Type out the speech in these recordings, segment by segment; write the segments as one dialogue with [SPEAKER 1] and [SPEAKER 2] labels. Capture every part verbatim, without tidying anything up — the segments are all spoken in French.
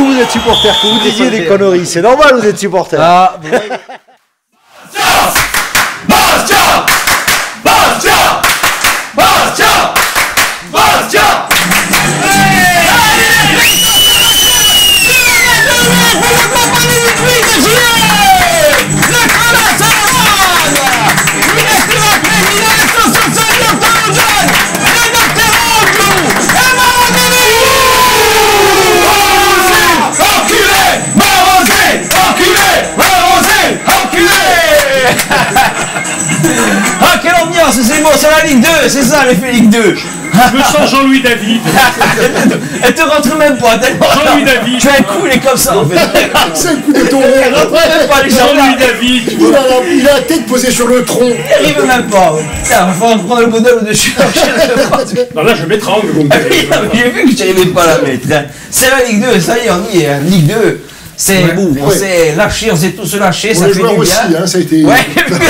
[SPEAKER 1] vous, vous êtes supporter, que vous disiez des conneries. C'est normal, vous êtes supporter.
[SPEAKER 2] Ah,
[SPEAKER 3] Bastia! Bastia! Bastia! Bastia!
[SPEAKER 2] ah, quelle ambiance, c'est beau, c'est la Ligue deux, c'est ça l'effet Ligue deux.
[SPEAKER 4] Je me sens Jean-Louis David.
[SPEAKER 2] Elle te rentre même pas, tellement.
[SPEAKER 4] Jean-Louis David.
[SPEAKER 2] Tu as un coup, il est comme ça en fait.
[SPEAKER 5] C'est un coup de taureau.
[SPEAKER 2] Elle rentre même pas, les
[SPEAKER 4] Jean-Louis David.
[SPEAKER 5] Il a, la, il a la tête posée sur le tronc.
[SPEAKER 2] Il arrive même pas. Tiens, il va prendre le modèle au-dessus.
[SPEAKER 4] Non, là, je m'étrangle.
[SPEAKER 2] J'ai vu que tu n'arrivais pas à la mettre. Hein. C'est la Ligue deux, ça y est, on y est. Hein. Ligue deux. C'est
[SPEAKER 5] ouais,
[SPEAKER 2] bon, on
[SPEAKER 5] ouais.
[SPEAKER 2] s'est lâché, on s'est tous lâchés,
[SPEAKER 5] Pour
[SPEAKER 2] ça
[SPEAKER 5] les
[SPEAKER 2] fait
[SPEAKER 5] joueurs
[SPEAKER 2] du
[SPEAKER 5] aussi,
[SPEAKER 2] bien.
[SPEAKER 5] hein, ça a été...
[SPEAKER 2] Ouais,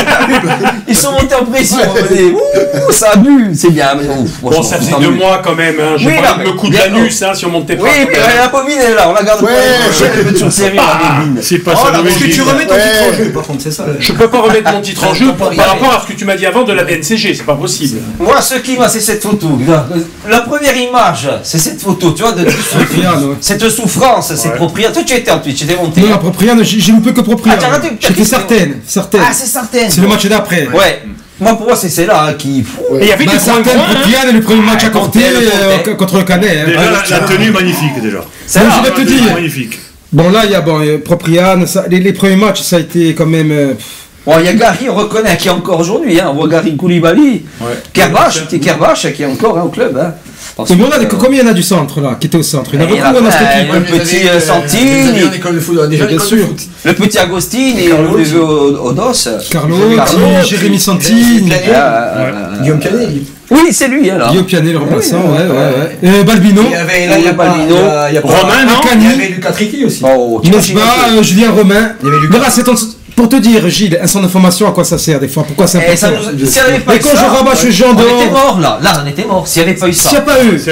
[SPEAKER 2] ils sont montés en pression. Ouais. Ouh, ça a bu, c'est bien. Mais ouf,
[SPEAKER 4] bon, ça faisait deux mois quand même. Hein. Je
[SPEAKER 2] oui,
[SPEAKER 4] pas me coup de l'anus hein, si on montait pas.
[SPEAKER 2] Oui, mais la bobine elle est là, on la garde
[SPEAKER 5] ouais,
[SPEAKER 2] pas.
[SPEAKER 5] Je
[SPEAKER 2] série, la bobine.
[SPEAKER 4] C'est pas
[SPEAKER 2] oh,
[SPEAKER 4] ça.
[SPEAKER 2] Est-ce
[SPEAKER 6] que tu remets ton ouais. titre en jeu, par contre, c'est ça.
[SPEAKER 4] Je peux pas remettre mon titre en jeu par rapport à ce que tu m'as dit avant de la N C G, c'est pas possible.
[SPEAKER 2] Moi, ce qui m'a, c'est cette photo. La première image, c'est cette photo, tu vois, de cette souffrance, c'est propriétaire. Toi, tu étais en Twitch, tu étais monté.
[SPEAKER 7] Non, propriétaire, j'ai une peu que propriétaire.
[SPEAKER 2] Ah,
[SPEAKER 7] j'étais certaine, certaine.
[SPEAKER 2] Ah, c'est certaine.
[SPEAKER 7] C'est le match d'après.
[SPEAKER 2] Ouais. Moi, pour moi, c'est celle-là hein, qui.
[SPEAKER 4] Et il y avait
[SPEAKER 7] bah,
[SPEAKER 4] des points
[SPEAKER 7] propriétaire et le premier match à Corté euh, contre le Canet. Hein.
[SPEAKER 8] Déjà, la, la tenue magnifique, déjà.
[SPEAKER 7] C'est je vais te dire.
[SPEAKER 8] Magnifique.
[SPEAKER 7] Bon, là, il y a bon, Propriane, les, les premiers matchs, ça a été quand même. Euh,
[SPEAKER 2] Bon, il y a Gary, on reconnaît, qui est encore aujourd'hui, hein. On voit Gary Koulibaly, ouais. Kerbache, petit Kerbache, qui est encore hein, au club. Hein.
[SPEAKER 7] Et bon, là, euh... combien il y en a du centre, là, qui était au centre? Il y en a beaucoup dans cette équipe.
[SPEAKER 2] Le petit euh, Santini,
[SPEAKER 7] bien sûr.
[SPEAKER 2] Le petit Agostini, et on l'a vu au dos.
[SPEAKER 7] Carlo, Jérémy Santini,
[SPEAKER 6] Guillaume Canet.
[SPEAKER 2] Oui, c'est lui, alors.
[SPEAKER 7] Guillaume Canet, le remplaçant, ouais, ouais, ouais. Balbino.
[SPEAKER 6] Il y avait, là, il y a Balbino.
[SPEAKER 4] Romain, non?
[SPEAKER 6] Il y avait Lucas Tricky aussi.
[SPEAKER 7] Nesba, Julien Romain. Voilà, c'est ton... Pour te dire, Gilles, un centre d'information, à quoi ça sert des fois? Pourquoi c'est important?
[SPEAKER 2] Nous... Si Mais
[SPEAKER 7] quand je rabâche les gens
[SPEAKER 2] dehors...
[SPEAKER 7] On
[SPEAKER 2] était mort là, là on était mort, s'il n'y avait pas eu ça.
[SPEAKER 7] S'il n'y a pas eu,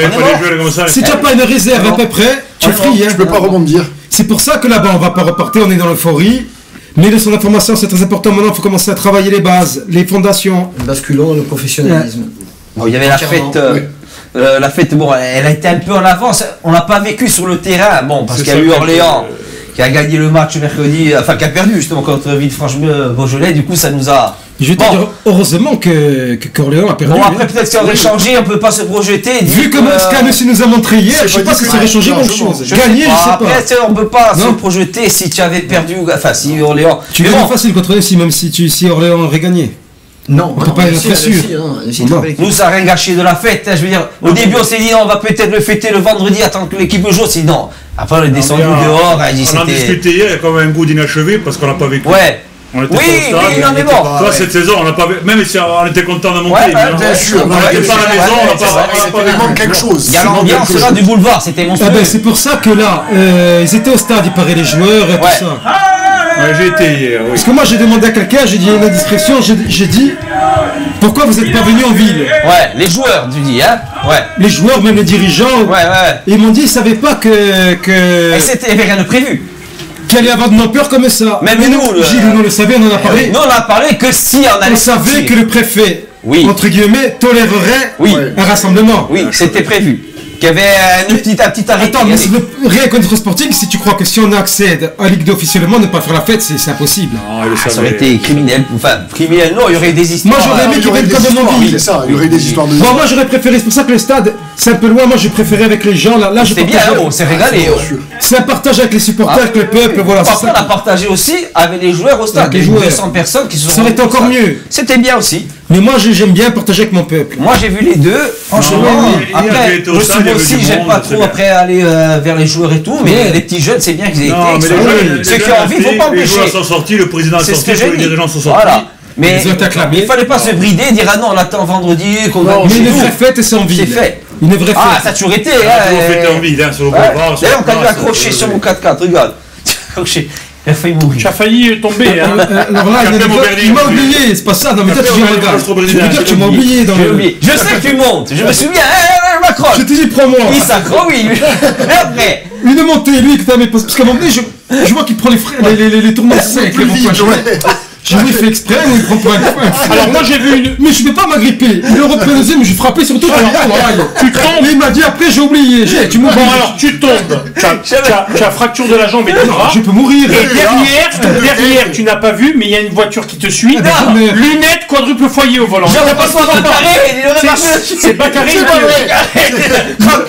[SPEAKER 7] si tu n'as pas une réserve à peu près, tu es free.
[SPEAKER 5] Je peux pas rebondir.
[SPEAKER 7] C'est pour ça que là-bas, on va pas repartir, on est dans l'euphorie. Mais le centre d'information, c'est très important. Maintenant, il faut commencer à travailler les bases, les fondations.
[SPEAKER 6] Basculons dans le professionnalisme.
[SPEAKER 2] Bon, il y avait la fête... Euh... Euh, la fête, bon, elle a été un peu en avance. On l'a pas vécu sur le terrain, bon, parce qu'il y a eu Orléans qui a gagné le match mercredi, enfin qui a perdu justement contre Villefranche-Beaujolais. Du coup, ça nous a.
[SPEAKER 7] Je vais te
[SPEAKER 2] bon.
[SPEAKER 7] dire, heureusement que, que Orléans a perdu.
[SPEAKER 2] Bon, après, peut-être qu'on aurait changé, on peut pas se projeter.
[SPEAKER 7] Vu comme ce qu'Annecy nous a montré hier, je sais pas si ça aurait changé grand chose. Gagner, je sais pas.
[SPEAKER 2] Après, on peut pas se projeter si tu avais perdu, enfin, si Orléans.
[SPEAKER 7] Tu gagnes facile contre Annecy, même si, tu, si Orléans aurait gagné.
[SPEAKER 6] Non,
[SPEAKER 7] on peut pas être sûr.
[SPEAKER 2] Nous, ça n'a rien gâché de la fête. Hein, je veux dire, au début, on s'est dit, non, on va peut-être le fêter le vendredi, attendre que l'équipe joue. Sinon, après, on est descendu dehors.
[SPEAKER 8] On en discutait hier, il y a quand même un goût d'inachevé parce qu'on n'a pas vécu.
[SPEAKER 2] Ouais.
[SPEAKER 8] On était
[SPEAKER 2] oui,
[SPEAKER 8] pas au stade,
[SPEAKER 2] oui, non, mais bon.
[SPEAKER 8] Toi, ouais. Cette saison, on n'a pas même si on était content de monter,
[SPEAKER 2] ouais,
[SPEAKER 8] mais
[SPEAKER 2] bien sûr.
[SPEAKER 8] On n'était pas à la maison, on n'a pas
[SPEAKER 5] vraiment quelque chose.
[SPEAKER 2] Il y a l'ambiance là du boulevard, c'était monstrueux.
[SPEAKER 7] Ah ben, c'est pour ça que là, euh, ils étaient au stade, il paraît, les joueurs et tout ça.
[SPEAKER 8] Ouais, j'ai été hier, oui.
[SPEAKER 7] Parce que moi, j'ai demandé à quelqu'un, j'ai dit une indiscrétion, j'ai dit, pourquoi vous n'êtes pas venus en ville?
[SPEAKER 2] Ouais, les joueurs, tu dis, hein? Ouais.
[SPEAKER 7] Les joueurs, même les dirigeants.
[SPEAKER 2] Ouais, ouais.
[SPEAKER 7] Ils m'ont dit, ils ne savaient pas que. que...
[SPEAKER 2] Et c'était rien de prévu.
[SPEAKER 7] Qu'il allait avoir de l'ampleur comme ça.
[SPEAKER 2] Même nous, le...
[SPEAKER 7] Gilles, nous on le savait, on en a parlé.
[SPEAKER 2] Nous, on a parlé que si on allait.
[SPEAKER 7] On savait que le préfet, oui. entre guillemets, tolérerait
[SPEAKER 2] oui.
[SPEAKER 7] un rassemblement.
[SPEAKER 2] Oui, c'était prévu. Qu'il y avait une petite, un petit arrêt.
[SPEAKER 7] Attends, mais le, rien contre Sporting, si tu crois que si on accède à Ligue deux officiellement, ne pas faire la fête, c'est impossible.
[SPEAKER 2] Non, ah, ça aurait été criminel. Enfin, criminel, non, il y aurait des histoires.
[SPEAKER 7] Moi, j'aurais aimé qu'il vienne comme en ville.
[SPEAKER 5] C'est ça, il y aurait des histoires de.
[SPEAKER 7] Bon, moi, j'aurais préféré, c'est pour ça que le stade, c'est un peu loin. Moi, j'ai préféré avec les gens. Là, là je
[SPEAKER 2] c'est bien, on s'est régalé.
[SPEAKER 7] C'est un partage avec les supporters, avec le peuple, voilà.
[SPEAKER 2] Par contre, on a partagé aussi avec les joueurs au stade. Les deux cents personnes qui sont.
[SPEAKER 7] Ça aurait été encore mieux.
[SPEAKER 2] C'était bien aussi.
[SPEAKER 7] Mais moi, j'aime bien partager avec mon peuple.
[SPEAKER 2] Moi, j'ai vu les deux. Franchement, après, je suis aussi, j'aime pas trop après aller vers les joueurs et tout, mais les petits jeunes, c'est bien qu'ils aient été. Ceux qui ont envie, il ne faut pas empêcher.
[SPEAKER 8] Les joueurs sont sortis, le président est sorti, les dirigeants sont sortis.
[SPEAKER 2] Voilà. Mais il ne fallait pas se brider et dire ah non, on attend vendredi, qu'on va.
[SPEAKER 7] Mais une vraie fête, c'est en ville.
[SPEAKER 2] C'est fait.
[SPEAKER 7] Une vraie fête.
[SPEAKER 2] Ah, ça a toujours été.
[SPEAKER 8] Ça a toujours été en ville, sur le boulevard.
[SPEAKER 2] D'ailleurs, on t'a vu accrocher sur mon quatre quatre, regarde. Il a failli mourir.
[SPEAKER 4] Tu as failli tomber. Hein.
[SPEAKER 7] Euh, Alors là, il, y a des gars- il m'a oublié, c'est pas ça. Non, mais toi, tu viens de regarder. Je veux dire que tu m'as oublié dans
[SPEAKER 2] J'ai
[SPEAKER 7] le.
[SPEAKER 2] oublié. Je sais que tu montes, je me souviens, eh, je m'accroche.
[SPEAKER 7] Je t'ai dit, prends-moi.
[SPEAKER 2] Il s'accroche, oui. Mais après,
[SPEAKER 7] Lui de monter, lui, que t'as mis. Parce qu'à un moment donné, je, je vois qu'il prend les, frais, les, les, les, les tournements secs. Les
[SPEAKER 5] vite,
[SPEAKER 7] ronds-points.
[SPEAKER 5] ouais.
[SPEAKER 7] J'ai vu, il fait exprès ou il prend pour un coin.
[SPEAKER 4] Alors moi j'ai vu une.
[SPEAKER 7] Mais je vais pas m'agripper. Il est repris le deuxième, je frappais surtout. Tu tombes. Mais il m'a dit après, j'ai oublié. J'ai- Tu m'oublies.
[SPEAKER 4] Bon alors tu tombes. Tu as, tu as- tu as fracture de la jambe et du bras.
[SPEAKER 7] Je peux mourir.
[SPEAKER 4] Et derrière, derrière, tu n'as pas vu, mais il y a une voiture qui te suit.
[SPEAKER 7] Ah, ben, mais-
[SPEAKER 4] Lunettes, quadruple foyer au volant.
[SPEAKER 2] j'aurais pas besoin d'en parler, il aurait pas
[SPEAKER 4] C'est- C'est pas carré.
[SPEAKER 5] C'est pas vrai.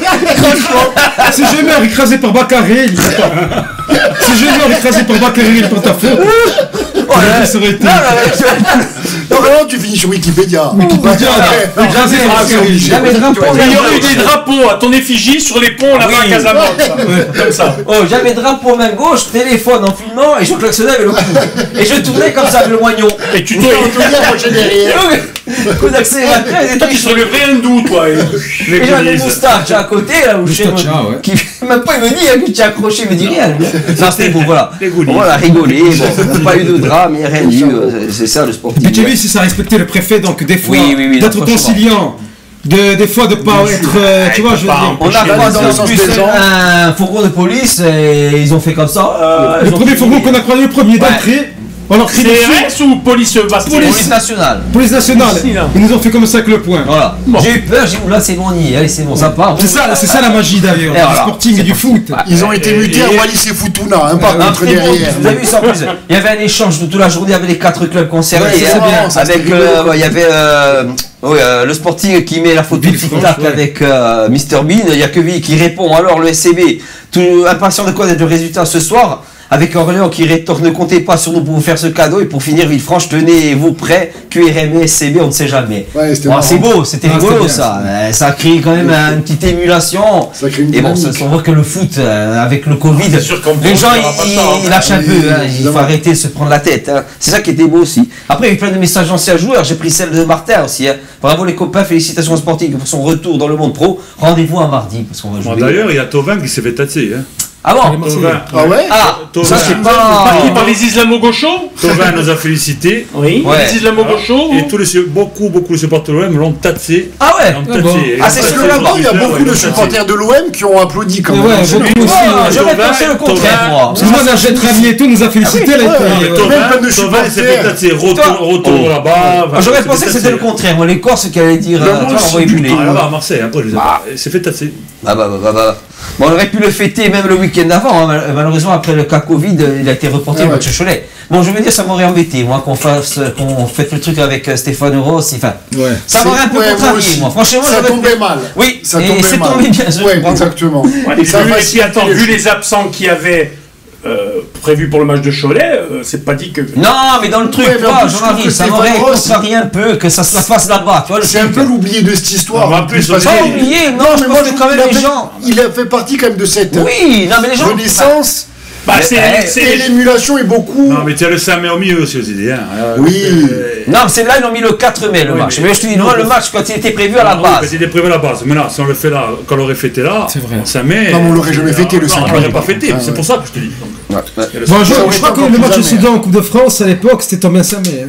[SPEAKER 7] Si je meurs écrasé par Bacaré, il est pas. Si je meurs écrasé par Bacaré, il est pas ta faute.
[SPEAKER 2] Ouais.
[SPEAKER 7] Ça aurait été.
[SPEAKER 2] Non, non, mais je-
[SPEAKER 5] Non, vraiment, tu finis sur Wikipédia.
[SPEAKER 7] Wikipédia, là. Écrasé par Bacaré.
[SPEAKER 2] Jamais de drapeau.
[SPEAKER 4] Il y aurait eu des drapeaux à ton effigie sur les ponts là-bas à
[SPEAKER 2] Oui.
[SPEAKER 4] Casamance. Comme ça.
[SPEAKER 2] Oh, j'avais drapeau main gauche, téléphone en filmant et je klaxonnais avec le coup. Et je tournais comme ça avec le moignon.
[SPEAKER 4] Et tu
[SPEAKER 5] Tu
[SPEAKER 4] te.
[SPEAKER 5] te moi j'ai derrière.
[SPEAKER 2] Coup d'accélérateur et
[SPEAKER 4] Toi
[SPEAKER 2] tout.
[SPEAKER 4] qui serais le vrai hindou, toi. et-
[SPEAKER 2] Et j'avais une moustache à côté là où je sais
[SPEAKER 7] Moustache, ouais.
[SPEAKER 2] qui même pas il me dit hein, que tu as accroché, il me dit rien. lui. Non, c'était pour voilà.
[SPEAKER 8] Les goodies.
[SPEAKER 2] Voilà, rigoler, bon, pas eu de drame, il n'y a rien eu, euh, c'est ça le sportif.
[SPEAKER 7] Puis tu as vu si ça respectait le préfet, donc des fois,
[SPEAKER 2] Oui, oui, oui,
[SPEAKER 7] d'être
[SPEAKER 2] non, franchement.
[SPEAKER 7] conciliant, de, des fois de pas être, euh, tu vois, je veux dire.
[SPEAKER 2] On a
[SPEAKER 5] Là,
[SPEAKER 2] croisé
[SPEAKER 5] dans le
[SPEAKER 2] en
[SPEAKER 5] sens
[SPEAKER 2] plus
[SPEAKER 5] des gens.
[SPEAKER 2] un fourgon de police et ils ont fait comme ça. euh,
[SPEAKER 7] Le
[SPEAKER 2] ils ont
[SPEAKER 7] premier
[SPEAKER 2] fait-
[SPEAKER 7] fourgon qu'on a croisé, le premier d'entrée, on leur crie
[SPEAKER 4] C
[SPEAKER 7] dessus,
[SPEAKER 4] R S ou police Bastille
[SPEAKER 2] Police nationale.
[SPEAKER 7] police nationale,
[SPEAKER 4] Ici, là.
[SPEAKER 7] ils nous ont fait comme ça avec le poing.
[SPEAKER 2] Voilà.
[SPEAKER 4] Bon.
[SPEAKER 2] J'ai eu peur, j'ai dit là c'est bon, on y est, allez c'est bon, ça part.
[SPEAKER 7] C'est ça, c'est ça la magie d'ailleurs,
[SPEAKER 2] Et
[SPEAKER 7] du
[SPEAKER 2] voilà.
[SPEAKER 7] sporting et du foot.
[SPEAKER 5] Ils ont été mutés à Wallis et Futuna, hein, par
[SPEAKER 2] Un
[SPEAKER 5] contre
[SPEAKER 2] très bon,
[SPEAKER 5] derrière.
[SPEAKER 2] vous avez vu ça en plus. Il y avait un échange de toute la journée avec les quatre clubs concernés.
[SPEAKER 5] Ouais, c'est
[SPEAKER 2] hein,
[SPEAKER 5] bien, ça,
[SPEAKER 2] avec
[SPEAKER 5] c'était
[SPEAKER 2] euh,
[SPEAKER 5] rigolo.
[SPEAKER 2] ouais, il y avait euh, oui, euh, le Sporting qui met la photo de
[SPEAKER 7] Villefranche,
[SPEAKER 2] tic-tac
[SPEAKER 7] ouais.
[SPEAKER 2] avec euh, mister Bean. Il y a que lui qui répond. Alors le S C B, tout impatient de connaître le résultat ce soir. Avec Orléans qui rétorque, ne comptez pas sur nous pour vous faire ce cadeau. Et pour finir, Villefranche, tenez-vous prêts. Q R M, S C B, on ne sait jamais.
[SPEAKER 5] Ouais, c'était
[SPEAKER 2] Bon,
[SPEAKER 5] marrant.
[SPEAKER 2] c'est beau, c'était
[SPEAKER 7] Ah,
[SPEAKER 2] rigolo
[SPEAKER 7] c'était bien,
[SPEAKER 2] ça. Euh, Ça a créé quand même euh, une petite émulation.
[SPEAKER 5] Ça crée une
[SPEAKER 2] Et bon,
[SPEAKER 5] dynamique.
[SPEAKER 2] ça, on voit que le foot, euh, avec le Covid,
[SPEAKER 4] c'est sûr qu'en
[SPEAKER 2] les
[SPEAKER 4] France,
[SPEAKER 2] gens
[SPEAKER 4] il y aura pas
[SPEAKER 2] ils,
[SPEAKER 4] ça, hein.
[SPEAKER 2] ils lâchent un
[SPEAKER 5] Oui,
[SPEAKER 2] peu. Hein, il faut
[SPEAKER 5] évidemment.
[SPEAKER 2] arrêter de se prendre la tête. Hein. C'est ça qui était beau aussi. Après, il y a eu plein de messages d'anciens joueurs. J'ai pris celle de Martin aussi. Hein. Bravo les copains, félicitations au Sporting pour son retour dans le monde pro. Rendez-vous à mardi parce qu'on va jouer.
[SPEAKER 8] Bon, d'ailleurs, il y a Tovin qui s'est fait tasser. Hein.
[SPEAKER 2] Ah bon
[SPEAKER 8] Tovin,
[SPEAKER 5] Ah ouais
[SPEAKER 2] Ah,
[SPEAKER 8] Tovin.
[SPEAKER 2] ça c'est
[SPEAKER 4] Par qui
[SPEAKER 2] pas.
[SPEAKER 4] Par les islamo-gauchos
[SPEAKER 8] Tovin nous a félicités.
[SPEAKER 4] Oui.
[SPEAKER 2] Ouais.
[SPEAKER 4] Les islamo-gauchos.
[SPEAKER 8] Et tous les, su- beaucoup, beaucoup de supporters de l'O M l'ont tatsé.
[SPEAKER 2] Ah ouais.
[SPEAKER 8] L'ont
[SPEAKER 7] Ah
[SPEAKER 8] tatsé.
[SPEAKER 7] bon.
[SPEAKER 8] Et
[SPEAKER 2] Ah, c'est
[SPEAKER 8] après,
[SPEAKER 2] sur
[SPEAKER 8] ils
[SPEAKER 2] la
[SPEAKER 8] ont
[SPEAKER 2] bande,
[SPEAKER 5] Il y a
[SPEAKER 8] fait, ouais,
[SPEAKER 5] beaucoup
[SPEAKER 8] ils
[SPEAKER 5] de
[SPEAKER 8] l'ont tatsé.
[SPEAKER 5] supporters de l'O M qui ont applaudi quand
[SPEAKER 7] Ouais,
[SPEAKER 5] même.
[SPEAKER 7] beaucoup aussi.
[SPEAKER 2] Ah,
[SPEAKER 7] ouais.
[SPEAKER 2] j'aurais
[SPEAKER 8] Tovin,
[SPEAKER 2] pensé le contraire
[SPEAKER 8] Tovin.
[SPEAKER 2] moi.
[SPEAKER 7] Parce que moi, notre ami et tout nous a félicité, là, il
[SPEAKER 5] ouais,
[SPEAKER 7] était-
[SPEAKER 5] ouais,
[SPEAKER 7] ouais.
[SPEAKER 5] Tovin,
[SPEAKER 8] Tovin,
[SPEAKER 5] plein de
[SPEAKER 8] Tovin, il s'est fait
[SPEAKER 5] supporters.
[SPEAKER 8] tasser. Retour,
[SPEAKER 2] Toi.
[SPEAKER 8] retour
[SPEAKER 2] Oh.
[SPEAKER 8] là-bas.
[SPEAKER 2] Ah,
[SPEAKER 8] Enfin,
[SPEAKER 2] J'aurais
[SPEAKER 8] il
[SPEAKER 2] pensé
[SPEAKER 8] s'est
[SPEAKER 2] que
[SPEAKER 8] fait
[SPEAKER 2] c'était le
[SPEAKER 8] tasser.
[SPEAKER 2] contraire. Moi, les Corses qui allaient dire.
[SPEAKER 5] Ben,
[SPEAKER 2] euh,
[SPEAKER 5] moi
[SPEAKER 2] tu vois,
[SPEAKER 5] aussi,
[SPEAKER 2] envoyer
[SPEAKER 5] putain.
[SPEAKER 2] buller.
[SPEAKER 8] Ah, là-bas à Marseille, après, je les ai pas- il s'est fait tasser.
[SPEAKER 2] Ah bah, bah, bah, bah. Bon, on aurait pu le fêter même le week-end d'avant. Hein. Mal- Malheureusement, après le cas Covid, il a été reporté
[SPEAKER 5] Ah
[SPEAKER 2] le
[SPEAKER 5] ouais.
[SPEAKER 2] match Cholet. Bon, je veux dire, ça m'aurait embêté, moi, qu'on fasse, qu'on fête le truc avec euh, Stéphane Rossi. Enfin,
[SPEAKER 7] Ouais.
[SPEAKER 2] ça m'aurait un peu
[SPEAKER 5] Ouais, moi
[SPEAKER 2] contrarié,
[SPEAKER 5] aussi.
[SPEAKER 2] moi. Franchement,
[SPEAKER 5] Ça
[SPEAKER 2] j'aurais-
[SPEAKER 5] tombait mal.
[SPEAKER 2] Oui,
[SPEAKER 5] Ça
[SPEAKER 2] et
[SPEAKER 5] tombait
[SPEAKER 2] c'est
[SPEAKER 5] mal.
[SPEAKER 2] tombé bien. je-
[SPEAKER 5] Ouais,
[SPEAKER 2] bravo.
[SPEAKER 5] exactement.
[SPEAKER 4] Et
[SPEAKER 5] Ça
[SPEAKER 4] puis, et
[SPEAKER 5] facilite
[SPEAKER 4] puis attends,
[SPEAKER 5] les
[SPEAKER 4] vu
[SPEAKER 5] choses.
[SPEAKER 4] les absents qu'il y avait euh, prévus pour le match de Cholet, euh, c'est pas dit que.
[SPEAKER 2] Non, mais dans le truc,
[SPEAKER 5] Ouais, mais en
[SPEAKER 2] toi,
[SPEAKER 5] plus, je trouve
[SPEAKER 2] Jean-Marie,
[SPEAKER 5] que
[SPEAKER 2] ça
[SPEAKER 5] Stéphane
[SPEAKER 2] m'aurait
[SPEAKER 5] Ross-
[SPEAKER 2] contrarié un peu que ça se la fasse là-bas, tu vois, le
[SPEAKER 5] C'est un
[SPEAKER 2] truc.
[SPEAKER 5] peu l'oublié de cette histoire.
[SPEAKER 8] Ah, bah, en plus,
[SPEAKER 5] parce
[SPEAKER 8] on
[SPEAKER 2] Pas
[SPEAKER 5] que-
[SPEAKER 8] dit-
[SPEAKER 2] oublié, non,
[SPEAKER 5] Non,
[SPEAKER 2] je
[SPEAKER 5] mais
[SPEAKER 2] pense
[SPEAKER 5] moi,
[SPEAKER 2] que
[SPEAKER 5] je
[SPEAKER 2] quand
[SPEAKER 5] trouve
[SPEAKER 2] même
[SPEAKER 5] qu'il a
[SPEAKER 2] les
[SPEAKER 5] fait-
[SPEAKER 2] gens.
[SPEAKER 5] Il a fait partie quand même de cette
[SPEAKER 2] Oui, non, mais les gens.
[SPEAKER 5] renaissance.
[SPEAKER 4] Bah, c'est.
[SPEAKER 2] Eh,
[SPEAKER 4] c'est
[SPEAKER 5] Et
[SPEAKER 4] les-
[SPEAKER 5] l'émulation est beaucoup.
[SPEAKER 8] Non, mais tu as le cinq mai au milieu aussi, aussi. Hein. Euh,
[SPEAKER 5] Oui.
[SPEAKER 8] euh,
[SPEAKER 2] Non, c'est là, ils ont mis le quatre mai le
[SPEAKER 8] Oui,
[SPEAKER 2] match.
[SPEAKER 8] mais-
[SPEAKER 2] Mais je te dis, moi, le match, quand il était prévu à la
[SPEAKER 8] oui,
[SPEAKER 2] base.
[SPEAKER 8] parce qu'il est prévu à la base. Mais là, si on le fait là, quand on l'aurait fêté là,
[SPEAKER 7] C'est vrai.
[SPEAKER 8] en cinq mai.
[SPEAKER 5] Non, mais on l'aurait jamais fêté, le
[SPEAKER 8] non,
[SPEAKER 5] cinq
[SPEAKER 8] on
[SPEAKER 5] mai.
[SPEAKER 8] l'aurait pas fêté,
[SPEAKER 5] Ah,
[SPEAKER 8] c'est
[SPEAKER 5] ouais.
[SPEAKER 8] pour ça que je te dis. Donc,
[SPEAKER 2] Ouais, ouais.
[SPEAKER 8] il y a le
[SPEAKER 7] Bon,
[SPEAKER 8] cinq
[SPEAKER 7] je,
[SPEAKER 8] mai.
[SPEAKER 5] Ça
[SPEAKER 7] je
[SPEAKER 5] aurait
[SPEAKER 7] crois
[SPEAKER 5] été
[SPEAKER 7] que le
[SPEAKER 5] encore
[SPEAKER 7] match au
[SPEAKER 5] plus jamais.
[SPEAKER 7] Soudan en Coupe de France, à l'époque, c'était tombé à mai.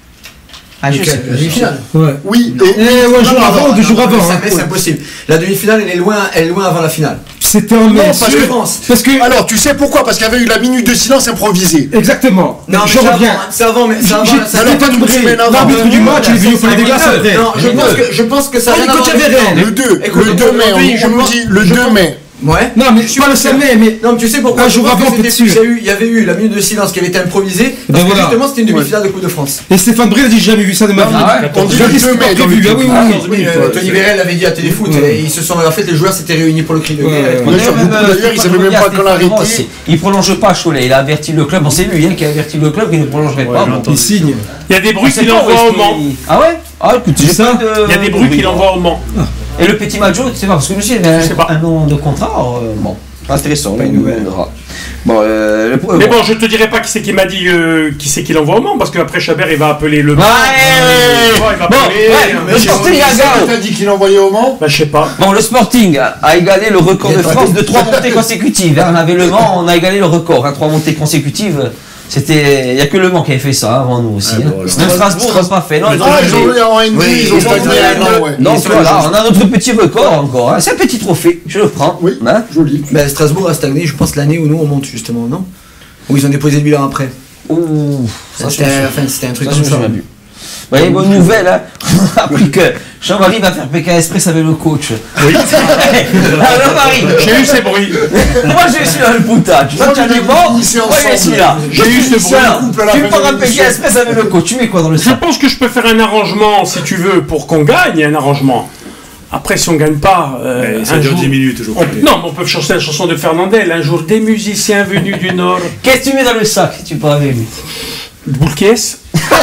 [SPEAKER 2] Ah, je sais plus.
[SPEAKER 6] Demi-finale.
[SPEAKER 7] Ouais.
[SPEAKER 5] Oui,
[SPEAKER 7] Et ouais, un jour
[SPEAKER 6] Non, non,
[SPEAKER 7] avant,
[SPEAKER 6] non,
[SPEAKER 7] deux
[SPEAKER 6] non,
[SPEAKER 7] jours
[SPEAKER 6] non,
[SPEAKER 7] avant.
[SPEAKER 6] ça,
[SPEAKER 7] hein.
[SPEAKER 6] mais c'est impossible. La demi-finale, elle est loin, elle est loin avant la finale.
[SPEAKER 7] C'était en mai.
[SPEAKER 5] parce que-
[SPEAKER 6] France.
[SPEAKER 7] Parce que.
[SPEAKER 5] alors tu sais pourquoi? Parce qu'il y avait eu la minute de silence improvisée.
[SPEAKER 7] Exactement.
[SPEAKER 6] Non, mais
[SPEAKER 7] je
[SPEAKER 6] c'est avant,
[SPEAKER 7] reviens.
[SPEAKER 6] hein, c'est avant, mais c'est avant.
[SPEAKER 7] J'ai-
[SPEAKER 6] la- ça-
[SPEAKER 5] alors,
[SPEAKER 7] Stéphane
[SPEAKER 5] une
[SPEAKER 7] Bré,
[SPEAKER 5] semaine avant.
[SPEAKER 7] l'arbitre du match, il est venu au
[SPEAKER 2] Ça,
[SPEAKER 7] Palais des
[SPEAKER 2] c'est
[SPEAKER 7] Glaces
[SPEAKER 2] les
[SPEAKER 7] après.
[SPEAKER 6] Non, je
[SPEAKER 2] Les
[SPEAKER 6] pense
[SPEAKER 2] deux.
[SPEAKER 6] que je pense que ça
[SPEAKER 7] Ah,
[SPEAKER 6] a
[SPEAKER 7] les
[SPEAKER 6] rien à
[SPEAKER 7] coachs
[SPEAKER 6] voir avec
[SPEAKER 7] avaient
[SPEAKER 6] la
[SPEAKER 7] rien.
[SPEAKER 6] finale.
[SPEAKER 5] Le deux,
[SPEAKER 6] Écoute,
[SPEAKER 5] le deux mai,
[SPEAKER 6] aujourd'hui,
[SPEAKER 5] on,
[SPEAKER 6] je
[SPEAKER 5] on nous
[SPEAKER 6] pense-
[SPEAKER 5] dit le
[SPEAKER 6] je
[SPEAKER 5] deux
[SPEAKER 6] pense-
[SPEAKER 5] mai.
[SPEAKER 6] Ouais.
[SPEAKER 7] Non, mais je suis pas le cinq mai, mais.
[SPEAKER 6] Non, mais tu sais pourquoi?
[SPEAKER 7] Un jour
[SPEAKER 6] Je pense
[SPEAKER 7] avant,
[SPEAKER 6] que c'était-
[SPEAKER 7] peut-être sûr.
[SPEAKER 6] il y a eu- il y avait eu la minute de silence qui avait été improvisée.
[SPEAKER 7] Ben
[SPEAKER 6] Parce que
[SPEAKER 7] voilà.
[SPEAKER 6] justement, c'était une demi-finale de Coupe de France.
[SPEAKER 7] Et Stéphane Bré a dit j'ai jamais vu ça de ma vie.
[SPEAKER 2] Ah ouais.
[SPEAKER 5] On dit
[SPEAKER 7] J'ai
[SPEAKER 5] le
[SPEAKER 7] dit
[SPEAKER 5] deux
[SPEAKER 7] c'était pas
[SPEAKER 5] mai dans
[SPEAKER 7] prévu.
[SPEAKER 5] le
[SPEAKER 7] Ah oui,
[SPEAKER 5] truc.
[SPEAKER 7] oui,
[SPEAKER 6] quatorze
[SPEAKER 7] oui.
[SPEAKER 6] minutes, euh, Tony Vérel l'avait dit à Téléfoot,
[SPEAKER 7] Ouais.
[SPEAKER 6] et ils se sont, en fait, les joueurs s'étaient réunis pour le cri de
[SPEAKER 7] Ouais,
[SPEAKER 6] guerre.
[SPEAKER 7] ouais.
[SPEAKER 5] Bien sûr, beaucoup d'ailleurs, ils savaient même pas quand l'arrêter.
[SPEAKER 2] Il prolonge pas Cholet, il a averti le club, on s'est vu, hein, qui a averti le club qu'il ne prolongerait pas.
[SPEAKER 8] j'ai
[SPEAKER 2] bon.
[SPEAKER 8] entendu.
[SPEAKER 7] Il signe.
[SPEAKER 4] Il y a des bruits
[SPEAKER 2] On sait
[SPEAKER 4] qu'il
[SPEAKER 2] pas où
[SPEAKER 4] envoie
[SPEAKER 2] est-ce
[SPEAKER 4] au
[SPEAKER 2] qu'il-
[SPEAKER 4] Mans.
[SPEAKER 2] Ah ouais. Ah écoute, j'ai
[SPEAKER 7] ça.
[SPEAKER 2] pas de-
[SPEAKER 4] Il y a des bruits qu'il envoie au Mans.
[SPEAKER 2] Et le petit Majo, tu sais pas, parce que monsieur, il avait
[SPEAKER 4] Je sais pas.
[SPEAKER 2] un, un nom de contrat, alors, euh, bon, intéressant, là, il nous viendra. Bon, euh, le-
[SPEAKER 4] Mais
[SPEAKER 2] bon.
[SPEAKER 4] bon, je te dirai pas qui c'est qui m'a dit euh, qui c'est qui l'envoie au Mans, parce qu'après Chabert il va appeler le
[SPEAKER 2] Ouais,
[SPEAKER 4] Mans.
[SPEAKER 2] ouais, ouais.
[SPEAKER 4] il va
[SPEAKER 2] Bon,
[SPEAKER 4] appeler.
[SPEAKER 2] ouais,
[SPEAKER 4] mais
[SPEAKER 2] le
[SPEAKER 4] j'ai-
[SPEAKER 2] Sporting
[SPEAKER 5] Qui
[SPEAKER 2] a
[SPEAKER 5] c'est qui
[SPEAKER 2] gagné.
[SPEAKER 5] t'a dit qu'il envoyait au Mans?
[SPEAKER 4] Bah, je sais pas.
[SPEAKER 2] Bon, le Sporting a, a égalé le record de France de trois montées consécutives. hein. On avait le Mans, on a égalé le record, hein, trois montées consécutives. C'était, il n'y a que le Mans qui avait fait ça hein, avant nous aussi.
[SPEAKER 8] Ah,
[SPEAKER 2] hein.
[SPEAKER 8] bon, alors.
[SPEAKER 2] Même Strasbourg n'a pas fait. Non, ils ont
[SPEAKER 5] Ah, ils
[SPEAKER 2] gagné.
[SPEAKER 5] ont eu en N B,
[SPEAKER 6] Oui,
[SPEAKER 5] ils ont
[SPEAKER 6] ils ont
[SPEAKER 5] stagné
[SPEAKER 6] eu
[SPEAKER 5] un
[SPEAKER 6] un-
[SPEAKER 5] an, ouais.
[SPEAKER 2] Donc
[SPEAKER 6] Ils sont
[SPEAKER 2] voilà,
[SPEAKER 6] juste-
[SPEAKER 2] on a notre petit record encore. hein. C'est un petit trophée, je le prends.
[SPEAKER 5] Oui,
[SPEAKER 2] Hein.
[SPEAKER 5] joli.
[SPEAKER 6] Ben, Strasbourg a stagné, je pense, l'année où nous on monte justement, non? Où ils ont déposé le bilan après.
[SPEAKER 2] Ouh, ça,
[SPEAKER 6] C'était
[SPEAKER 2] je-
[SPEAKER 6] enfin, c'était un truc
[SPEAKER 2] ça,
[SPEAKER 6] comme
[SPEAKER 2] je me
[SPEAKER 6] ça.
[SPEAKER 2] souviens plus. Bah, une bonne nouvelle, hein. On a appris que Jean-Marie va faire P K Express avec le coach.
[SPEAKER 4] Oui.
[SPEAKER 2] Ah, Jean-Marie,
[SPEAKER 4] J'ai eu ces bruits.
[SPEAKER 2] moi je suis dans le poutage. Toi tu as du bon, moi
[SPEAKER 5] finissez
[SPEAKER 2] je suis là.
[SPEAKER 4] J'ai eu ce bruit.
[SPEAKER 5] couple à la
[SPEAKER 2] Tu
[SPEAKER 5] fin
[SPEAKER 2] me prends
[SPEAKER 5] de
[SPEAKER 2] un P K
[SPEAKER 5] l'émission.
[SPEAKER 2] Express avec le coach, tu mets quoi dans le
[SPEAKER 4] Je
[SPEAKER 2] sac?
[SPEAKER 4] pense que je peux faire un arrangement, si tu veux, pour qu'on gagne, un arrangement. Après, si on gagne pas, euh,
[SPEAKER 8] Mais ça
[SPEAKER 4] un
[SPEAKER 8] dure
[SPEAKER 4] jour-
[SPEAKER 8] dix minutes, je
[SPEAKER 4] on-
[SPEAKER 8] crois.
[SPEAKER 4] non, mais on peut chanter la chanson de Fernandel. Un jour, des musiciens venus du Nord.
[SPEAKER 2] Qu'est-ce que tu mets dans le sac si tu parles avec lui?
[SPEAKER 4] Boule caisse.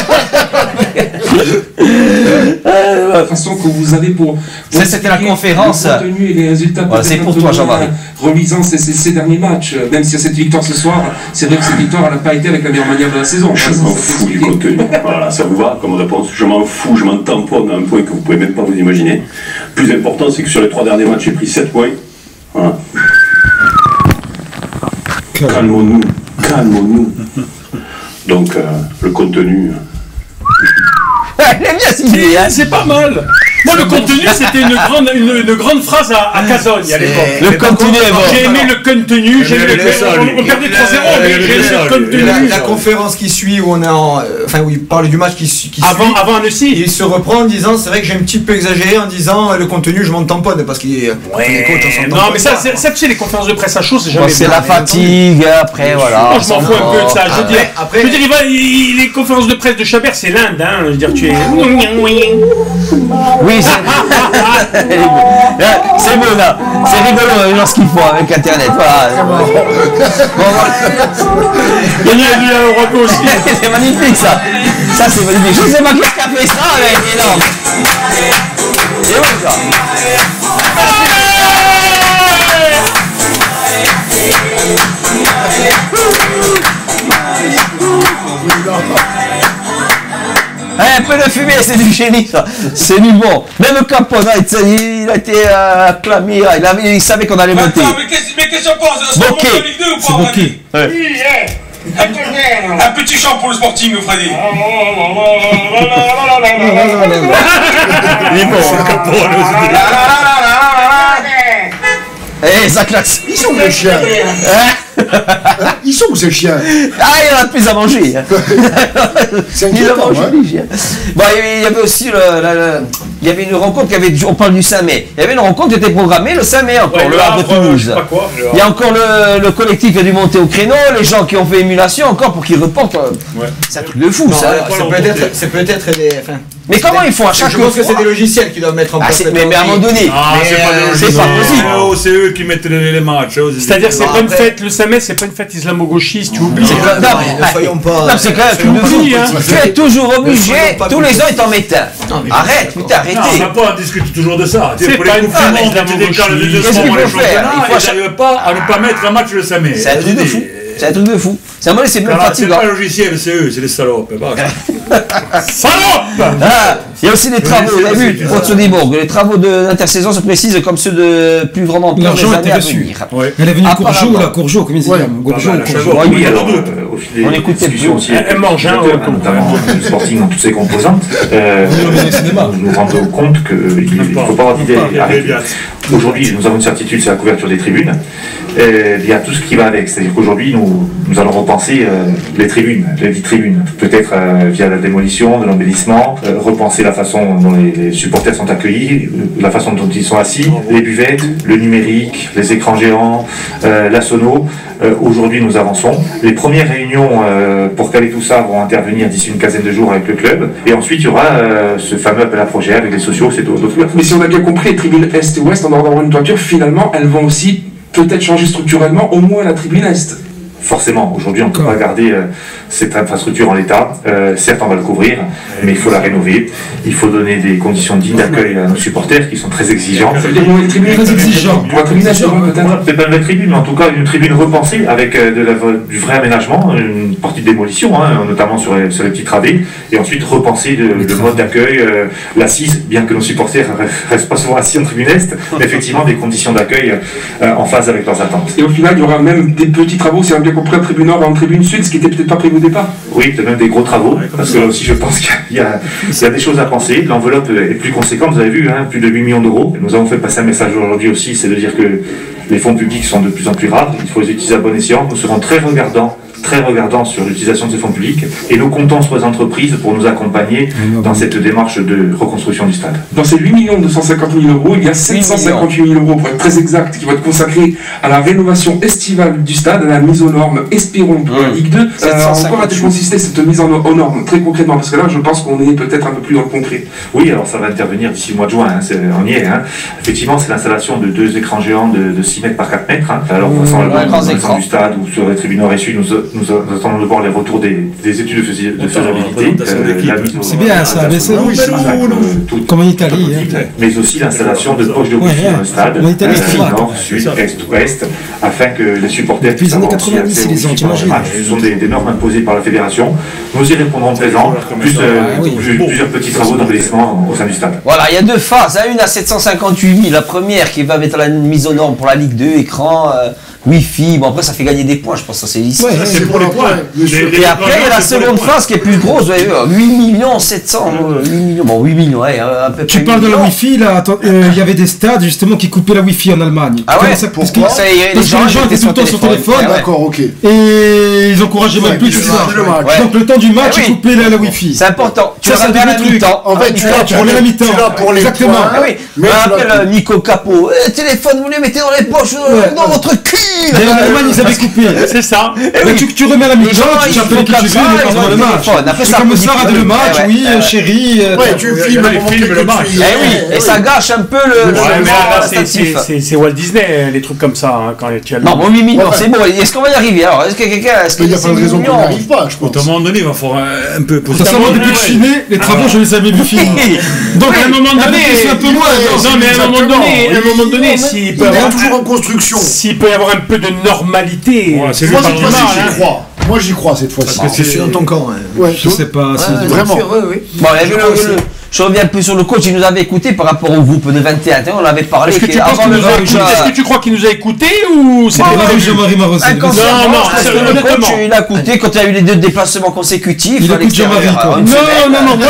[SPEAKER 9] La façon que vous avez pour, pour
[SPEAKER 2] Ça, c'était la
[SPEAKER 9] expliquer
[SPEAKER 2] conférence.
[SPEAKER 9] le contenu et les résultats.
[SPEAKER 2] Voilà, c'est pour toi, Jean-Marie.
[SPEAKER 9] Relisant ces, ces, ces derniers matchs, euh, même s'il y a cette victoire ce soir, c'est vrai que cette victoire n'a pas été avec la meilleure manière de la saison.
[SPEAKER 3] Je
[SPEAKER 9] Ça,
[SPEAKER 3] m'en
[SPEAKER 9] ça peut
[SPEAKER 3] fous du
[SPEAKER 9] expliquer.
[SPEAKER 3] contenu. Voilà, ça vous va comme réponse. Je m'en fous, je m'en tamponne à un point que vous pouvez même pas vous imaginer. Plus important, c'est que sur les trois derniers matchs, j'ai pris sept points. Voilà. Calmons-nous, calmons-nous. Donc, euh, le contenu.
[SPEAKER 2] Il aime bien cette idée, hein.
[SPEAKER 4] C'est pas mal. Moi, le contenu, c'était une grande, une, une grande phrase à, à Cazogne à l'époque.
[SPEAKER 2] Le contenu est bon.
[SPEAKER 4] J'ai aimé le contenu, j'ai aimé le
[SPEAKER 8] aimé ça, lui.
[SPEAKER 4] On on perdait trois zéro, mais
[SPEAKER 8] Il
[SPEAKER 4] j'ai
[SPEAKER 8] aimait
[SPEAKER 4] aimé
[SPEAKER 8] ça,
[SPEAKER 4] le
[SPEAKER 8] lui.
[SPEAKER 4] contenu.
[SPEAKER 6] La, la conférence qui suit où on est en, euh, enfin où il parle du match qui, su- qui
[SPEAKER 4] Avant,
[SPEAKER 6] suit,
[SPEAKER 4] avant Annecy.
[SPEAKER 6] il se reprend en disant c'est vrai que j'ai un petit peu exagéré en disant euh, le contenu je m'en tamponne parce qu'il est les coachs on s'en
[SPEAKER 4] Non,
[SPEAKER 6] tamponne
[SPEAKER 4] mais ça,
[SPEAKER 6] pas.
[SPEAKER 4] c'est- ça, tu sais, les conférences de presse à chaud, c'est jamais
[SPEAKER 2] Bon, c'est
[SPEAKER 4] bien.
[SPEAKER 2] la fatigue, après voilà.
[SPEAKER 4] Moi, je m'en fous un peu de ça. Je veux dire,
[SPEAKER 6] après-
[SPEAKER 4] je veux dire, il va- il- les conférences de presse de Chabert, c'est l'Inde, hein. Je veux dire, tu es.
[SPEAKER 2] Oui, c'est c'est beau là. C'est rigolo euh, lorsqu'il faut avec internet. Voilà. Bon, voilà.
[SPEAKER 4] Il y en a du Europe aussi.
[SPEAKER 2] C'est magnifique ça. Ça c'est magnifique. Je sais pas qui a fait ça, mais énorme. C'est bon ça. Un peu de fumée, c'est du génie ça. C'est du bon. Même Capona, il a été euh, acclamé. Il, avait- il savait qu'on allait monter.
[SPEAKER 3] Attends, mais qu'est-ce mais qu'est-ce qu'on pense?
[SPEAKER 2] Bokeh.
[SPEAKER 3] En Ligue deux ou pas, Freddy? Un, un petit chant pour le Sporting, Freddy.
[SPEAKER 2] Il est bon. Eh, ça classe.
[SPEAKER 5] Ils sont où les chiens? Ils sont où ces chiens?
[SPEAKER 2] Ah, il y en a plus à manger. hein.
[SPEAKER 5] C'est
[SPEAKER 2] Il a
[SPEAKER 5] inquiétant,
[SPEAKER 2] mangé
[SPEAKER 5] hein.
[SPEAKER 2] les chiens. Bon, il y avait aussi le, la- la- il y avait une rencontre qui avait, on parle du cinq mai. Il y avait une rencontre qui était programmée le cinq mai encore,
[SPEAKER 4] Ouais,
[SPEAKER 2] le
[SPEAKER 4] le
[SPEAKER 2] Havre
[SPEAKER 4] Havre, je
[SPEAKER 2] Toulouse.
[SPEAKER 4] sais pas quoi, le
[SPEAKER 2] Il y a encore le, le collectif qui a dû monter au créneau, les gens qui ont fait émulation encore pour qu'ils reportent. euh,
[SPEAKER 8] Ouais.
[SPEAKER 2] C'est un truc de fou
[SPEAKER 6] Non,
[SPEAKER 2] ça.
[SPEAKER 6] alors, c'est peut-être c'est peut-être des enfin,
[SPEAKER 2] Mais comment ils font à chaque
[SPEAKER 6] je pense que
[SPEAKER 2] fois
[SPEAKER 6] c'est des logiciels qui doivent mettre en
[SPEAKER 2] Ah,
[SPEAKER 6] place
[SPEAKER 2] c'est-
[SPEAKER 6] cette
[SPEAKER 2] mais, mais à un moment donné,
[SPEAKER 8] Ah,
[SPEAKER 6] Mais,
[SPEAKER 8] c'est pas
[SPEAKER 6] euh,
[SPEAKER 8] des
[SPEAKER 2] c'est pas
[SPEAKER 8] originaux.
[SPEAKER 2] possible.
[SPEAKER 8] Oh, c'est eux qui mettent les, les matchs. oh,
[SPEAKER 4] C'est-à-dire, c'est
[SPEAKER 6] Non,
[SPEAKER 4] pas une
[SPEAKER 6] après-
[SPEAKER 4] fête, le cinq mai, c'est pas une fête islamo-gauchiste, tu oublies.
[SPEAKER 2] c'est pas- non,
[SPEAKER 6] ne soyons pas-
[SPEAKER 2] non, c'est quand même un truc de fou.
[SPEAKER 4] soyons pas petits,
[SPEAKER 2] Tu es toujours obligé,
[SPEAKER 6] soyons pas
[SPEAKER 2] tous les
[SPEAKER 6] petits.
[SPEAKER 2] ans ils t'en mettent un.
[SPEAKER 6] Non, mais
[SPEAKER 2] Arrête,
[SPEAKER 6] je suis
[SPEAKER 2] putain,
[SPEAKER 8] Non, on
[SPEAKER 2] arrêtez.
[SPEAKER 8] n'a pas à discuter toujours de ça.
[SPEAKER 4] C'est
[SPEAKER 8] Pour
[SPEAKER 4] pas
[SPEAKER 8] les
[SPEAKER 4] une
[SPEAKER 8] coupes
[SPEAKER 4] fête,
[SPEAKER 8] du monde,
[SPEAKER 4] évidemment,
[SPEAKER 8] tu décales de deux
[SPEAKER 2] Qu'est-ce
[SPEAKER 8] semaines
[SPEAKER 2] qu'il
[SPEAKER 8] pour les
[SPEAKER 2] faut faire
[SPEAKER 8] championnats,
[SPEAKER 2] Il faut
[SPEAKER 8] et
[SPEAKER 2] acheter-
[SPEAKER 8] t'arrives pas à ne pas mettre un match le samedi.
[SPEAKER 2] C'est un truc de fou. C'est un truc de fou. C'est un moment, c'est même
[SPEAKER 8] Alors, c'est
[SPEAKER 2] fatigant.
[SPEAKER 8] pas le logiciel, c'est eux, c'est les salopes. basta.
[SPEAKER 4] Salope!
[SPEAKER 2] Ah, il y a aussi des travaux,
[SPEAKER 8] Oui,
[SPEAKER 2] vous avez
[SPEAKER 8] c'est-
[SPEAKER 2] vu,
[SPEAKER 8] c'est-
[SPEAKER 2] contre Dibourg. Les travaux de- d'intersaison se précisent comme ceux de plus grande ampleur
[SPEAKER 7] L'argent
[SPEAKER 2] des
[SPEAKER 7] était
[SPEAKER 2] années à
[SPEAKER 7] reçu.
[SPEAKER 2] venir.
[SPEAKER 8] Ouais.
[SPEAKER 7] Elle est venue
[SPEAKER 2] Apparemment.
[SPEAKER 7] Courgeot, là, Courgeot, comme ils disent.
[SPEAKER 5] Ouais.
[SPEAKER 7] Courgeot,
[SPEAKER 8] Pas mal,
[SPEAKER 7] Courgeot.
[SPEAKER 8] Chagot.
[SPEAKER 2] Oui,
[SPEAKER 3] Alors,
[SPEAKER 2] alors,
[SPEAKER 3] euh, au fil des
[SPEAKER 2] on écoute
[SPEAKER 3] discussions
[SPEAKER 2] plus.
[SPEAKER 3] aussi,
[SPEAKER 4] Elle- elle mange, hein,
[SPEAKER 3] budgétaires,
[SPEAKER 4] au-
[SPEAKER 3] notamment le Sporting dans toutes ses composantes, euh, nous nous rendons compte qu'il ne faut pas avoir d'idée arrêtée. Aujourd'hui, nous avons une certitude, c'est la couverture des tribunes. Et il y a tout ce qui va avec, c'est-à-dire qu'aujourd'hui, nous, nous allons repenser euh, les tribunes, les dites tribunes, peut-être euh, via la démolition, de l'embellissement, euh, repenser la façon dont les, les supporters sont accueillis, euh, la façon dont ils sont assis, les buvettes, le numérique, les écrans géants, euh, la sono. Euh, Aujourd'hui, nous avançons. Les premières réunions euh, pour caler tout ça vont intervenir d'ici une quinzaine de jours avec le club. Et ensuite, il y aura euh, ce fameux appel à projet avec les sociaux, c'est d'autres d'autres
[SPEAKER 9] Mais si on a bien compris, les tribunes Est et Ouest, en ordre d'avoir une toiture, finalement, elles vont aussi peut-être changer structurellement, au moins la tribune Est.
[SPEAKER 3] forcément, aujourd'hui, on ne peut pas garder euh, cette infrastructure en l'état. Euh, certes, on va le couvrir, mais il faut la rénover. Il faut donner des conditions dignes d'accueil à nos supporters qui sont très exigeants.
[SPEAKER 9] Ça veut dire une tribune
[SPEAKER 7] Très exigeant.
[SPEAKER 9] Pour la tribune,
[SPEAKER 3] Peut-être peut pas une vraie tribune, mais en tout cas une tribune repensée avec euh, de la, du vrai aménagement, une partie de démolition, hein, notamment sur les, sur les petits travées, et ensuite repenser de, le mode d'accueil, euh, l'assise, bien que nos supporters ne restent pas souvent assis en tribune est, mais effectivement des conditions d'accueil euh, en phase avec leurs attentes.
[SPEAKER 9] Et au final, il y aura même des petits travaux, si on a bien compris, en tribune nord et en tribune sud, ce qui n'était peut-être pas prévu au départ.
[SPEAKER 3] Oui, peut-être même des gros travaux, parce que là aussi je pense qu'il y a, il y a des choses à penser. L'enveloppe est plus conséquente, vous avez vu, hein, plus de huit millions d'euros. Nous avons fait passer un message aujourd'hui aussi, c'est de dire que les fonds publics sont de plus en plus rares, il faut les utiliser à bon escient. Nous serons très regardants, très regardants sur l'utilisation de ces fonds publics et nous comptons sur les entreprises pour nous accompagner dans cette démarche de reconstruction du stade.
[SPEAKER 9] Dans ces huit millions deux cent cinquante mille euros, il y a sept cent cinquante-huit mille euros, pour être très exact, qui vont être consacrés à la rénovation estivale du stade, à la mise aux normes, espérons, pour la Ligue deux. Euh, encore à consister cette mise en, aux normes, très concrètement, parce que là, je pense qu'on est peut-être un peu plus dans le concret.
[SPEAKER 3] Oui, alors ça va intervenir d'ici le mois de juin, hein, on y est. Hein. Effectivement, c'est l'installation de deux écrans géants de, de six mètres par quatre mètres. Hein. Alors, mmh, façon, ouais, dans le du stade ou sur les tribunes nord et sud, nous, nous, nous attendons de voir les retours des, des études de, fais, de faisabilité. Euh,
[SPEAKER 7] c'est bien ça, mais c'est comme en Italie. Hein.
[SPEAKER 3] Mais aussi l'installation de poches de wifi dans le stade, euh, nord, sud, est, ouest, afin que les supporters puissent avoir accès aux wifi pendant les matchs. Ce sont des, des normes imposées par la fédération. Nous y répondrons présent, plus euh, plusieurs petits travaux d'embellissement au sein du stade.
[SPEAKER 2] Voilà, il y a deux phases. Une à sept cent cinquante-huit mille, la première qui va mettre la mise aux normes pour la Ligue deux, écran, euh, Wi-Fi. Bon, après, ça fait gagner des points, je pense que ça c'est ici.
[SPEAKER 5] Ouais, c'est pour les points.
[SPEAKER 2] Et après, il y a la seconde phase qui est plus grosse. Vous avez vu, huit millions sept cents. huit millions, bon, huit millions, ouais, un peu
[SPEAKER 7] Tu parles de la Wi-Fi, là, il euh, y avait des stades justement qui coupaient la Wi-Fi en Allemagne.
[SPEAKER 2] Ah ouais,
[SPEAKER 7] ça,
[SPEAKER 2] parce
[SPEAKER 7] que les gens étaient tout le temps sur téléphone.
[SPEAKER 5] D'accord, ok.
[SPEAKER 7] Et ils encourageaient même plus ça. Donc le temps du match, ils coupaient la Wi-Fi.
[SPEAKER 2] C'est important.
[SPEAKER 7] Tu as un la mi-temps. En fait, tu l'as pour la mi-temps. Exactement.
[SPEAKER 2] Mais rappelle Nico Capo, téléphone, vous les mettez dans les poches, dans votre cul.
[SPEAKER 7] Ils avaient coupé.
[SPEAKER 4] C'est ça.
[SPEAKER 7] Mais tu, tu remets la mi-temps, tu appelles qui tu veux, mais pendant le match. C'est comme ça, rater le match, oui, chérie.
[SPEAKER 5] Ouais, tu filmes le match.
[SPEAKER 2] Eh oui, et ça gâche un peu le.
[SPEAKER 4] C'est Walt Disney, les trucs comme ça, quand tu as le.
[SPEAKER 2] Non, bon, huit millions, c'est bon. Est-ce qu'on va y arriver alors? Est-ce que quelqu'un. Est-ce qu'il y a
[SPEAKER 5] pas de raison qu'on n'y arrive pas, je pense.
[SPEAKER 8] À un moment donné, il va falloir un peu.
[SPEAKER 7] De toute façon, depuis que je suis né, les travaux, je les avais vu finir.
[SPEAKER 4] Donc à un moment donné.
[SPEAKER 7] C'est un peu moins.
[SPEAKER 4] Non, mais à un moment donné, à un moment donné, s'il peut y avoir.
[SPEAKER 5] toujours en construction.
[SPEAKER 4] S'il peut y avoir un peu de normalité.
[SPEAKER 5] Moi, cette fois-ci, j'y crois. Moi, j'y crois cette fois-ci.
[SPEAKER 6] Parce que c'est dans ton camp.
[SPEAKER 7] Ouais, je sais pas.
[SPEAKER 5] Vraiment.
[SPEAKER 2] Bon, je reviens un peu sur le coach, il nous avait écouté par rapport au groupe de vingt et un, on avait parlé.
[SPEAKER 4] Est-ce que, tu avant le Est-ce que tu crois qu'il nous a écouté ou c'est
[SPEAKER 7] Jean-Marie Marozzi?
[SPEAKER 2] Non, non, le coach, il a écouté quand il y a eu les deux déplacements consécutifs.
[SPEAKER 7] Il écoute Jean-Marie.
[SPEAKER 4] Non, non, non, moi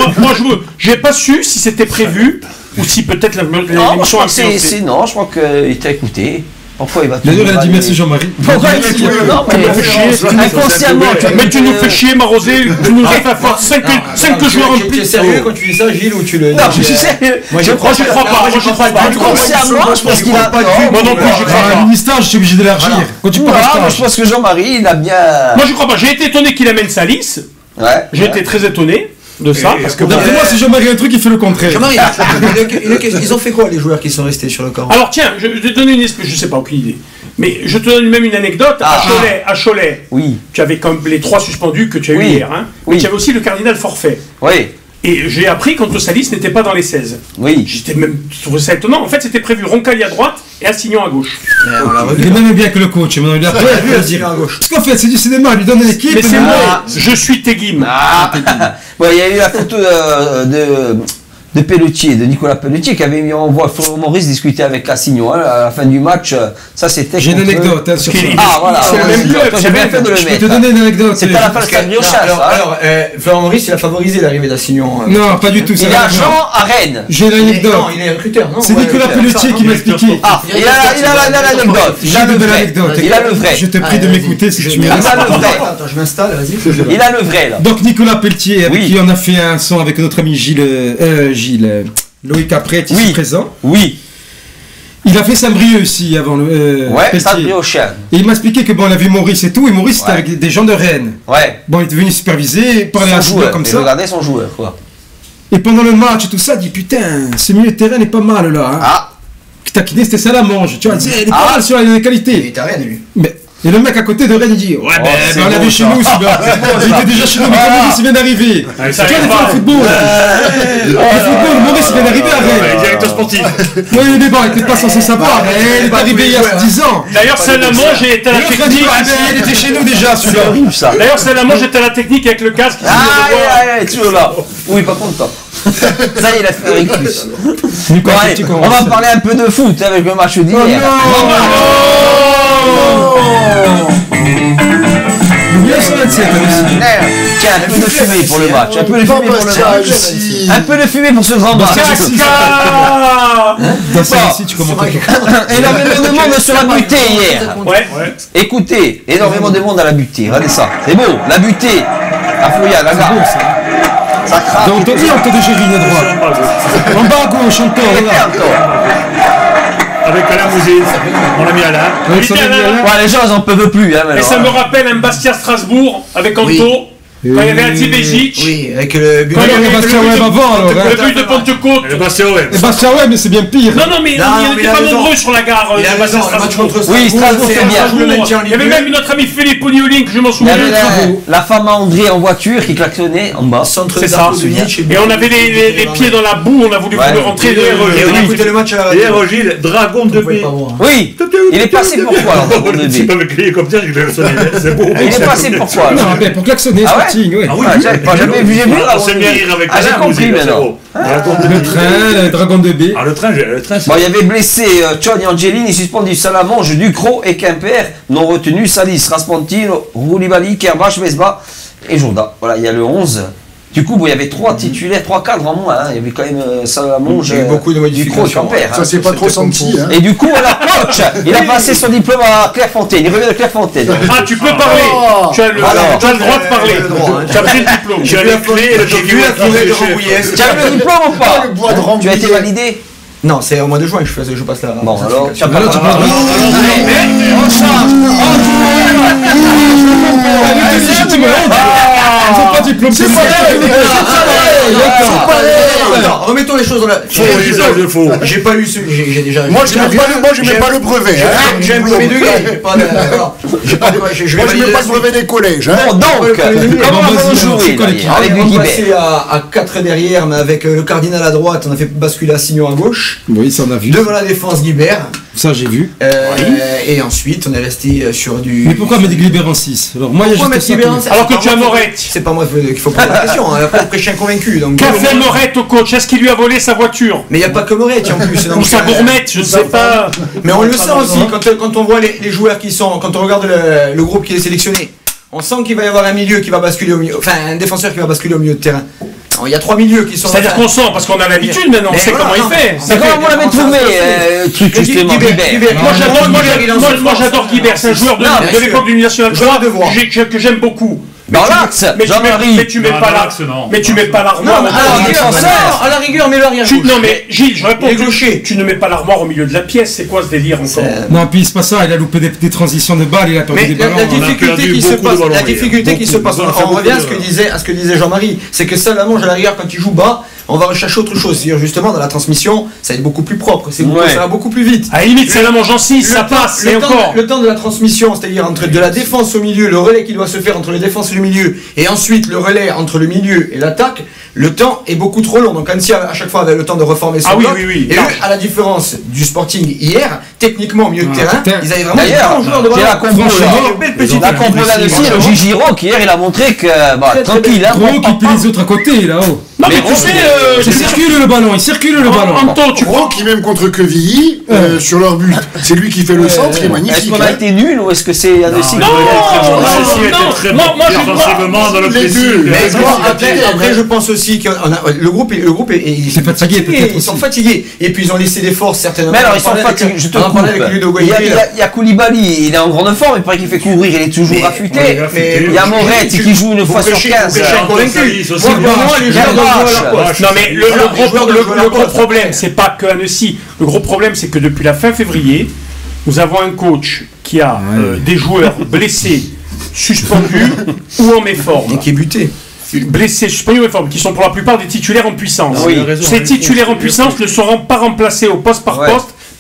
[SPEAKER 4] je n'ai pas su si c'était prévu ou si peut-être l'émission a
[SPEAKER 2] influencé. Non, je crois qu'il t'a écouté. Pourquoi il va
[SPEAKER 7] D'ailleurs, il a dit merci Jean-Marie.
[SPEAKER 2] Pourquoi il dit non, mais inconsciemment.
[SPEAKER 4] Mais tu nous fais chier, Marosé. Tu nous as fait faire cinq joueurs en plus.
[SPEAKER 6] Tu es sérieux quand tu dis ça, Gilles, ou tu le.
[SPEAKER 2] Non, je suis sérieux.
[SPEAKER 4] Moi, je crois pas. Moi, je crois pas.
[SPEAKER 2] Inconsciemment, je pense qu'il a.
[SPEAKER 4] Moi non plus, je crois pas.
[SPEAKER 7] Le stage, je suis obligé d'élargir. Quand tu parles
[SPEAKER 2] je pense que Jean-Marie, il a bien.
[SPEAKER 4] Moi, je crois pas. J'ai été étonné qu'il amène Salis.
[SPEAKER 2] Ouais.
[SPEAKER 4] J'ai été très étonné de ça, parce que
[SPEAKER 7] d'après moi, si Jean-Marie a un truc, il fait le contraire.
[SPEAKER 6] Jean-Marie, ils ont fait quoi les joueurs qui sont restés sur le camp?
[SPEAKER 4] Alors tiens, je vais te donner une espèce, je sais pas, aucune idée. Mais je te donne même une anecdote.
[SPEAKER 2] Ah,
[SPEAKER 4] à Cholet, à Cholet,
[SPEAKER 2] oui.
[SPEAKER 4] Tu avais comme les trois suspendus que tu as eu
[SPEAKER 2] oui.
[SPEAKER 4] hier. Hein,
[SPEAKER 2] oui.
[SPEAKER 4] Tu avais aussi le cardinal forfait.
[SPEAKER 2] Oui.
[SPEAKER 4] Et j'ai appris qu'Anto Salis n'était pas dans les seize.
[SPEAKER 2] Oui.
[SPEAKER 4] J'étais même trouvé ça étonnant. En fait, c'était prévu Roncalli à droite et Assignon à gauche.
[SPEAKER 7] Il est même bien que le coach. Mais il a pas dire à gauche. Parce qu'en fait, c'est du cinéma. Lui donner l'équipe.
[SPEAKER 4] Mais c'est moi. Je suis Teguim.
[SPEAKER 2] Ah. Bon, il y a eu la photo euh, de. de Pelletier, de Nicolas Pelletier, qui avait mis en voix Florent Maurice discuter avec Assignon hein, à la fin du match. Ça, c'était.
[SPEAKER 7] J'ai une anecdote hein, sur ça.
[SPEAKER 2] Ah, voilà.
[SPEAKER 4] C'est le même club.
[SPEAKER 2] J'ai bien fait de le mettre.
[SPEAKER 7] Je peux te donner une anecdote.
[SPEAKER 2] C'est pas la fin de Stade Brioche.
[SPEAKER 6] Alors, Florent Maurice, il a favorisé l'arrivée d'Assignon.
[SPEAKER 7] Non, pas du tout.
[SPEAKER 2] Il est agent à Rennes.
[SPEAKER 7] J'ai une anecdote.
[SPEAKER 6] Non, il est recruteur, non?
[SPEAKER 7] C'est Nicolas Pelletier qui m'a expliqué.
[SPEAKER 2] Ah, il a l'anecdote. Il a le vrai. Il a le vrai.
[SPEAKER 7] Je te prie de m'écouter si tu me
[SPEAKER 2] laisses. Il a le vrai.
[SPEAKER 6] Attends, je m'installe, vas-y.
[SPEAKER 2] Il a le vrai, là.
[SPEAKER 7] Donc, Nicolas Pelletier, avec qui on a fait un son avec notre ami Gilles. Gilles. Loïc Après, ici
[SPEAKER 2] oui.
[SPEAKER 7] présent.
[SPEAKER 2] Oui.
[SPEAKER 7] Il a fait Saint-Brieuc aussi avant le. Euh,
[SPEAKER 2] ouais, Saint-Brieuc.
[SPEAKER 7] Et il m'a expliqué que bon, on a vu Maurice et tout, et Maurice ouais. c'était avec des gens de Rennes.
[SPEAKER 2] Ouais.
[SPEAKER 7] Bon, il était venu superviser, parler à un joueur comme ça.
[SPEAKER 2] Regardez son joueur, quoi.
[SPEAKER 7] Et pendant le match et tout ça, il dit putain, ce milieu de terrain n'est pas mal là. Hein.
[SPEAKER 2] Ah.
[SPEAKER 7] Taquiné, c'était ça la mange. Tu vois, il est pas mal sur les qualités.
[SPEAKER 6] Il était à Rennes, lui.
[SPEAKER 7] Mais Et le mec à côté de Rennes, il dit ouais, ben
[SPEAKER 2] c'est
[SPEAKER 7] on l'a
[SPEAKER 2] beau,
[SPEAKER 7] vu chez
[SPEAKER 2] ça.
[SPEAKER 7] nous, celui-là. Il était déjà chez nous, mais comment il vient d'arriver?
[SPEAKER 8] Ah,
[SPEAKER 7] Tu
[SPEAKER 8] ça
[SPEAKER 7] vois,
[SPEAKER 8] y
[SPEAKER 7] des
[SPEAKER 8] est,
[SPEAKER 7] fois,
[SPEAKER 8] pas.
[SPEAKER 7] le football. Le football, Maurice, il vient d'arriver à
[SPEAKER 8] Ouais,
[SPEAKER 7] Rennes.
[SPEAKER 8] directeur sportif.
[SPEAKER 7] Oui, mais bon, il était pas censé savoir, mais il est arrivé il y a dix ans.
[SPEAKER 4] D'ailleurs, Salamon, j'ai été à la
[SPEAKER 7] L'autre a dit,
[SPEAKER 4] technique.
[SPEAKER 7] ouais, ben, il était chez nous déjà,
[SPEAKER 2] C'est
[SPEAKER 7] celui-là.
[SPEAKER 2] horrible ça.
[SPEAKER 4] D'ailleurs, Salamon, j'étais à la technique avec le casque. il s'est dit,
[SPEAKER 2] Aïe,
[SPEAKER 4] au revoir.
[SPEAKER 2] aïe, aïe, toujours là. Oui, pas content. Ça y est, il a fait un reclus. Bon,
[SPEAKER 7] Nicolas,
[SPEAKER 2] allez,
[SPEAKER 7] tu
[SPEAKER 2] on
[SPEAKER 7] commences.
[SPEAKER 2] va parler un peu de foot avec le match d'hier.
[SPEAKER 7] mille neuf cent vingt-sept, aussi.
[SPEAKER 2] Tiens, un peu de fumée pour le match. Un peu de fumée pour le match. Un peu de fumée pour ce grand match.
[SPEAKER 4] Casca.
[SPEAKER 7] Dans ce récit, tu commentes.
[SPEAKER 2] Énormément de monde sur la butée hier.
[SPEAKER 4] Ouais.
[SPEAKER 2] Écoutez, énormément de monde à la butée. Regardez ça. C'est beau, la butée. À Fouillade, la gare. Ça craque.
[SPEAKER 7] Donc, on dit on t'a déjà ligne droite. En bas à gauche, encore,
[SPEAKER 2] Et
[SPEAKER 7] regarde.
[SPEAKER 8] Avec Alain Mouzine. On l'a mis Alain.
[SPEAKER 7] Avec son ami Alain.
[SPEAKER 2] Ouais, les gens, ils en peuvent plus. Hein,
[SPEAKER 4] Et
[SPEAKER 2] maintenant.
[SPEAKER 4] ça me rappelle un Bastia-Strasbourg avec Anto.
[SPEAKER 6] Oui.
[SPEAKER 4] Quand il y avait Ati Bejic.
[SPEAKER 6] Oui, avec le but.
[SPEAKER 4] Quand il y
[SPEAKER 7] Ouais,
[SPEAKER 4] avait
[SPEAKER 7] Bastien
[SPEAKER 4] le but
[SPEAKER 7] Webb
[SPEAKER 4] de-
[SPEAKER 7] avant, alors, hein.
[SPEAKER 4] le but de Pentecôte.
[SPEAKER 8] Et le Bastien Webb.
[SPEAKER 7] Et Bastien, ouais, mais c'est bien pire.
[SPEAKER 4] Non, non, mais
[SPEAKER 6] Non,
[SPEAKER 4] il
[SPEAKER 6] mais
[SPEAKER 4] n'était
[SPEAKER 6] il a
[SPEAKER 4] pas
[SPEAKER 6] raison.
[SPEAKER 4] nombreux sur la gare
[SPEAKER 6] Il
[SPEAKER 4] de
[SPEAKER 6] a raison, le match
[SPEAKER 4] Bastia-Strasbourg.
[SPEAKER 6] contre
[SPEAKER 2] Oui, Strasbourg,
[SPEAKER 6] c'est
[SPEAKER 2] c'est
[SPEAKER 6] un
[SPEAKER 2] bien.
[SPEAKER 6] match de maintien en
[SPEAKER 4] Il y
[SPEAKER 6] Ligue
[SPEAKER 4] avait
[SPEAKER 6] deux.
[SPEAKER 4] même notre ami Philippe Oniolin que je m'en
[SPEAKER 2] Il y
[SPEAKER 4] souviens.
[SPEAKER 2] avait la, la femme à André en voiture qui klaxonnait en bas.
[SPEAKER 6] Centre
[SPEAKER 4] C'est ça.
[SPEAKER 6] d'Arcoudunic
[SPEAKER 4] Et on avait les, les, les pieds dans la boue, on a voulu
[SPEAKER 2] Ouais.
[SPEAKER 4] le rentrer.
[SPEAKER 8] Et
[SPEAKER 4] de-
[SPEAKER 8] les
[SPEAKER 6] Et on a
[SPEAKER 8] Oui.
[SPEAKER 6] écouté le match à la radio.
[SPEAKER 8] Hier, Gilles, Dragon de
[SPEAKER 6] Vous pouvez
[SPEAKER 8] B.
[SPEAKER 6] pas voir.
[SPEAKER 2] Oui, il est passé pourquoi alors Dragon de
[SPEAKER 8] C'est
[SPEAKER 2] B.
[SPEAKER 8] pas me crier comme ça, je vais le sonner. C'est beau.
[SPEAKER 2] Il est passé pourquoi alors
[SPEAKER 7] Non, mais pour klaxonner,
[SPEAKER 2] Ah ouais
[SPEAKER 7] Sporting, oui.
[SPEAKER 8] Ah oui,
[SPEAKER 2] Ah,
[SPEAKER 8] oui.
[SPEAKER 2] j'ai pas jamais vu, j'ai vu
[SPEAKER 8] On
[SPEAKER 2] Dragon
[SPEAKER 8] s'est
[SPEAKER 2] de
[SPEAKER 8] bien
[SPEAKER 2] B.
[SPEAKER 8] rire avec
[SPEAKER 2] Ah, j'ai
[SPEAKER 8] Alain
[SPEAKER 2] compris
[SPEAKER 8] Mouzine, c'est
[SPEAKER 2] maintenant.
[SPEAKER 8] beau. Dragon de
[SPEAKER 7] Le
[SPEAKER 8] B.
[SPEAKER 7] train, le dragon de B.
[SPEAKER 8] Ah, le train, j'ai- le train, c'est.
[SPEAKER 2] Bon, il y avait blessé euh, Johnny Angelini, suspendu Salamange, Ducrot et Quimper, non retenu Salis, Raspantino, Roulibaly, Kerbache, Vesba et Jourda. Voilà, il y a le onze. Du coup, bon, il y avait trois titulaires, trois cadres en moins. Hein. Il y avait quand même euh, Salamange,
[SPEAKER 6] Il y a eu beaucoup de
[SPEAKER 2] euh, Ducrot et
[SPEAKER 6] modifications.
[SPEAKER 2] Quimper.
[SPEAKER 5] Ça
[SPEAKER 2] hein.
[SPEAKER 5] s'est pas trop senti. Hein.
[SPEAKER 2] Et du coup, alors, coach, il a passé son diplôme à Clairefontaine. Il revient de Clairefontaine.
[SPEAKER 4] Ah, tu peux parler. Tu as le,
[SPEAKER 2] Alors,
[SPEAKER 4] tu as le droit de parler.
[SPEAKER 6] le droit, hein.
[SPEAKER 4] Tu as pris le diplôme.
[SPEAKER 8] J'ai la clé et le
[SPEAKER 6] J'ai vu la forêt de Rambouillès.
[SPEAKER 2] Tu as le diplôme ou pas
[SPEAKER 5] Le bois de
[SPEAKER 2] Tu as été
[SPEAKER 5] Rambouillet.
[SPEAKER 2] validé
[SPEAKER 6] Non, c'est au mois de juin que je, fais, je passe là.
[SPEAKER 2] Bon, alors, tu as pas
[SPEAKER 7] Alors, tu parles Ils ont pas de diplôme, c'est
[SPEAKER 6] Non, remettons les choses dans la.
[SPEAKER 8] Faux, usage de faux.
[SPEAKER 6] J'ai pas eu ce. J'ai j'ai déjà.
[SPEAKER 5] Moi, je
[SPEAKER 6] j'ai
[SPEAKER 5] n'aime
[SPEAKER 6] déjà-
[SPEAKER 5] pas le, moi, je mets
[SPEAKER 6] j'ai-
[SPEAKER 5] pas le brevet.
[SPEAKER 6] j'ai-
[SPEAKER 5] hein.
[SPEAKER 6] J'ai un premier degré. J'ai pas de. voilà. J'ai pas de. Je je vais
[SPEAKER 5] Moi, je mets
[SPEAKER 6] valider
[SPEAKER 5] pas le
[SPEAKER 6] la
[SPEAKER 5] brevet des collèges. Hein.
[SPEAKER 2] Bon, donc, comment
[SPEAKER 7] Bon, vas-y,
[SPEAKER 2] avons-nous
[SPEAKER 7] alors,
[SPEAKER 2] joué
[SPEAKER 7] c'est quoi
[SPEAKER 2] là,
[SPEAKER 7] l'équipe
[SPEAKER 2] hier, avec
[SPEAKER 6] on
[SPEAKER 2] du
[SPEAKER 6] est
[SPEAKER 2] Guibert
[SPEAKER 6] passé à, à quatre derrière, mais avec euh, le cardinal à droite, on a fait basculer Assignon à gauche.
[SPEAKER 7] Oui, ça on a vu.
[SPEAKER 6] Devant la défense, Guibert.
[SPEAKER 7] Ça, j'ai vu.
[SPEAKER 6] Euh, Et ensuite, on est resté euh, sur du.
[SPEAKER 7] Mais pourquoi mettre Guibert en six? Alors, moi, il y a
[SPEAKER 6] Pourquoi
[SPEAKER 7] juste
[SPEAKER 6] mettre
[SPEAKER 7] ça.
[SPEAKER 6] Guibert en
[SPEAKER 7] qui-
[SPEAKER 6] six?
[SPEAKER 4] Alors que
[SPEAKER 6] C'est
[SPEAKER 4] tu
[SPEAKER 6] pas
[SPEAKER 4] as
[SPEAKER 6] moi-
[SPEAKER 4] Morette.
[SPEAKER 6] C'est pas moi qu'il faut poser la question. hein. Après, après, je suis un convaincu. Donc,
[SPEAKER 4] Qu'a fait Morette au coach? Est-ce qu'il lui a volé sa voiture?
[SPEAKER 6] mais il n'y a pas que Moretti en plus. donc,
[SPEAKER 4] Ou sa
[SPEAKER 6] euh,
[SPEAKER 4] gourmette? Je ne sais pas.
[SPEAKER 6] Mais on le sent aussi quand, euh, quand on voit les, les joueurs qui sont, quand on regarde le, le groupe qui est sélectionné, on sent qu'il va y avoir un milieu qui va basculer au milieu, enfin un défenseur qui va basculer au milieu de terrain. Alors, il y a trois milieux qui sont.
[SPEAKER 4] C'est-à-dire
[SPEAKER 6] enfin,
[SPEAKER 4] qu'on sent, parce qu'on a l'habitude maintenant, on
[SPEAKER 6] Mais
[SPEAKER 4] sait
[SPEAKER 6] voilà,
[SPEAKER 4] comment
[SPEAKER 6] non,
[SPEAKER 4] il fait.
[SPEAKER 6] mais-
[SPEAKER 2] C'est comment vous l'avez trouvé, euh, truc
[SPEAKER 6] Mais
[SPEAKER 2] justement,
[SPEAKER 6] Guibert,
[SPEAKER 2] Guibert
[SPEAKER 6] Guibert,
[SPEAKER 4] Moi j'adore, moi,
[SPEAKER 6] Guibert, il est en
[SPEAKER 4] moi,
[SPEAKER 6] souffrance.
[SPEAKER 4] moi, j'adore Guibert, c'est un joueur de,
[SPEAKER 2] Non,
[SPEAKER 4] de
[SPEAKER 6] bien
[SPEAKER 4] l'époque
[SPEAKER 6] sûr.
[SPEAKER 4] du national
[SPEAKER 6] Joueur
[SPEAKER 4] trois
[SPEAKER 6] de voix.
[SPEAKER 4] j'ai- que, que j'aime beaucoup.
[SPEAKER 2] Dans l'axe,
[SPEAKER 4] Mais tu mets,
[SPEAKER 2] Jean-Marie.
[SPEAKER 4] mais tu mets
[SPEAKER 8] Non,
[SPEAKER 4] pas
[SPEAKER 8] dans
[SPEAKER 4] la,
[SPEAKER 8] l'axe, non.
[SPEAKER 4] mais tu mets pas l'armoire.
[SPEAKER 6] Non, mais
[SPEAKER 4] au-
[SPEAKER 6] à la
[SPEAKER 2] Ah,
[SPEAKER 6] rigueur,
[SPEAKER 2] défenseur.
[SPEAKER 6] non, à la rigueur, mais l'arrière
[SPEAKER 4] Tu-
[SPEAKER 6] gauche.
[SPEAKER 4] non mais Gilles, je réponds.
[SPEAKER 6] Il est
[SPEAKER 4] tu-
[SPEAKER 6] gaucher.
[SPEAKER 4] Tu ne mets pas l'armoire au milieu de la pièce, c'est quoi ce délire encore?
[SPEAKER 7] Non, puis c'est pas ça, il a loupé des, des transitions de balles, il a perdu
[SPEAKER 6] Mais
[SPEAKER 7] des
[SPEAKER 6] la,
[SPEAKER 7] ballons.
[SPEAKER 6] la
[SPEAKER 7] hein.
[SPEAKER 6] difficulté
[SPEAKER 8] perdu
[SPEAKER 6] qui se
[SPEAKER 8] beaucoup de
[SPEAKER 6] passe,
[SPEAKER 8] ballons
[SPEAKER 6] la
[SPEAKER 8] hier.
[SPEAKER 6] difficulté qui se
[SPEAKER 8] Beaucoup.
[SPEAKER 6] passe,
[SPEAKER 8] Ils ont
[SPEAKER 6] on
[SPEAKER 8] fait
[SPEAKER 6] revient à
[SPEAKER 8] beaucoup
[SPEAKER 6] ce que
[SPEAKER 8] de-
[SPEAKER 6] disait, à ce que disait Jean-Marie, c'est que Salamange à l'arrière quand il joue bas, on va rechercher autre chose. C'est-à-dire justement dans la transmission, ça va être beaucoup plus propre, c'est beaucoup-
[SPEAKER 2] Ouais.
[SPEAKER 6] ça va beaucoup plus vite.
[SPEAKER 4] À la limite, c'est la manche en six, ça
[SPEAKER 6] Le temps-
[SPEAKER 4] passe,
[SPEAKER 6] le
[SPEAKER 4] et
[SPEAKER 6] temps,
[SPEAKER 4] encore.
[SPEAKER 6] le temps de la transmission, c'est-à-dire entre de la défense au milieu, le relais qui doit se faire entre les défenses et le milieu, et ensuite le relais entre le milieu et l'attaque, le temps est beaucoup trop long. Donc Annecy à chaque fois avait le temps de reformer son
[SPEAKER 4] Ah oui,
[SPEAKER 6] bloc.
[SPEAKER 4] oui, oui.
[SPEAKER 6] Et eux,
[SPEAKER 4] Non.
[SPEAKER 6] à la différence du Sporting hier, techniquement au milieu de
[SPEAKER 7] Ah,
[SPEAKER 6] terrain,
[SPEAKER 7] putain.
[SPEAKER 6] ils avaient vraiment des
[SPEAKER 2] D'ailleurs,
[SPEAKER 6] bons joueurs de
[SPEAKER 2] j'ai la
[SPEAKER 6] ballon.
[SPEAKER 2] comprendre
[SPEAKER 7] Franchement,
[SPEAKER 6] Des belles petites
[SPEAKER 2] La
[SPEAKER 6] équipes.
[SPEAKER 2] comprendre là-dessus, le Gigi Rock hier, il a montré que, bah,
[SPEAKER 6] Très, très
[SPEAKER 2] tranquille, hein.
[SPEAKER 7] Gros qui plie les autres à côté, là-haut.
[SPEAKER 4] Non mais
[SPEAKER 2] Mais
[SPEAKER 4] tu
[SPEAKER 2] on-
[SPEAKER 4] sais, euh,
[SPEAKER 7] Il circule le ballon, il circule le ballon.
[SPEAKER 4] Anto, tu
[SPEAKER 5] Gros
[SPEAKER 4] crois
[SPEAKER 5] qui même contre Quevilly euh, sur leur but. C'est lui qui fait le centre, qui est
[SPEAKER 2] Est-ce
[SPEAKER 5] magnifique.
[SPEAKER 2] qu'on a
[SPEAKER 5] hein.
[SPEAKER 2] été nul ou est-ce que c'est Annecy
[SPEAKER 4] Non,
[SPEAKER 2] qui a été très bon?
[SPEAKER 4] non,
[SPEAKER 8] Annecy
[SPEAKER 4] non,
[SPEAKER 8] était très
[SPEAKER 4] moi-
[SPEAKER 8] bon.
[SPEAKER 4] moi, je-
[SPEAKER 8] Défensivement, dans le
[SPEAKER 5] les
[SPEAKER 8] pressing.
[SPEAKER 5] deux.
[SPEAKER 6] Mais
[SPEAKER 5] Parce
[SPEAKER 6] bon,
[SPEAKER 5] que-
[SPEAKER 6] après, après, je pense aussi que le groupe, est- le groupe est, est- ils
[SPEAKER 7] C'est
[SPEAKER 6] sont
[SPEAKER 7] fatigué, peut-être
[SPEAKER 6] ils sont
[SPEAKER 7] aussi.
[SPEAKER 6] fatigués. Et puis ils ont laissé des forces certainement.
[SPEAKER 2] Mais alors,
[SPEAKER 6] On en
[SPEAKER 2] ils sont
[SPEAKER 6] parlait avec-
[SPEAKER 2] fatigués, je te
[SPEAKER 6] on en
[SPEAKER 2] coupe.
[SPEAKER 6] parlait avec Ludo
[SPEAKER 2] Il y a,
[SPEAKER 6] Guayaquil.
[SPEAKER 2] il y a- il y a Koulibaly, il est en grande forme, il paraît qu'il fait courir, il est toujours
[SPEAKER 6] Mais-
[SPEAKER 2] affûté.
[SPEAKER 6] mais-
[SPEAKER 2] Il y a Moret qui joue une fois sur
[SPEAKER 6] prêchez-
[SPEAKER 2] quinze.
[SPEAKER 6] vous prêchez un convaincu.
[SPEAKER 8] Salis aussi.
[SPEAKER 6] Moi, pour moi, les
[SPEAKER 2] Il y a
[SPEAKER 6] joueurs doivent jouer à
[SPEAKER 2] Vache.
[SPEAKER 6] leur poste.
[SPEAKER 4] Non mais le, le
[SPEAKER 6] Voilà, les
[SPEAKER 4] gros,
[SPEAKER 6] joueurs
[SPEAKER 4] le-
[SPEAKER 6] doivent jouer à
[SPEAKER 4] le
[SPEAKER 6] leur
[SPEAKER 4] gros
[SPEAKER 6] poste.
[SPEAKER 4] problème, c'est pas que Annecy. Le gros problème, c'est que depuis la fin février, nous avons un coach qui a euh, des joueurs blessés, suspendus ou en méforme.
[SPEAKER 6] Et qui est buté.
[SPEAKER 4] Blessés, suspendus ou en méforme, qui sont pour la plupart des titulaires en puissance.
[SPEAKER 2] Oui.
[SPEAKER 8] Il a raison,
[SPEAKER 4] Ces
[SPEAKER 8] hein.
[SPEAKER 4] titulaires en puissance ne seront pas remplacés au poste par
[SPEAKER 2] Ouais.
[SPEAKER 4] poste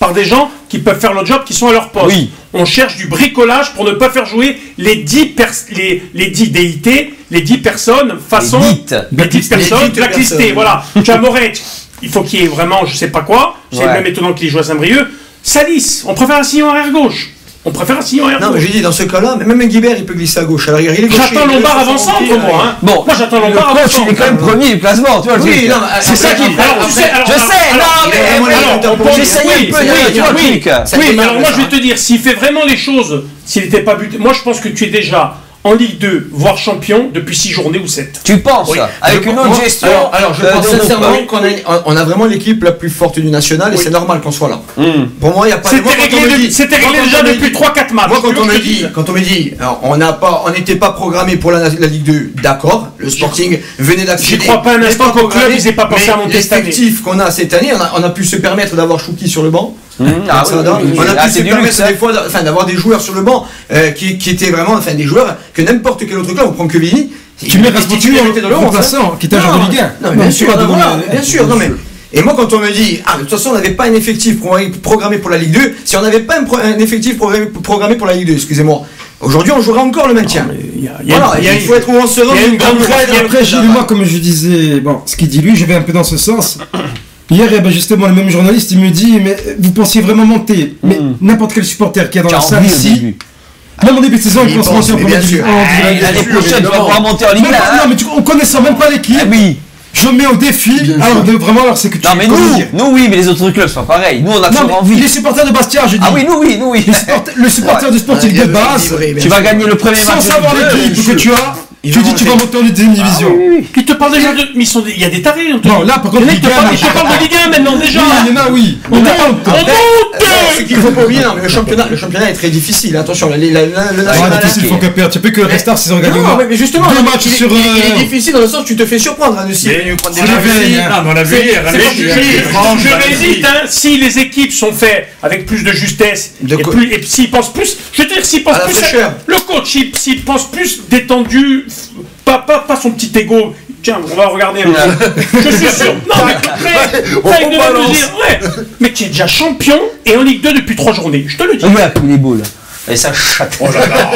[SPEAKER 4] par des gens qui peuvent faire le job, qui sont à leur poste.
[SPEAKER 2] Oui.
[SPEAKER 4] On cherche du bricolage pour ne pas faire jouer les dix, pers les, les dix déités, les dix personnes façon...
[SPEAKER 2] Les dites.
[SPEAKER 4] Les dix personnes
[SPEAKER 6] Les dites
[SPEAKER 4] blacklistées,
[SPEAKER 6] personnes.
[SPEAKER 4] voilà. Tu as Moret, il faut qu'il y ait vraiment je sais pas quoi, c'est
[SPEAKER 2] Ouais.
[SPEAKER 4] même étonnant qu'il joue à Saint-Brieuc. Salis, on préfère un sillon arrière gauche. On préfère un sillon arrière
[SPEAKER 6] Non, mais
[SPEAKER 4] gauche.
[SPEAKER 6] j'ai dit, dans ce cas-là, même un Guibert, il peut glisser à gauche. Alors, il est gaucher,
[SPEAKER 4] J'attends
[SPEAKER 6] il est
[SPEAKER 4] Lombard
[SPEAKER 6] gaucher,
[SPEAKER 4] avant-centre,
[SPEAKER 6] il est-
[SPEAKER 4] moi. Hein.
[SPEAKER 2] Bon,
[SPEAKER 4] Moi, j'attends
[SPEAKER 2] le
[SPEAKER 4] Lombard
[SPEAKER 2] coach,
[SPEAKER 4] avant-centtre.
[SPEAKER 2] il est quand même premier du classement, tu vois le
[SPEAKER 6] Oui,
[SPEAKER 2] truc.
[SPEAKER 6] non,
[SPEAKER 4] C'est ça qui.
[SPEAKER 6] après-
[SPEAKER 4] Alors, tu
[SPEAKER 6] après-
[SPEAKER 4] sais, alors,
[SPEAKER 2] Je
[SPEAKER 4] alors,
[SPEAKER 2] sais,
[SPEAKER 4] alors,
[SPEAKER 2] non, mais
[SPEAKER 6] il est
[SPEAKER 2] voilà,
[SPEAKER 6] vraiment
[SPEAKER 2] on peut-
[SPEAKER 6] oui,
[SPEAKER 2] j'essayais
[SPEAKER 4] oui,
[SPEAKER 2] un peu
[SPEAKER 4] oui,
[SPEAKER 2] de tu vois le
[SPEAKER 4] oui.
[SPEAKER 2] truc.
[SPEAKER 6] Ça
[SPEAKER 4] Oui,
[SPEAKER 6] démarre,
[SPEAKER 4] mais alors moi
[SPEAKER 6] ça.
[SPEAKER 4] je vais te dire, s'il fait vraiment les choses, s'il n'était pas buté, moi je pense que tu es déjà en Ligue deux, voire champion, depuis six journées ou sept.
[SPEAKER 2] Tu penses,
[SPEAKER 6] Oui.
[SPEAKER 2] avec
[SPEAKER 6] Je
[SPEAKER 2] une
[SPEAKER 6] pense-
[SPEAKER 2] autre
[SPEAKER 6] moi-
[SPEAKER 2] gestion.
[SPEAKER 6] Alors, alors, je
[SPEAKER 2] euh,
[SPEAKER 6] pense
[SPEAKER 2] de groupe,
[SPEAKER 6] sincèrement
[SPEAKER 2] oui.
[SPEAKER 6] qu'on a, on a vraiment l'équipe la plus forte du national et c'est normal qu'on soit là.
[SPEAKER 2] Hum.
[SPEAKER 6] Pour moi, il n'y a pas
[SPEAKER 4] C'était
[SPEAKER 6] moi, quand on
[SPEAKER 4] réglé,
[SPEAKER 6] me
[SPEAKER 4] de-
[SPEAKER 6] dit-
[SPEAKER 4] c'était
[SPEAKER 6] moi,
[SPEAKER 4] réglé
[SPEAKER 6] quand
[SPEAKER 4] déjà
[SPEAKER 6] on me
[SPEAKER 4] depuis
[SPEAKER 6] dit-
[SPEAKER 4] trois quatre matchs.
[SPEAKER 6] Moi,
[SPEAKER 4] Tu
[SPEAKER 6] quand
[SPEAKER 4] veux
[SPEAKER 6] on
[SPEAKER 4] que
[SPEAKER 6] me
[SPEAKER 4] je te
[SPEAKER 6] dit,
[SPEAKER 4] dise
[SPEAKER 6] quand on me dit, alors, on n'a pas, on n'était pas programmé pour la, la Ligue deux, d'accord. Le Sporting venait d'accéder.
[SPEAKER 4] J'y crois pas un
[SPEAKER 6] mais
[SPEAKER 4] instant qu'au club,
[SPEAKER 6] programmé,
[SPEAKER 4] ils aient pas pensé
[SPEAKER 6] mais
[SPEAKER 4] à monter cette année.
[SPEAKER 6] l'effectif qu'on a cette année, on a, on a pu se permettre d'avoir Chouki sur le banc.
[SPEAKER 2] Hum, ah
[SPEAKER 6] Ça
[SPEAKER 2] oui,
[SPEAKER 6] donne.
[SPEAKER 2] oui, oui.
[SPEAKER 6] On a
[SPEAKER 2] Ah,
[SPEAKER 6] pu
[SPEAKER 2] c'est
[SPEAKER 6] se
[SPEAKER 2] du
[SPEAKER 6] permettre
[SPEAKER 2] luxe, hein.
[SPEAKER 6] des fois d'a- enfin, d'avoir des joueurs sur le banc euh, qui, qui étaient vraiment enfin, des joueurs que n'importe quel autre club, on prend que Vini.
[SPEAKER 7] Tu mets Rasputin en remplaçant, qui est un joueur de Ligue un.
[SPEAKER 6] Non, mais
[SPEAKER 7] Non,
[SPEAKER 6] bien
[SPEAKER 7] tu
[SPEAKER 6] sûr,
[SPEAKER 7] vas
[SPEAKER 6] non,
[SPEAKER 7] donner-
[SPEAKER 6] voilà, bien sûr, non mais. Et moi, quand on me dit, ah, de toute façon, on n'avait pas un effectif pro- programmé pour la Ligue deux, si on n'avait pas un, pro- un effectif programmé, programmé pour la Ligue deux, excusez-moi, aujourd'hui, on jouerait encore le maintien.
[SPEAKER 4] Il y a- il y a-
[SPEAKER 6] Voilà,
[SPEAKER 4] il y a-
[SPEAKER 6] il faut être où on se rend.
[SPEAKER 4] il y a une grande-
[SPEAKER 6] Après,
[SPEAKER 4] il y a-
[SPEAKER 7] Après, Gilles, moi, comme je disais, bon, ce qu'il dit lui, je vais un peu dans ce sens. Hier, il y avait justement le même journaliste, il me dit, mais vous pensiez vraiment monter. Mais
[SPEAKER 2] Mm.
[SPEAKER 7] n'importe quel supporter qui est dans
[SPEAKER 2] Tu as
[SPEAKER 7] la salle
[SPEAKER 2] envie au
[SPEAKER 7] ici,
[SPEAKER 2] début.
[SPEAKER 7] même en début de saison, il
[SPEAKER 6] Il
[SPEAKER 7] pense
[SPEAKER 6] pense,
[SPEAKER 7] monter en
[SPEAKER 6] mais
[SPEAKER 7] première
[SPEAKER 6] bien
[SPEAKER 7] division.
[SPEAKER 6] sûr.
[SPEAKER 7] en
[SPEAKER 2] Ah,
[SPEAKER 7] division.
[SPEAKER 2] l'année prochaine, tu vas pouvoir monter en Ligue
[SPEAKER 7] Même pas-
[SPEAKER 2] un.
[SPEAKER 7] Non, mais tu, on connaissant même pas l'équipe,
[SPEAKER 2] Ah oui.
[SPEAKER 7] je mets au défi. Alors, de, vraiment, alors c'est que tu.
[SPEAKER 2] Non, mais
[SPEAKER 7] comment
[SPEAKER 2] nous,
[SPEAKER 7] dire
[SPEAKER 2] nous oui, mais les autres clubs, c'est pas pareil. Nous, on a
[SPEAKER 7] Non,
[SPEAKER 2] toujours
[SPEAKER 7] mais
[SPEAKER 2] envie.
[SPEAKER 7] les supporters de Bastia, je dis.
[SPEAKER 2] Ah oui, nous oui, nous oui.
[SPEAKER 7] Les supporters- le supporter du Sporting
[SPEAKER 6] Ouais,
[SPEAKER 7] de
[SPEAKER 6] il veut
[SPEAKER 7] base,
[SPEAKER 6] vibrer, bien
[SPEAKER 2] Tu vas
[SPEAKER 6] sûr.
[SPEAKER 2] gagner le premier match.
[SPEAKER 7] sans
[SPEAKER 2] de
[SPEAKER 7] savoir
[SPEAKER 2] Ligue deux.
[SPEAKER 7] l'équipe que tu as,
[SPEAKER 6] Il
[SPEAKER 7] tu
[SPEAKER 6] va
[SPEAKER 7] dis tu vas
[SPEAKER 6] monter.
[SPEAKER 7] monter en deuxième division.
[SPEAKER 4] Qui te parle déjà de. Mais ils sont des- il y a des tarés. on te-
[SPEAKER 7] Non, là, par contre,
[SPEAKER 4] Il y en a qui
[SPEAKER 7] Ligue
[SPEAKER 4] te parlent-
[SPEAKER 7] un,
[SPEAKER 4] ils te parlent de Ligue un maintenant déjà.
[SPEAKER 7] Oui, il y en a, oui. On monte.
[SPEAKER 4] On
[SPEAKER 6] Alors,
[SPEAKER 4] monte.
[SPEAKER 6] ce qu'il faut pas oublier, non, mais le championnat, le championnat est très difficile. Attention, la- la- la- le
[SPEAKER 7] Ouais,
[SPEAKER 6] national.
[SPEAKER 7] difficile, il faut que perdre. Tu peux que rester si on gagne.
[SPEAKER 6] Non, mais mais justement,
[SPEAKER 7] deux
[SPEAKER 6] il-
[SPEAKER 7] matchs
[SPEAKER 6] il,
[SPEAKER 7] sur.
[SPEAKER 6] il- il
[SPEAKER 7] euh,
[SPEAKER 6] est difficile dans le sens où tu te fais surprendre à Annecy.
[SPEAKER 8] Mais-
[SPEAKER 6] Il prend des
[SPEAKER 7] c'est
[SPEAKER 6] gens
[SPEAKER 7] la veille,
[SPEAKER 6] ici.
[SPEAKER 7] hein.
[SPEAKER 8] Ah, mais on l'a vu
[SPEAKER 6] C'est-
[SPEAKER 8] hier.
[SPEAKER 6] c'est
[SPEAKER 8] allez,
[SPEAKER 6] pas
[SPEAKER 8] je-
[SPEAKER 6] du-
[SPEAKER 8] je-
[SPEAKER 4] Je
[SPEAKER 8] je-
[SPEAKER 4] m'hésite, hein, si les équipes sont faites avec plus de justesse
[SPEAKER 6] De
[SPEAKER 4] et,
[SPEAKER 6] co-
[SPEAKER 4] plus, et s'ils pensent plus, je veux dire, s'ils pensent
[SPEAKER 6] À la
[SPEAKER 4] plus,
[SPEAKER 6] fraîcheur.
[SPEAKER 4] le coach, il- s'il pense plus détendu, pas, pas, pas son petit ego. Tiens, on va regarder un peu. Je suis sûr. Non, mais après, ça, il devrait nous dire, ouais, mais tu es déjà champion et en Ligue deux depuis trois journées. Je te le dis.
[SPEAKER 2] Regarde comme il est beau là. Et ça chatte.
[SPEAKER 8] Oh là là.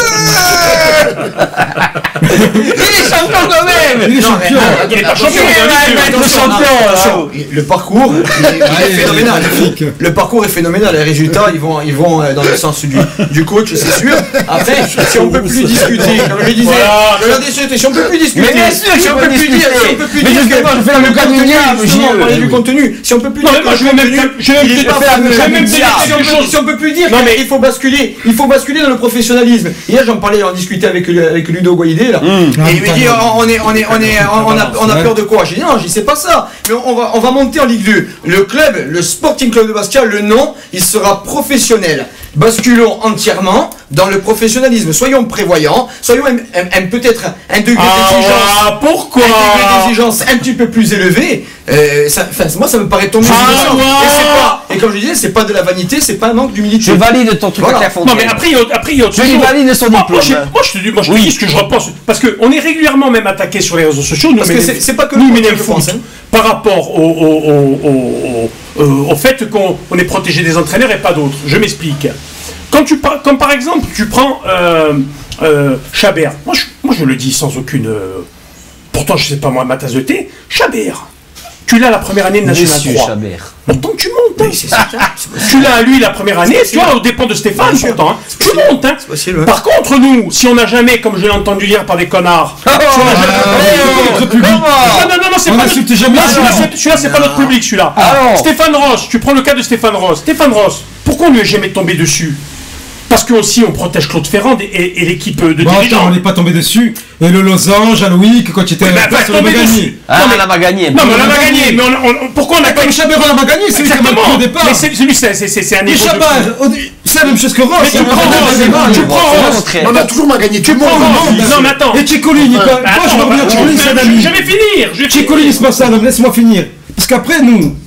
[SPEAKER 2] Il est champion quand même.
[SPEAKER 7] Il est
[SPEAKER 6] Non,
[SPEAKER 7] champion.
[SPEAKER 6] mais-
[SPEAKER 4] Il est pas
[SPEAKER 6] attention,
[SPEAKER 4] champion, il va
[SPEAKER 2] être le
[SPEAKER 6] attention,
[SPEAKER 2] champion, là.
[SPEAKER 6] attention. Le parcours, il est, il est
[SPEAKER 7] Allez,
[SPEAKER 6] phénoménal.
[SPEAKER 7] magnifique.
[SPEAKER 6] Le parcours est phénoménal. Les résultats, ils vont, ils vont euh, dans le sens du, du coach, c'est sûr. Après, si on peut plus discuter, comme je disais,
[SPEAKER 4] Voilà.
[SPEAKER 6] regardez, si on peut plus discuter,
[SPEAKER 2] Mais bien sûr
[SPEAKER 6] si
[SPEAKER 2] qu'on
[SPEAKER 6] on
[SPEAKER 2] peut
[SPEAKER 6] peut plus dire,
[SPEAKER 2] discuter.
[SPEAKER 6] si on peut plus
[SPEAKER 2] Mais
[SPEAKER 6] dire
[SPEAKER 2] justement,
[SPEAKER 6] que
[SPEAKER 2] je fais
[SPEAKER 6] le
[SPEAKER 2] l'avocat du
[SPEAKER 6] contenu,
[SPEAKER 2] diable,
[SPEAKER 6] justement,
[SPEAKER 2] Gilles.
[SPEAKER 6] on parlait du contenu. Si on peut plus
[SPEAKER 4] Non,
[SPEAKER 6] dire
[SPEAKER 4] mais moi,
[SPEAKER 6] que
[SPEAKER 4] je
[SPEAKER 6] le
[SPEAKER 4] vais même
[SPEAKER 6] contenu,
[SPEAKER 4] te- je vais même
[SPEAKER 6] il est
[SPEAKER 4] te
[SPEAKER 6] pas
[SPEAKER 4] faire
[SPEAKER 6] fameux.
[SPEAKER 4] le- je vais même te
[SPEAKER 6] Si
[SPEAKER 4] dire
[SPEAKER 6] on
[SPEAKER 4] quelque
[SPEAKER 6] peut-
[SPEAKER 4] chose.
[SPEAKER 6] Si on peut plus dire,
[SPEAKER 4] Non, mais-
[SPEAKER 6] il faut basculer, il faut basculer dans le professionnalisme. Hier, j'en parlais, on discutait avec avec Ludo Guaidé là,
[SPEAKER 7] Ah,
[SPEAKER 6] et il me dit,
[SPEAKER 7] putain.
[SPEAKER 6] on est, on est, on est, on a, on a
[SPEAKER 7] Ouais.
[SPEAKER 6] peur de quoi? J'ai dit non, je dis c'est pas ça. Mais on va, on va monter en Ligue deux. Le club, le Sporting Club de Bastia, le nom, il sera professionnel. Basculons entièrement dans le professionnalisme. Soyons prévoyants, soyons un, un- un- peut-être un degré d'exigence.
[SPEAKER 4] Ah, pourquoi
[SPEAKER 6] Un degré d'exigence un petit peu plus élevé. Euh, ça, enfin, moi, ça me paraît tomber.
[SPEAKER 4] Ah,
[SPEAKER 6] sous le sens.
[SPEAKER 4] ouais.
[SPEAKER 6] Et c'est pas. Et comme je disais, c'est pas de la vanité, c'est pas un manque d'humilité.
[SPEAKER 2] Je valide ton truc
[SPEAKER 6] Voilà.
[SPEAKER 2] à Clairefontaine.
[SPEAKER 4] Non, mais après, il y a autre- après, il y a autre
[SPEAKER 2] Je
[SPEAKER 4] chose.
[SPEAKER 2] valide son
[SPEAKER 4] Moi,
[SPEAKER 2] diplôme.
[SPEAKER 4] moi, je, moi, je te dis, moi, je te dis ce que je repense. Parce qu'on est régulièrement même attaqué sur les réseaux sociaux. Nous,
[SPEAKER 6] Parce que
[SPEAKER 4] mais-
[SPEAKER 6] c'est- c'est pas que
[SPEAKER 4] nous,
[SPEAKER 6] le
[SPEAKER 4] mais
[SPEAKER 6] foot,
[SPEAKER 4] le
[SPEAKER 6] je
[SPEAKER 4] foot,
[SPEAKER 6] pense, hein.
[SPEAKER 4] par rapport au, au, au, au, au- euh, au fait qu'on on est protégé des entraîneurs et pas d'autres. Je m'explique. Quand tu par- comme par exemple, tu prends euh, euh, Chabert. Moi je, moi, je le dis sans aucune. euh, pourtant, je sais pas moi, ma tasse de thé. Chabert. Tu l'as la première année de National
[SPEAKER 2] Monsieur
[SPEAKER 4] trois.
[SPEAKER 2] Chabert.
[SPEAKER 4] Pourtant, tu montes. hein.
[SPEAKER 6] Oui, c'est ça. C'est possible.
[SPEAKER 4] Tu l'as lui la première année, tu vois, au dépend de Stéphane,
[SPEAKER 6] Bien sûr.
[SPEAKER 4] pourtant. hein.
[SPEAKER 6] C'est
[SPEAKER 4] Tu
[SPEAKER 6] possible.
[SPEAKER 4] montes. Hein.
[SPEAKER 6] C'est possible, ouais.
[SPEAKER 4] Par contre, nous, si on n'a jamais, comme je l'ai entendu dire par des connards, si on n'a jamais-
[SPEAKER 7] Ah, notre public.
[SPEAKER 4] non, non, non, non, c'est
[SPEAKER 7] On
[SPEAKER 4] pas
[SPEAKER 7] n'insulte
[SPEAKER 4] notre-
[SPEAKER 7] jamais
[SPEAKER 4] Non,
[SPEAKER 7] les
[SPEAKER 4] celui-là,
[SPEAKER 7] gens.
[SPEAKER 4] c'est- celui-là, c'est pas notre public, celui-là.
[SPEAKER 2] Ah non.
[SPEAKER 4] Stéphane Ross, tu prends le cas de Stéphane Ross. Stéphane Ross, pourquoi on lui est jamais tombé dessus? Parce que aussi on protège Claude Ferrand et, et- et l'équipe de
[SPEAKER 7] Bon, attends,
[SPEAKER 4] dirigeants.
[SPEAKER 7] on n'est pas tombé dessus. Et le Losange, à Louis, quand tu étais à
[SPEAKER 4] Mais
[SPEAKER 7] la
[SPEAKER 4] bah,
[SPEAKER 7] place, on
[SPEAKER 4] tombé
[SPEAKER 7] avait
[SPEAKER 4] dessus.
[SPEAKER 7] gagné.
[SPEAKER 2] Ah,
[SPEAKER 4] Non, mais-
[SPEAKER 2] on a pas gagné.
[SPEAKER 4] Non, mais on
[SPEAKER 7] on
[SPEAKER 4] a
[SPEAKER 7] a
[SPEAKER 4] pas gagné.
[SPEAKER 7] gagné.
[SPEAKER 4] Mais on, on- pourquoi on a
[SPEAKER 7] Comme
[SPEAKER 4] gagné?
[SPEAKER 7] Chabert, on n'a pas gagné, c'est lui qui a marqué
[SPEAKER 4] Exactement.
[SPEAKER 7] au départ.
[SPEAKER 4] Mais c'est celui, c'est c'est- c'est un
[SPEAKER 7] Mais
[SPEAKER 4] niveau de
[SPEAKER 7] Chabert,
[SPEAKER 4] fou.
[SPEAKER 7] au dé- c'est la même chose que Ross.
[SPEAKER 4] Mais tu
[SPEAKER 7] on
[SPEAKER 4] prends
[SPEAKER 7] a
[SPEAKER 4] Ross,
[SPEAKER 7] gagné,
[SPEAKER 4] tu
[SPEAKER 7] bon,
[SPEAKER 4] prends
[SPEAKER 7] bon,
[SPEAKER 4] Ross.
[SPEAKER 2] Très.
[SPEAKER 5] On a toujours pas gagné tout le monde.
[SPEAKER 4] prends Ross.
[SPEAKER 5] monde.
[SPEAKER 4] Non, mais attends.
[SPEAKER 7] Et Ciccolini, moi
[SPEAKER 4] Attends,
[SPEAKER 7] je vais
[SPEAKER 4] on va-
[SPEAKER 7] revenir à Ciccolini, c'est un
[SPEAKER 4] je-
[SPEAKER 7] ami.
[SPEAKER 4] Je vais finir. Je vais
[SPEAKER 7] Ciccolini, c'est pas ça, non, laisse-moi finir. Parce qu'après, nous,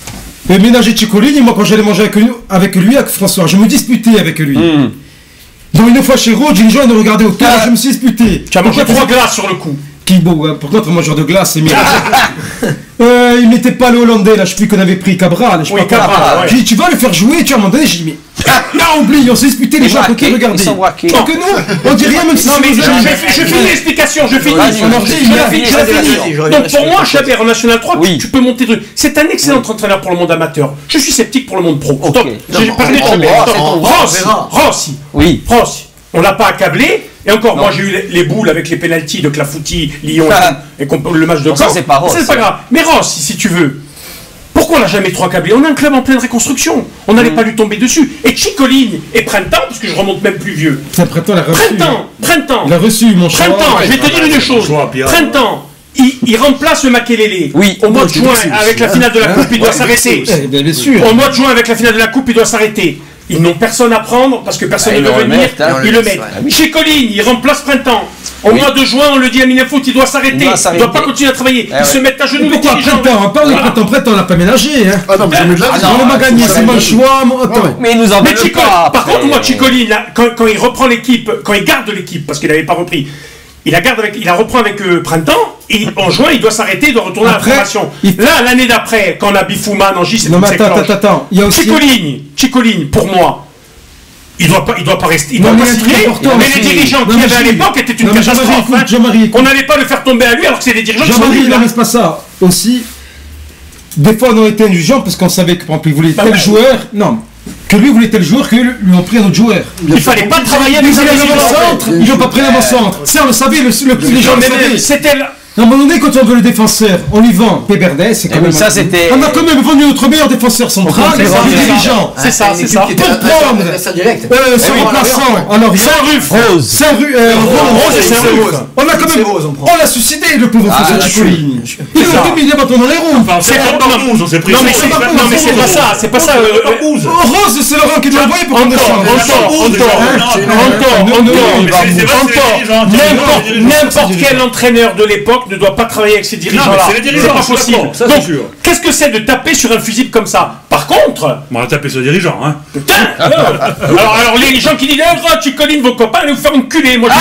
[SPEAKER 7] le ménager Ciccolini, moi quand j'allais manger avec lui, avec lui, avec François, je me disputais avec lui.
[SPEAKER 4] Hmm.
[SPEAKER 2] Mmh.
[SPEAKER 7] Donc une fois chez Rhodes, les gens ils nous regardaient autour,
[SPEAKER 2] Ah.
[SPEAKER 7] je me suis disputé.
[SPEAKER 4] Tu as mangé
[SPEAKER 7] Pourquoi
[SPEAKER 4] trois
[SPEAKER 7] tu-
[SPEAKER 4] glaces sur le coup.
[SPEAKER 7] qui, bon, euh, par contre, moi, joueur de glace, c'est Mira. euh, il n'était pas le Hollandais, là, je sais plus qu'on avait pris Cabral. Je sais
[SPEAKER 4] Oui,
[SPEAKER 7] pas quoi.
[SPEAKER 4] Cabral, ouais.
[SPEAKER 7] J'ai dit, tu vas le faire jouer, tu vois, à un moment donné, j'ai dit, mais. Ah, oublie, on s'est disputé, les gens, ok, regardez.
[SPEAKER 2] Ils sont braqués.
[SPEAKER 7] Donc, que nous, on dit rien, même si
[SPEAKER 4] Non, mais je,
[SPEAKER 7] c'est nos
[SPEAKER 4] je,
[SPEAKER 7] amis.
[SPEAKER 4] je finis l'explication, je finis.
[SPEAKER 2] Vas-y,
[SPEAKER 4] Je
[SPEAKER 2] vas-y,
[SPEAKER 4] finis,
[SPEAKER 2] vas-y,
[SPEAKER 4] je finis, je
[SPEAKER 2] vas-y,
[SPEAKER 4] finis.
[SPEAKER 2] vas-y,
[SPEAKER 6] vas-y.
[SPEAKER 4] Donc pour moi, Chabert en National trois,
[SPEAKER 2] Oui.
[SPEAKER 4] tu peux monter de. C'est un excellent entraîneur pour le monde amateur. Je suis sceptique pour le monde pro.
[SPEAKER 2] Ok.
[SPEAKER 4] Stop. J'ai
[SPEAKER 6] Non,
[SPEAKER 4] parlé de
[SPEAKER 6] on- on
[SPEAKER 4] Chabert.
[SPEAKER 6] verra,
[SPEAKER 4] Stop.
[SPEAKER 6] on verra, on
[SPEAKER 4] Rossi,
[SPEAKER 6] verra.
[SPEAKER 4] Rossi,
[SPEAKER 2] Oui.
[SPEAKER 4] Rossi. On l'a pas accablé. Et encore, moi j'ai eu les, les boules avec les pénaltys de Clafouti, Lyon et,
[SPEAKER 2] Ah.
[SPEAKER 4] et qu'on- le match de
[SPEAKER 2] Bon, ça,
[SPEAKER 4] Caen.
[SPEAKER 2] c'est pas Rossi.
[SPEAKER 4] C'est pas grave. Mais Rossi, si tu veux. Pourquoi on l'a jamais trop accablé? On a un club en pleine reconstruction. On n'allait pas lui tomber dessus. Et Chicoline et Printemps, parce que je remonte même plus vieux.
[SPEAKER 7] C'est Printemps, il a reçu.
[SPEAKER 4] Printemps, Printemps.
[SPEAKER 7] Il a reçu mon choix.
[SPEAKER 4] Printemps, je vais te dire une chose.
[SPEAKER 8] choix, Pierre.
[SPEAKER 4] Printemps, il, il remplace Makelele.
[SPEAKER 2] Oui.
[SPEAKER 4] Au mois de
[SPEAKER 5] Ouais, c'est
[SPEAKER 4] juin,
[SPEAKER 5] vexé aussi,
[SPEAKER 4] avec la
[SPEAKER 5] hein.
[SPEAKER 4] finale de la
[SPEAKER 5] Hein
[SPEAKER 4] Coupe, il doit
[SPEAKER 5] Ouais,
[SPEAKER 4] s'arrêter.
[SPEAKER 5] vexé
[SPEAKER 7] Eh bien, bien sûr.
[SPEAKER 4] Au mois de juin, avec la finale de la Coupe, il doit s'arrêter. Ils n'ont personne à prendre parce que personne
[SPEAKER 2] Ah,
[SPEAKER 4] ne
[SPEAKER 2] ils
[SPEAKER 4] veut
[SPEAKER 2] le
[SPEAKER 4] venir.
[SPEAKER 2] remettent, hein.
[SPEAKER 4] Ils le
[SPEAKER 6] Ils le
[SPEAKER 4] mettent.
[SPEAKER 6] laissent, ouais.
[SPEAKER 4] Chez Colline, il remplace Printemps. Au
[SPEAKER 2] Oui.
[SPEAKER 4] mois de juin, on le dit à Minefoot, il doit s'arrêter.
[SPEAKER 2] Il doit
[SPEAKER 4] Il ne
[SPEAKER 2] s'arrêter.
[SPEAKER 4] doit pas continuer à travailler.
[SPEAKER 2] Eh
[SPEAKER 4] Ils se
[SPEAKER 2] ouais.
[SPEAKER 4] mettent à genoux les
[SPEAKER 7] Pourquoi
[SPEAKER 4] dirigeants.
[SPEAKER 7] Printemps? On parle de
[SPEAKER 4] Voilà.
[SPEAKER 7] Printemps, Printemps, on l'a pas ménagé, hein.
[SPEAKER 5] Ah non, mais jamais de la
[SPEAKER 2] Ah
[SPEAKER 5] vie.
[SPEAKER 2] non,
[SPEAKER 7] On l'a pas gagné,
[SPEAKER 5] ça
[SPEAKER 7] c'est
[SPEAKER 5] va
[SPEAKER 7] mon
[SPEAKER 5] être-
[SPEAKER 7] choix. mon- Attends.
[SPEAKER 2] Mais ils nous en
[SPEAKER 4] Mais
[SPEAKER 2] veulent
[SPEAKER 4] Chico,
[SPEAKER 2] pas.
[SPEAKER 4] par
[SPEAKER 2] après.
[SPEAKER 4] contre, moi, Chicolini, là, quand, quand il reprend l'équipe, quand il garde l'équipe, parce qu'il n'avait pas repris, il la garde avec, il la reprend avec euh, Printemps, et en juin, il doit s'arrêter, il doit retourner
[SPEAKER 7] Après,
[SPEAKER 4] à la formation.
[SPEAKER 7] il-
[SPEAKER 4] Là, l'année d'après, quand on a Bifouman en J, c'est
[SPEAKER 7] Non,
[SPEAKER 4] une
[SPEAKER 7] mais attends,
[SPEAKER 4] cloche.
[SPEAKER 7] attends, attends. Il y a aussi.
[SPEAKER 4] Chicolini, Chicolini, pour moi, il doit pas, il doit pas rester, il
[SPEAKER 7] Non,
[SPEAKER 4] doit
[SPEAKER 7] mais
[SPEAKER 4] pas
[SPEAKER 7] il y a un truc
[SPEAKER 4] signer.
[SPEAKER 7] important
[SPEAKER 4] Mais
[SPEAKER 7] aussi.
[SPEAKER 4] les dirigeants
[SPEAKER 7] Non,
[SPEAKER 4] qu'il y
[SPEAKER 7] mais
[SPEAKER 4] avait à
[SPEAKER 7] Gilles.
[SPEAKER 4] l'époque étaient une
[SPEAKER 7] Non, mais Jean-Marie,
[SPEAKER 4] catastrophe.
[SPEAKER 7] écoute,
[SPEAKER 4] hein.
[SPEAKER 7] Jean-Marie,
[SPEAKER 4] On n'allait pas le faire tomber à lui, alors que c'est des dirigeants qui sont
[SPEAKER 7] Jean-Marie,
[SPEAKER 4] nuls,
[SPEAKER 7] ne
[SPEAKER 4] hein.
[SPEAKER 7] reste pas ça. Aussi, des fois, on a été indulgents parce qu'on savait que, par exemple, il voulait
[SPEAKER 4] Bah
[SPEAKER 7] tel
[SPEAKER 4] ouais.
[SPEAKER 7] joueur. Non. Que lui voulait tel joueur, que lui ont pris un autre joueur.
[SPEAKER 4] Il fallait pas travailler avec
[SPEAKER 7] Ils
[SPEAKER 4] ces
[SPEAKER 7] allaient
[SPEAKER 4] dirigeants.
[SPEAKER 7] l'avant-centre, ils n'ont pas pris l'avant-centre. Ça, on le savait, le, le, les gens le
[SPEAKER 4] Mais même,
[SPEAKER 7] savaient.
[SPEAKER 4] C'était là.
[SPEAKER 7] À un moment donné, quand on veut le défenseur, on lui vend Péberdet, c'est quand
[SPEAKER 2] Eh oui,
[SPEAKER 7] même.
[SPEAKER 2] ça, c'était-
[SPEAKER 7] On a quand même vendu notre meilleur défenseur central,
[SPEAKER 4] C'est ça,
[SPEAKER 7] les
[SPEAKER 4] c'est ça.
[SPEAKER 7] dirigeants.
[SPEAKER 4] C'est ça, c'est ça.
[SPEAKER 7] Pour prendre
[SPEAKER 6] Ça direct.
[SPEAKER 7] euh, son
[SPEAKER 6] oui,
[SPEAKER 7] remplaçant en Orient.
[SPEAKER 4] Saint-Ruf.
[SPEAKER 2] Rose.
[SPEAKER 7] Saint-Rue. euh,
[SPEAKER 4] Rose et Saint-Ruf.
[SPEAKER 7] On a quand même.
[SPEAKER 6] C'est Rose, on prend.
[SPEAKER 7] On l'a suicidé, le pauvre
[SPEAKER 2] Ah,
[SPEAKER 7] François
[SPEAKER 2] là,
[SPEAKER 7] Chicolini.
[SPEAKER 6] je suis-
[SPEAKER 7] Il
[SPEAKER 4] ça.
[SPEAKER 7] a fait mille bâtons dans les roues.
[SPEAKER 8] C'est
[SPEAKER 4] pas-
[SPEAKER 8] pas Barbouze, on s'est pris.
[SPEAKER 4] Non, mais
[SPEAKER 8] ça.
[SPEAKER 4] c'est pas, non, mais c'est pas ça, c'est pas ça. euh, euh,
[SPEAKER 8] Barbouze.
[SPEAKER 7] Rose, c'est Laurent qui l'a envoyé pour qu'on
[SPEAKER 4] Encore,
[SPEAKER 7] descende.
[SPEAKER 4] encore,
[SPEAKER 8] Barbouze,
[SPEAKER 4] encore,
[SPEAKER 8] déjà.
[SPEAKER 4] encore,
[SPEAKER 8] Non,
[SPEAKER 4] encore,
[SPEAKER 7] non,
[SPEAKER 4] encore,
[SPEAKER 7] non,
[SPEAKER 8] mais c'est- c'est vrai, c'est les
[SPEAKER 4] encore.
[SPEAKER 8] dirigeants,
[SPEAKER 4] N'importe-
[SPEAKER 8] c'est les dirigeants.
[SPEAKER 4] N'importe quel entraîneur de l'époque ne doit pas travailler avec ces dirigeants-là.
[SPEAKER 8] mais c'est les dirigeants,
[SPEAKER 4] pas
[SPEAKER 8] je suis
[SPEAKER 4] possible.
[SPEAKER 8] d'accord, ça, c'est
[SPEAKER 4] Donc,
[SPEAKER 8] sûr.
[SPEAKER 4] qu'est-ce que c'est de taper sur un fusible comme ça? Par contre,
[SPEAKER 8] On va taper sur les dirigeants, hein.
[SPEAKER 4] putain, euh, alors, alors les gens qui disent, oh, Chicoline, vos copains, allez vous faire enculer. Moi, je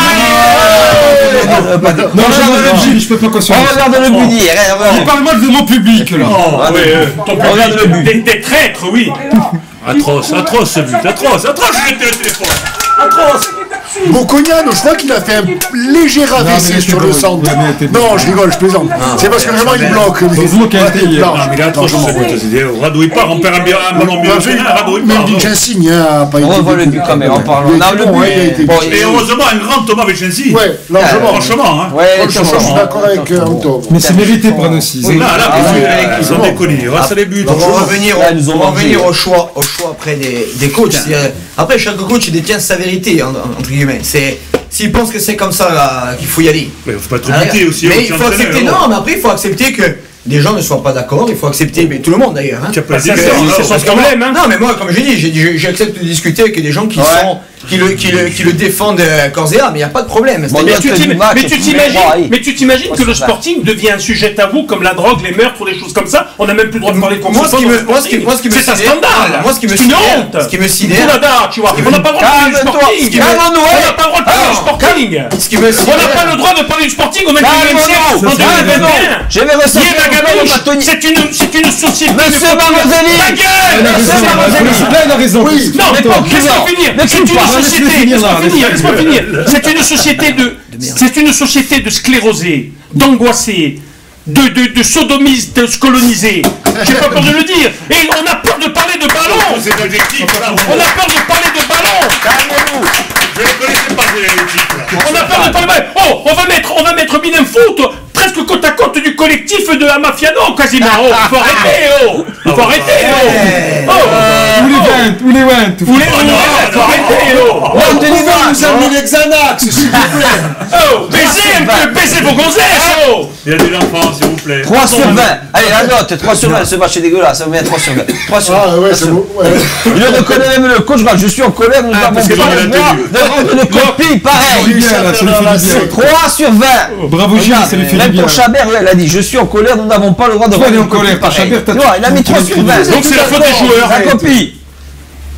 [SPEAKER 7] Non, je Gilles, je peux pas cautionner.
[SPEAKER 2] On regarde le but d'hier. hein,
[SPEAKER 7] Il parle mal de mon public, là.
[SPEAKER 4] Oh, ouais, euh, ton public,
[SPEAKER 2] Regarde le but.
[SPEAKER 4] Des, des traîtres, oui.
[SPEAKER 8] Atroce, atroce ce but, atroce, atroce, j'ai été au téléphone. Atroce.
[SPEAKER 5] Bocognano, je crois qu'il a fait un léger A V C
[SPEAKER 7] mais
[SPEAKER 5] sur
[SPEAKER 7] t'es
[SPEAKER 5] le
[SPEAKER 7] bon,
[SPEAKER 5] centre.
[SPEAKER 7] mais t'es bon.
[SPEAKER 5] Non, je rigole, je plaisante. C'est parce que vraiment il bloque.
[SPEAKER 7] Heureusement qu'il a été hier.
[SPEAKER 5] Non,
[SPEAKER 8] Non, mais il est atroce ce but, c'est-à-dire, radouille pas, on perd un, bi- un ballon bien fait, radouille pas.
[SPEAKER 5] Même
[SPEAKER 8] non.
[SPEAKER 5] Vincenzi n'a pas été.
[SPEAKER 2] On revoit le but quand même en parlant.
[SPEAKER 5] Il
[SPEAKER 2] Non,
[SPEAKER 5] a été
[SPEAKER 2] le
[SPEAKER 5] bon,
[SPEAKER 2] but.
[SPEAKER 5] ouais, il a été
[SPEAKER 2] Bon,
[SPEAKER 5] bon.
[SPEAKER 8] Et heureusement, un grand Thomas Vincenzi.
[SPEAKER 5] Ouais, largement.
[SPEAKER 8] Franchement, hein.
[SPEAKER 2] Ouais,
[SPEAKER 5] Franchement, je suis d'accord avec euh, Anto.
[SPEAKER 7] Mais c'est mérité pour nous aussi.
[SPEAKER 2] Oui.
[SPEAKER 8] Là, là,
[SPEAKER 2] Ah,
[SPEAKER 8] ils-
[SPEAKER 2] ouais,
[SPEAKER 8] ils ont déconné, il reste les buts.
[SPEAKER 6] On va revenir,
[SPEAKER 2] Là, ils nous ont
[SPEAKER 6] on va
[SPEAKER 2] mangé.
[SPEAKER 6] revenir au choix, au choix après des, des coachs. C'est, euh, Après, chaque coach il détient sa vérité, en- en- entre guillemets. C'est, s'il pense que c'est comme ça là, qu'il faut y aller.
[SPEAKER 8] Mais il faut pas être
[SPEAKER 6] Ah,
[SPEAKER 8] buté aussi.
[SPEAKER 6] mais
[SPEAKER 8] hein,
[SPEAKER 6] il
[SPEAKER 8] tu
[SPEAKER 6] faut
[SPEAKER 8] entraînes,
[SPEAKER 6] accepter,
[SPEAKER 8] alors.
[SPEAKER 6] non, mais après il faut accepter que les gens ne soient pas d'accord, il faut accepter, mais tout le monde d'ailleurs. Hein.
[SPEAKER 8] Tu as pas
[SPEAKER 4] Bah,
[SPEAKER 8] dit
[SPEAKER 4] c'est
[SPEAKER 8] que-
[SPEAKER 4] c'est
[SPEAKER 8] alors,
[SPEAKER 4] son
[SPEAKER 6] Parce que moi-
[SPEAKER 4] problème, hein.
[SPEAKER 6] Non, mais moi, comme j'ai dit, j'ai dit, j'accepte de discuter avec des gens qui
[SPEAKER 2] Ouais.
[SPEAKER 6] sont, qui le, qui le, qui le défendent euh, corps et âme, mais il n'y a pas de problème.
[SPEAKER 2] Bon,
[SPEAKER 6] C'est-à-dire
[SPEAKER 4] Mais tu
[SPEAKER 2] que
[SPEAKER 4] t'im-
[SPEAKER 2] du match,
[SPEAKER 4] mais tu
[SPEAKER 2] tu
[SPEAKER 4] t'imagines,
[SPEAKER 2] mets- ouais.
[SPEAKER 4] mais tu t'imagines
[SPEAKER 2] Ouais,
[SPEAKER 4] que le
[SPEAKER 2] c'est ça.
[SPEAKER 4] sporting devient un sujet tabou comme la drogue, les meurtres ou les choses comme ça. On n'a même plus le droit de parler de
[SPEAKER 6] Moi, ce qui
[SPEAKER 4] dans
[SPEAKER 6] me,
[SPEAKER 4] le
[SPEAKER 6] moi, ce qui,
[SPEAKER 4] sporting.
[SPEAKER 6] moi, ce qui me
[SPEAKER 4] c'est un
[SPEAKER 6] sidère-
[SPEAKER 4] scandale.
[SPEAKER 6] Moi, ce qui me
[SPEAKER 4] C'est une
[SPEAKER 6] sidère,
[SPEAKER 4] honte.
[SPEAKER 6] ce qui me sidère,
[SPEAKER 4] Oulada, tu vois, on n'a pas le droit de parler du
[SPEAKER 2] Calme-toi.
[SPEAKER 4] sporting.
[SPEAKER 2] Calme-nous,
[SPEAKER 4] On
[SPEAKER 2] ouais.
[SPEAKER 4] n'a pas le droit de parler du
[SPEAKER 6] Non.
[SPEAKER 4] sporting.
[SPEAKER 6] ce qui me
[SPEAKER 4] On n'a
[SPEAKER 6] sidère,
[SPEAKER 4] pas le droit de parler du sporting au vingt et unième siècle, en
[SPEAKER 2] Calme-nous.
[SPEAKER 4] deux mille vingt et un.
[SPEAKER 2] Je vais ressortir
[SPEAKER 4] Hier, la
[SPEAKER 2] le
[SPEAKER 4] Gabiche,
[SPEAKER 2] bâtonnier.
[SPEAKER 4] c'est une, c'est une société.
[SPEAKER 2] Monsieur
[SPEAKER 4] de-
[SPEAKER 2] Maroselli.
[SPEAKER 4] Ta gueule.
[SPEAKER 2] Monsieur
[SPEAKER 4] Monsieur
[SPEAKER 2] Maroselli.
[SPEAKER 4] Maroselli.
[SPEAKER 7] Là, il a raison.
[SPEAKER 5] Oui.
[SPEAKER 4] Non, mais
[SPEAKER 2] Attends,
[SPEAKER 4] bon, laisse-moi
[SPEAKER 2] non.
[SPEAKER 4] finir.
[SPEAKER 2] Ne
[SPEAKER 4] C'est
[SPEAKER 2] crie
[SPEAKER 4] une
[SPEAKER 2] pas.
[SPEAKER 4] société.
[SPEAKER 7] Laisse-le finir,
[SPEAKER 4] Laisse-moi
[SPEAKER 7] là,
[SPEAKER 4] finir.
[SPEAKER 7] laisse-le
[SPEAKER 4] Laisse-moi finir. C'est une société de. C'est une société de sclérosés, d'angoissés, de, de, de sodomistes colonisés. J'ai pas peur de le dire. Et on a peur de parler de ballon.
[SPEAKER 8] C'est l'objectif, là.
[SPEAKER 4] On a peur de parler de ballon.
[SPEAKER 2] Calmez-vous.
[SPEAKER 8] Je ne connaissais pas ces objectifs, là.
[SPEAKER 4] On a peur de parler de ballon. Oh, on va mettre, on va mettre Binem Foot presque côte à côte du collectif de Amafiano, quasiment. Oh, faut arrêter, oh. Faut arrêter, oh. Oh.
[SPEAKER 7] Ou les vingt, ou les vingt.
[SPEAKER 4] Vous les, faut arrêter, oh.
[SPEAKER 2] Non, tu n'y vas.
[SPEAKER 5] nous a mis les Xanax, s'il vous plaît.
[SPEAKER 4] Oh, baisez un peu, baisez vos gonzesses, oh.
[SPEAKER 8] Il y a des enfants, s'il vous plaît.
[SPEAKER 2] trois sur vingt. Allez, la note, trois sur vingt. Ce match est dégueulasse. On met trois sur vingt. trois sur vingt.
[SPEAKER 5] Ah ouais, c'est beau. Ouais.
[SPEAKER 2] Il reconnaît même le coach. Je suis en colère. Nous avons
[SPEAKER 8] parce que
[SPEAKER 2] besoin
[SPEAKER 8] dans la
[SPEAKER 2] de voir
[SPEAKER 8] tenue.
[SPEAKER 2] de rendre une copie pareille.
[SPEAKER 7] Bien, là, ça lui fait du bien.
[SPEAKER 2] trois sur vingt.
[SPEAKER 7] Bravo Gilles, ça lui fait du
[SPEAKER 2] Même
[SPEAKER 7] bien.
[SPEAKER 2] pour Chabert, il a dit je suis en colère, nous n'avons pas le droit de
[SPEAKER 7] Toi, il est
[SPEAKER 2] rendre
[SPEAKER 7] en
[SPEAKER 2] une copie
[SPEAKER 7] colère,
[SPEAKER 2] pareille.
[SPEAKER 7] Chabert, t'as-
[SPEAKER 2] Tu vois, il a mis trois sur vingt.
[SPEAKER 4] Donc c'est la faute des joueurs.
[SPEAKER 2] La copie.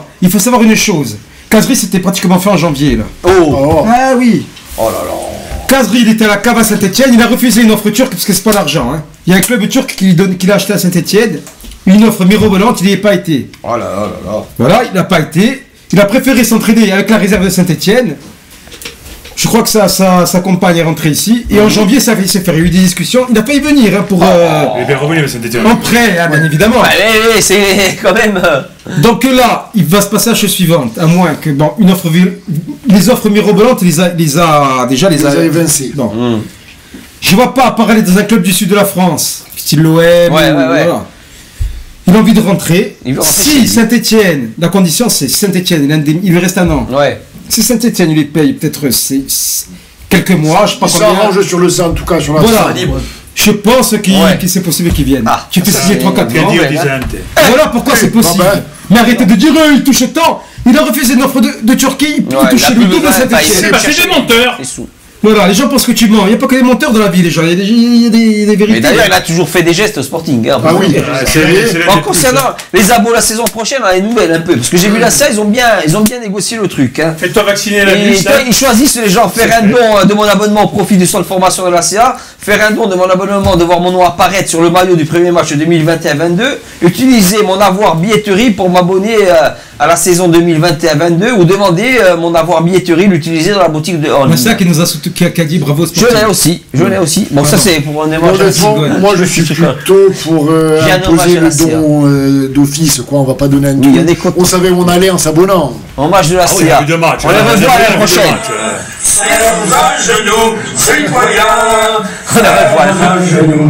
[SPEAKER 7] Alors, il faut savoir une chose. Kazri, c'était pratiquement fait en janvier, là.
[SPEAKER 2] Oh.
[SPEAKER 7] Ah oui.
[SPEAKER 2] Oh là là.
[SPEAKER 7] Kazri, il était à la cave à Saint-Etienne, il a refusé une offre turque parce que c'est pas l'argent. Hein. Il y a un club turc qui, donne, qui l'a acheté à Saint-Etienne, une offre mirobolante, il n'y est pas été.
[SPEAKER 2] Oh là là là là.
[SPEAKER 7] Voilà, il n'a pas été. Il a préféré s'entraîner avec la réserve de Saint-Etienne. Je crois que sa, sa, sa compagne est rentrée ici. Et en janvier, ça il s'est fait. Il y a eu des discussions. Il a failli venir hein, pour. Euh,
[SPEAKER 8] il est bien revenu, Saint-Etienne.
[SPEAKER 7] En prêt, hein, bien évidemment.
[SPEAKER 2] Allez, c'est quand même. Euh...
[SPEAKER 7] Donc là, il va se passer la chose suivante. À moins que, bon, une offre. Les offres mirobolantes, il les a, les a déjà les,
[SPEAKER 5] les
[SPEAKER 7] a
[SPEAKER 5] évincées.
[SPEAKER 7] Non. Mmh. Je vois pas apparaître dans un club du sud de la France, style l'O M.
[SPEAKER 2] Ouais, ouais, ouais.
[SPEAKER 7] Voilà. Il a envie de rentrer.
[SPEAKER 2] Il veut rentrer
[SPEAKER 7] si Saint-Etienne, la condition c'est Saint-Etienne, il, il lui reste un an.
[SPEAKER 2] Ouais.
[SPEAKER 7] Si Saint-Etienne il les paye peut-être quelques mois, je sais pas
[SPEAKER 5] il
[SPEAKER 7] combien.
[SPEAKER 5] Il s'arrange sur le sein en tout cas, sur la
[SPEAKER 7] voilà. Je pense qu'il
[SPEAKER 2] ouais.
[SPEAKER 7] qu c'est possible qu'il vienne.
[SPEAKER 2] Ah,
[SPEAKER 7] tu fais signer trois quatre ans.
[SPEAKER 8] Ouais,
[SPEAKER 7] voilà pourquoi c'est possible. Ben. Mais arrêtez de dire euh, il touche tant. Il a refusé une offre de, de Turquie, il
[SPEAKER 2] ouais,
[SPEAKER 7] touche lui double
[SPEAKER 4] Saint-Etienne. C'est des menteurs.
[SPEAKER 7] Voilà, les gens pensent que tu mens. Il n'y a pas que des menteurs dans la vie, les gens. Il y a des, il y a des, il y a des vérités.
[SPEAKER 2] Mais d'ailleurs, il a toujours fait des gestes au Sporting. Hein,
[SPEAKER 5] ah oui,
[SPEAKER 2] c'est vrai. En concernant les abos la saison prochaine, on a des nouvelles un peu. Parce que j'ai vu la S A, ils ont bien, ils ont bien négocié le truc. Hein.
[SPEAKER 4] Fais-toi vacciner la
[SPEAKER 2] buse. Ils choisissent les gens, faire un don de mon abonnement au profit du centre de formation de la C A, faire un don de mon abonnement, de voir mon nom apparaître sur le maillot du premier match deux mille vingt et un vingt-deux, utiliser mon avoir billetterie pour m'abonner à la saison deux mille vingt et un vingt-deux ou demander mon avoir billetterie, l'utiliser dans la boutique de Horn.
[SPEAKER 7] C'est ça qui nous a soutenu, qui a dit bravo.
[SPEAKER 2] Je l'ai aussi, je l'ai aussi. Bon, ah ça c'est pour un
[SPEAKER 5] moi, moi je suis plutôt pour euh, imposer le don euh, d'office, quoi. On va pas donner un don. Oui, on savait où on allait en s'abonnant.
[SPEAKER 2] En match de la C A.
[SPEAKER 8] Ah oui, il y a eu deux matchs.
[SPEAKER 2] On les revoit l'année prochaine.
[SPEAKER 10] C'est un genou, citoyen.
[SPEAKER 2] On les revoit l'année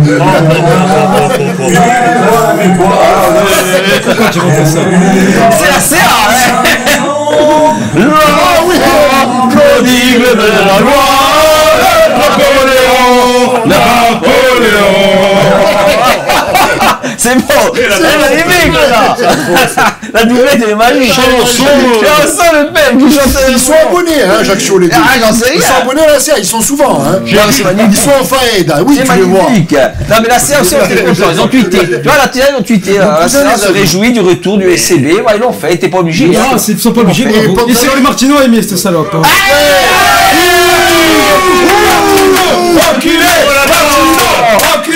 [SPEAKER 7] Pourquoi tu refais ça?
[SPEAKER 2] C'est la C A, hein. Ah oui, prodigue de la loi. Napoléon, Napoléon. C'est beau, c'est magnifique là. La doublette elle est magique.
[SPEAKER 5] Chanson.
[SPEAKER 2] Chanson le père qui chante.
[SPEAKER 5] Ils sont abonnés, hein, Jacques Chaud, les deux.
[SPEAKER 2] Ah, j'en sais rien.
[SPEAKER 5] Ils sont abonnés à la C A, ils sont souvent, hein.
[SPEAKER 2] C'est magnifique.
[SPEAKER 5] Ils sont en faïda, oui, tu les vois.
[SPEAKER 2] Non mais la C A aussi, on était contents. Ils ont tweeté. Tu vois, la T N, ils ont tweeté. La C A se réjouit du retour du S C B. Ils l'ont fait, t'es pas obligé.
[SPEAKER 7] Non, ils sont pas obligés. Et c'est le Martino a aimé cette salope.
[SPEAKER 5] Enculé! Enculé!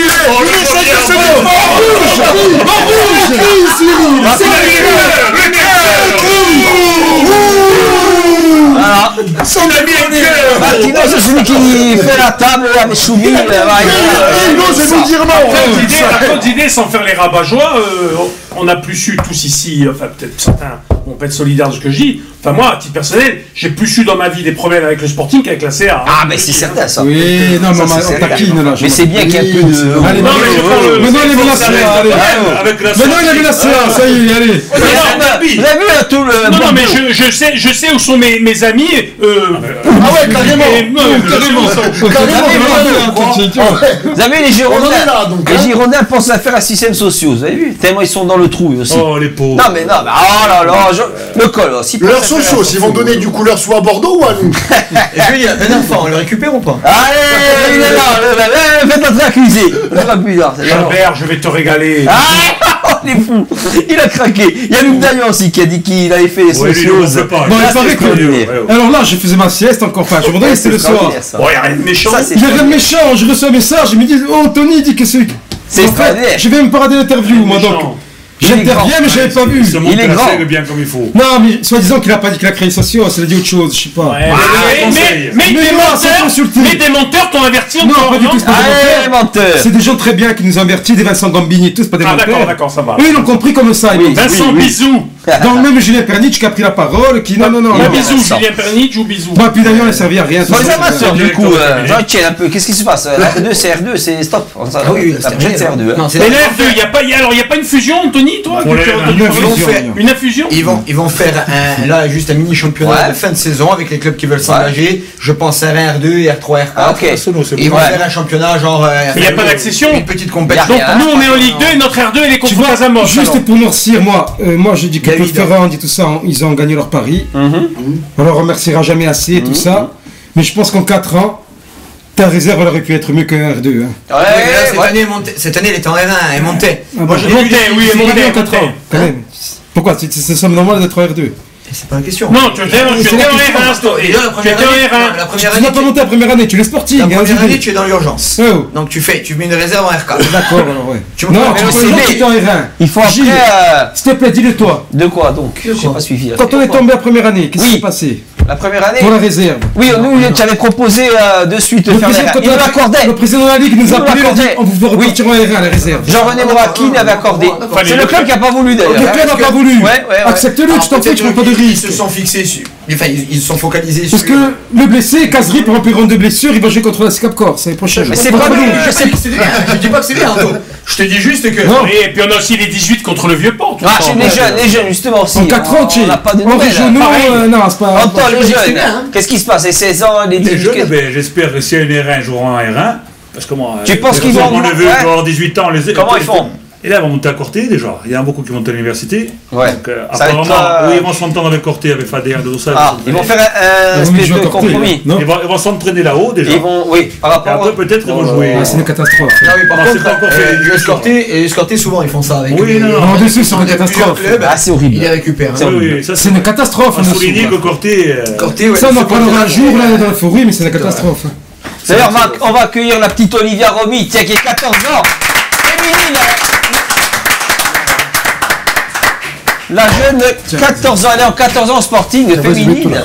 [SPEAKER 2] Voilà.
[SPEAKER 5] Son ami est
[SPEAKER 2] Martino, c'est celui qui fait la table avec Choumi.
[SPEAKER 5] Non, c'est nous dire non.
[SPEAKER 4] À contre d'idée, sans faire les rabat-joie, on n'a plus su tous ici, enfin peut-être certains vont pas être solidaires de ce que je dis. Enfin moi, à titre personnel, j'ai plus eu dans ma vie des problèmes avec le Sporting qu'avec la C A.
[SPEAKER 2] Ah mais c'est certain ça.
[SPEAKER 7] Oui, non mais on taquine là.
[SPEAKER 2] Mais c'est bien qu'il y ait un peu de...
[SPEAKER 7] Allez, maintenant il est menacé. Maintenant il est menacé, ça y est, allez.
[SPEAKER 2] Vous avez vu tout le...
[SPEAKER 4] Non, non, mais je sais, je sais où sont mes, mes amis. Euh...
[SPEAKER 5] Ah ouais, carrément.
[SPEAKER 2] Vous avez vu les Girondins? Les Girondins pensent à faire un système social. Vous avez vu? Tellement ils sont dans le trou aussi.
[SPEAKER 8] Oh les pauvres.
[SPEAKER 2] Non mais non, mais oh là là, je... le col aussi.
[SPEAKER 5] Leurs sociaux, ils vont donner du couleur soit à Bordeaux ou à nous?
[SPEAKER 6] Je veux dire, un enfant, on le récupère ou pas?
[SPEAKER 2] Allez, il est là, faites notre accusé. On va plus tard.
[SPEAKER 4] Albert, je vais te régaler.
[SPEAKER 2] Ah, il est fou. Il a craqué. Il y a Luc Dayan aussi qui a dit qu'il avait fait les sociaux.
[SPEAKER 7] Bon, il paraît que... Alors là, je faisais ma sieste encore, enfin, je me demandais c'était le soir.
[SPEAKER 4] Bon, il n'y a rien de méchant.
[SPEAKER 7] Il n'y a rien de méchant, je reçois un message, il me dit, oh Tony dit que c'est...
[SPEAKER 2] C'est extraordinaire.
[SPEAKER 7] Je vais me parader l'interview, moi donc. J'interviens, mais je l'avais pas vu.
[SPEAKER 8] Il est grand. Bien comme il faut.
[SPEAKER 7] Non, mais soi-disant qu'il a pas dit qu'il a créé sociaux, il a dit autre chose, je sais pas.
[SPEAKER 4] Ouais, ah, mais, mais, mais, mais, des menteurs, mais des menteurs t'ont averti encore.
[SPEAKER 7] Non, pas du tout, c'est pas
[SPEAKER 2] des menteurs.
[SPEAKER 7] C'est des gens très bien qui nous ont avertis, des Vincent Gambini et tout, c'est pas des menteurs.
[SPEAKER 4] Ah d'accord, d'accord, ça va.
[SPEAKER 7] Eux, ils l'ont compris comme ça.
[SPEAKER 2] Oui,
[SPEAKER 4] Vincent
[SPEAKER 2] oui,
[SPEAKER 4] Bisou.
[SPEAKER 7] Donc même Julien Pernitch qui a pris la parole, qui... Non, non, non.
[SPEAKER 4] Un bisou, Julien Pernitch ou bisou.
[SPEAKER 7] Bon, puis d'ailleurs, il ne servait à rien.
[SPEAKER 2] Bon, les amateurs, du coup, Jean-Etienne, un peu, qu'est-ce qui se passe? R deux, c'est R deux, c'est stop.
[SPEAKER 6] Ah oui,
[SPEAKER 2] la prochaine, c'est R deux.
[SPEAKER 4] Et la R deux, il n'y a pas... Alors, il n'y a pas une fusion, Anthony, toi? Une infusion?
[SPEAKER 6] Ils vont, ils vont faire un, là juste un mini championnat de fin de saison avec les clubs qui veulent s'engager. Je pense R un, R deux et R trois, R quatre.
[SPEAKER 2] Ah, ok.
[SPEAKER 6] Ils vont faire un championnat genre.
[SPEAKER 4] Il n'y a pas d'accession.
[SPEAKER 6] Une petite compétition.
[SPEAKER 4] Donc nous on est en Ligue deux et notre R deux elle est contre Casamance.
[SPEAKER 7] Juste pour noircir, moi, moi je dis que Claude Ferrand dit tout ça, ils ont gagné leur pari. On leur remerciera jamais assez tout ça. Mais je pense qu'en quatre ans, ta réserve elle aurait pu être mieux qu'un R deux.
[SPEAKER 6] Hein. Ouais, ouais, cette, ouais. Année, monté, cette année elle était en R un, elle montait.
[SPEAKER 7] Ah, moi,
[SPEAKER 4] je montais, oui, elle montait en
[SPEAKER 7] quatre ans. Quand même. Pourquoi? C'est somme normale d'être en R deux.
[SPEAKER 6] C'est pas la question.
[SPEAKER 4] Non, tu étais en R un. Tu étais en R un.
[SPEAKER 7] Tu n'as pas monté la première année, tu es Sporting.
[SPEAKER 6] La première année, tu es dans l'urgence. Donc tu fais, tu mets une réserve en R quatre.
[SPEAKER 7] D'accord, alors ouais.
[SPEAKER 6] Tu
[SPEAKER 7] non, tu es en R un.
[SPEAKER 2] Il faut après.
[SPEAKER 7] S'il te plaît, dis-le toi.
[SPEAKER 2] De quoi donc? Je n'ai pas suivi.
[SPEAKER 7] Quand on est tombé la première année, qu'est-ce qui s'est passé?
[SPEAKER 2] La première année
[SPEAKER 7] pour la réserve.
[SPEAKER 2] Oui, nous, tu avais proposé euh, de suite de faire la réserve. Il nous l'accordait.
[SPEAKER 7] Le président de la Ligue nous a appelé, on vous fait repartir en R un, la réserve.
[SPEAKER 2] Jean-René Mouraquine avait accordé. C'est le club qui n'a pas voulu d'ailleurs.
[SPEAKER 7] Le club n'a pas voulu.
[SPEAKER 2] Ouais, ouais,
[SPEAKER 7] accepte-le, tu t'en fais, tu prends pas de risque.
[SPEAKER 6] Ils se sont fixés sur. Enfin, ils se sont focalisés
[SPEAKER 7] sur. Parce que le blessé, Kazri, pour remplir une de blessure, il va jouer contre la S C A P Corse, c'est prochain.
[SPEAKER 6] Mais c'est pas bien. Je sais que c'est bien. Je dis pas que c'est bien, Anto. Je te dis juste que.
[SPEAKER 4] Et puis on a aussi les dix-huit contre le Vieux-Port.
[SPEAKER 2] Ah, chez les jeunes, les jeunes justement aussi.
[SPEAKER 7] En quatre ans, tu
[SPEAKER 2] on n'a pas de nouvelles.
[SPEAKER 7] Non, c'est pas.
[SPEAKER 2] Entends les jeunes. Qu'est-ce qui se passe? Les seize ans, les
[SPEAKER 8] dix-huit ans. J'espère que si un R un jouera en R un. Parce que moi.
[SPEAKER 2] Tu penses qu'ils vont.
[SPEAKER 8] Mon neveu doit avoir dix-huit ans.
[SPEAKER 2] Comment ils font?
[SPEAKER 8] Et là, ils vont monter à Corté déjà. Il y en a beaucoup qui montent à l'université.
[SPEAKER 2] Ouais.
[SPEAKER 8] Donc, euh, apparemment, euh... oui, ils vont s'entendre avec Corté, avec Fader, tout ça.
[SPEAKER 2] Ah, ils vont faire un, un espèce de compromis.
[SPEAKER 8] Ils vont, ils vont s'entraîner là-haut déjà.
[SPEAKER 2] Ils vont, oui, par rapport.
[SPEAKER 8] Et après, peut-être, ils vont jouer.
[SPEAKER 7] Ah, c'est une catastrophe.
[SPEAKER 6] Non, mais par contre, l'U S Corté, et l'U S Corté, souvent, ils font ça avec.
[SPEAKER 8] Oui, non, non.
[SPEAKER 7] En dessous, c'est une catastrophe.
[SPEAKER 2] Ah, c'est horrible.
[SPEAKER 6] Ils les récupèrent.
[SPEAKER 7] C'est une catastrophe.
[SPEAKER 8] On souligne que Corté.
[SPEAKER 7] Ça, on en parlera un jour, là, dans le forum, mais c'est une catastrophe.
[SPEAKER 2] D'ailleurs, on va accueillir la petite Olivia Romy, tiens, qui est quatorze ans. Féminine. La jeune, quatorze ans, elle est en quatorze ans au Sporting, féminine.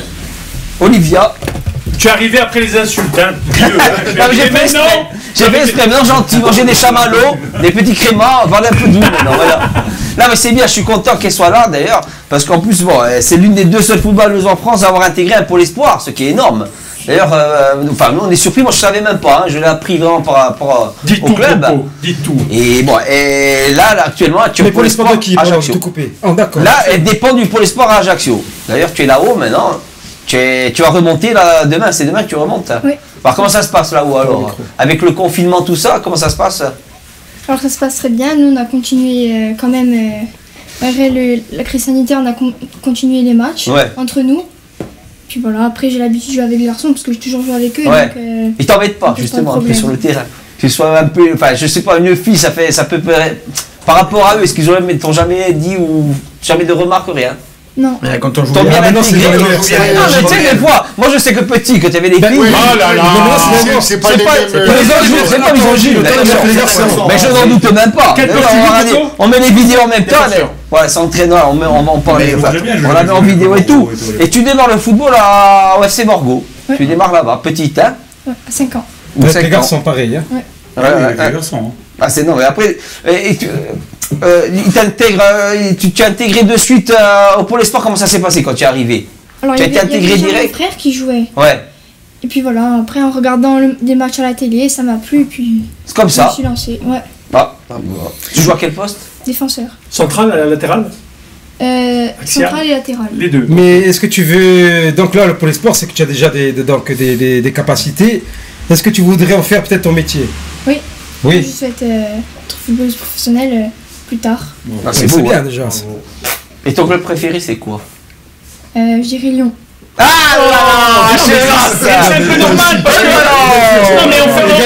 [SPEAKER 2] Olivia.
[SPEAKER 4] Tu es arrivé après les insultes, hein.
[SPEAKER 2] J'ai fait exprès. J'ai fait exprès. Maintenant, gentil, manger des chamallows, des petits créments, voilà un peu doux maintenant, voilà. Là, mais c'est bien, je suis content qu'elle soit là d'ailleurs, parce qu'en plus, bon, c'est l'une des deux seules footballeuses en France à avoir intégré un pôle espoir, ce qui est énorme. D'ailleurs, euh, enfin, nous on est surpris, moi je savais même pas, hein, je l'ai appris vraiment par rapport au
[SPEAKER 4] tout,
[SPEAKER 2] club.
[SPEAKER 4] Popo, dites tout.
[SPEAKER 2] Et bon, et là, là actuellement, tu es
[SPEAKER 7] au pôle espoir de qui?
[SPEAKER 2] Ajaccio.
[SPEAKER 7] Oh, d'accord.
[SPEAKER 2] Là, elle dépend du pôle espoir à Ajaccio. D'ailleurs, tu es là-haut maintenant, tu, es, tu vas remonter là demain, c'est demain que tu remontes.
[SPEAKER 11] Oui.
[SPEAKER 2] Alors comment ça se passe là-haut alors? Avec le confinement, tout ça, comment ça se passe?
[SPEAKER 11] Alors ça se passe très bien, nous on a continué euh, quand même, euh, malgré le, la crise sanitaire, on a con continué les matchs
[SPEAKER 2] ouais.
[SPEAKER 11] entre nous. Puis voilà, après j'ai l'habitude de jouer avec les garçons parce que j'ai toujours joué avec eux.
[SPEAKER 2] Ouais.
[SPEAKER 11] Donc, euh,
[SPEAKER 2] ils t'embêtent pas justement un peu sur le terrain. Tu sois un peu, enfin je sais pas, une fille, ça fait, ça peut par rapport à eux, est-ce qu'ils t'ont jamais dit ou jamais de remarques, rien?
[SPEAKER 11] Non.
[SPEAKER 6] Mais quand on joue
[SPEAKER 2] bien,
[SPEAKER 6] bien,
[SPEAKER 2] non, c'est bien. Non, mais tu sais, des fois, moi je sais que petit, que tu avais des filles.
[SPEAKER 5] Oh là là, c'est pas les mêmes.
[SPEAKER 2] C'est pas misogyne. Mais je n'en doute même pas. On met les vidéos en même temps. Voilà, c'est entraîneur, on, met, on va en parler. Enfin, on la met en vidéo et tout. Et tu démarres le football à, au F C Borgo. Ouais. Tu démarres là-bas, petite, hein?
[SPEAKER 11] Ouais, à cinq ans.
[SPEAKER 7] Ou cinq les garçons, pareil. Hein?
[SPEAKER 11] Ouais.
[SPEAKER 8] Ouais, ouais, ouais, les garçons.
[SPEAKER 2] Ah, c'est non, mais après, et, et tu, euh, il t'intègre, euh, tu, tu as intégré de suite euh, au Pôle Espoir, comment ça s'est passé quand tu es arrivé?
[SPEAKER 11] Alors,
[SPEAKER 2] tu as
[SPEAKER 11] été
[SPEAKER 2] intégré direct?
[SPEAKER 11] Mon frère qui jouait.
[SPEAKER 2] Ouais.
[SPEAKER 11] Et puis voilà, après en regardant le, des matchs à la télé, ça m'a plu, et puis.
[SPEAKER 2] C'est comme ça?
[SPEAKER 11] Je me suis lancé, ouais.
[SPEAKER 2] Ah, tu joues à quel poste?
[SPEAKER 11] Défenseur.
[SPEAKER 4] Central, latéral?
[SPEAKER 11] Euh, central et latéral.
[SPEAKER 4] Les deux.
[SPEAKER 7] Mais est-ce que tu veux. Donc là, le Pôle Espoir, c'est que tu as déjà des, des, donc des, des, des capacités. Est-ce que tu voudrais en faire peut-être ton métier?
[SPEAKER 11] Oui.
[SPEAKER 7] Oui.
[SPEAKER 11] Je souhaite euh, être footballeuse professionnelle euh, plus tard.
[SPEAKER 7] Ah, c'est beau, bien hein. déjà.
[SPEAKER 2] Et ton club préféré, c'est quoi?
[SPEAKER 11] euh, Je dirais Lyon.
[SPEAKER 2] Ah là
[SPEAKER 4] c'est un peu normal parce que non mais